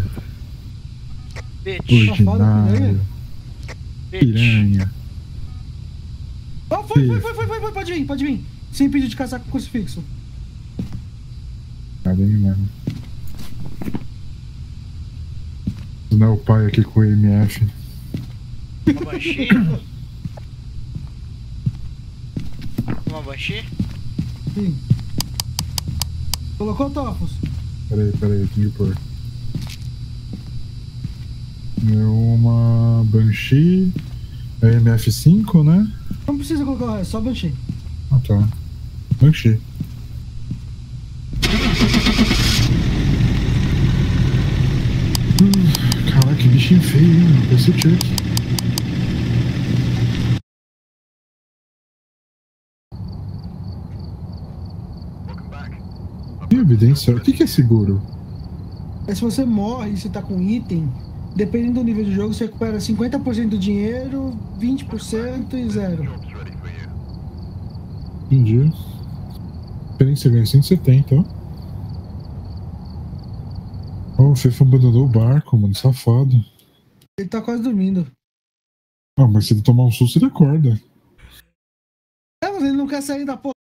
Ordinária. Piranha. Oh, foi, pode vir. Sem pedir de caçar com crucifixo. Tá bem, mano. Não é o pai aqui com o MF. Uma Banshee? Uma Banshee? Sim. Colocou Topos? Peraí, tem que pôr. É uma Banshee. É MF5, né? Não precisa colocar o resto, só Banshee. Ah, tá. Banshee. Caraca, que bichinho feio, hein? Parece o Chuck. Que evidência? O que é seguro? É se você morre e você tá com item, dependendo do nível do jogo, você recupera 50% do dinheiro, 20% e 0. Entendi. Experiência ganha 170, ó. Oh, o Fefa abandonou o barco, mano, safado. Ele tá quase dormindo. Ah, mas se ele tomar um susto, ele acorda. É, mas ele não quer sair da porra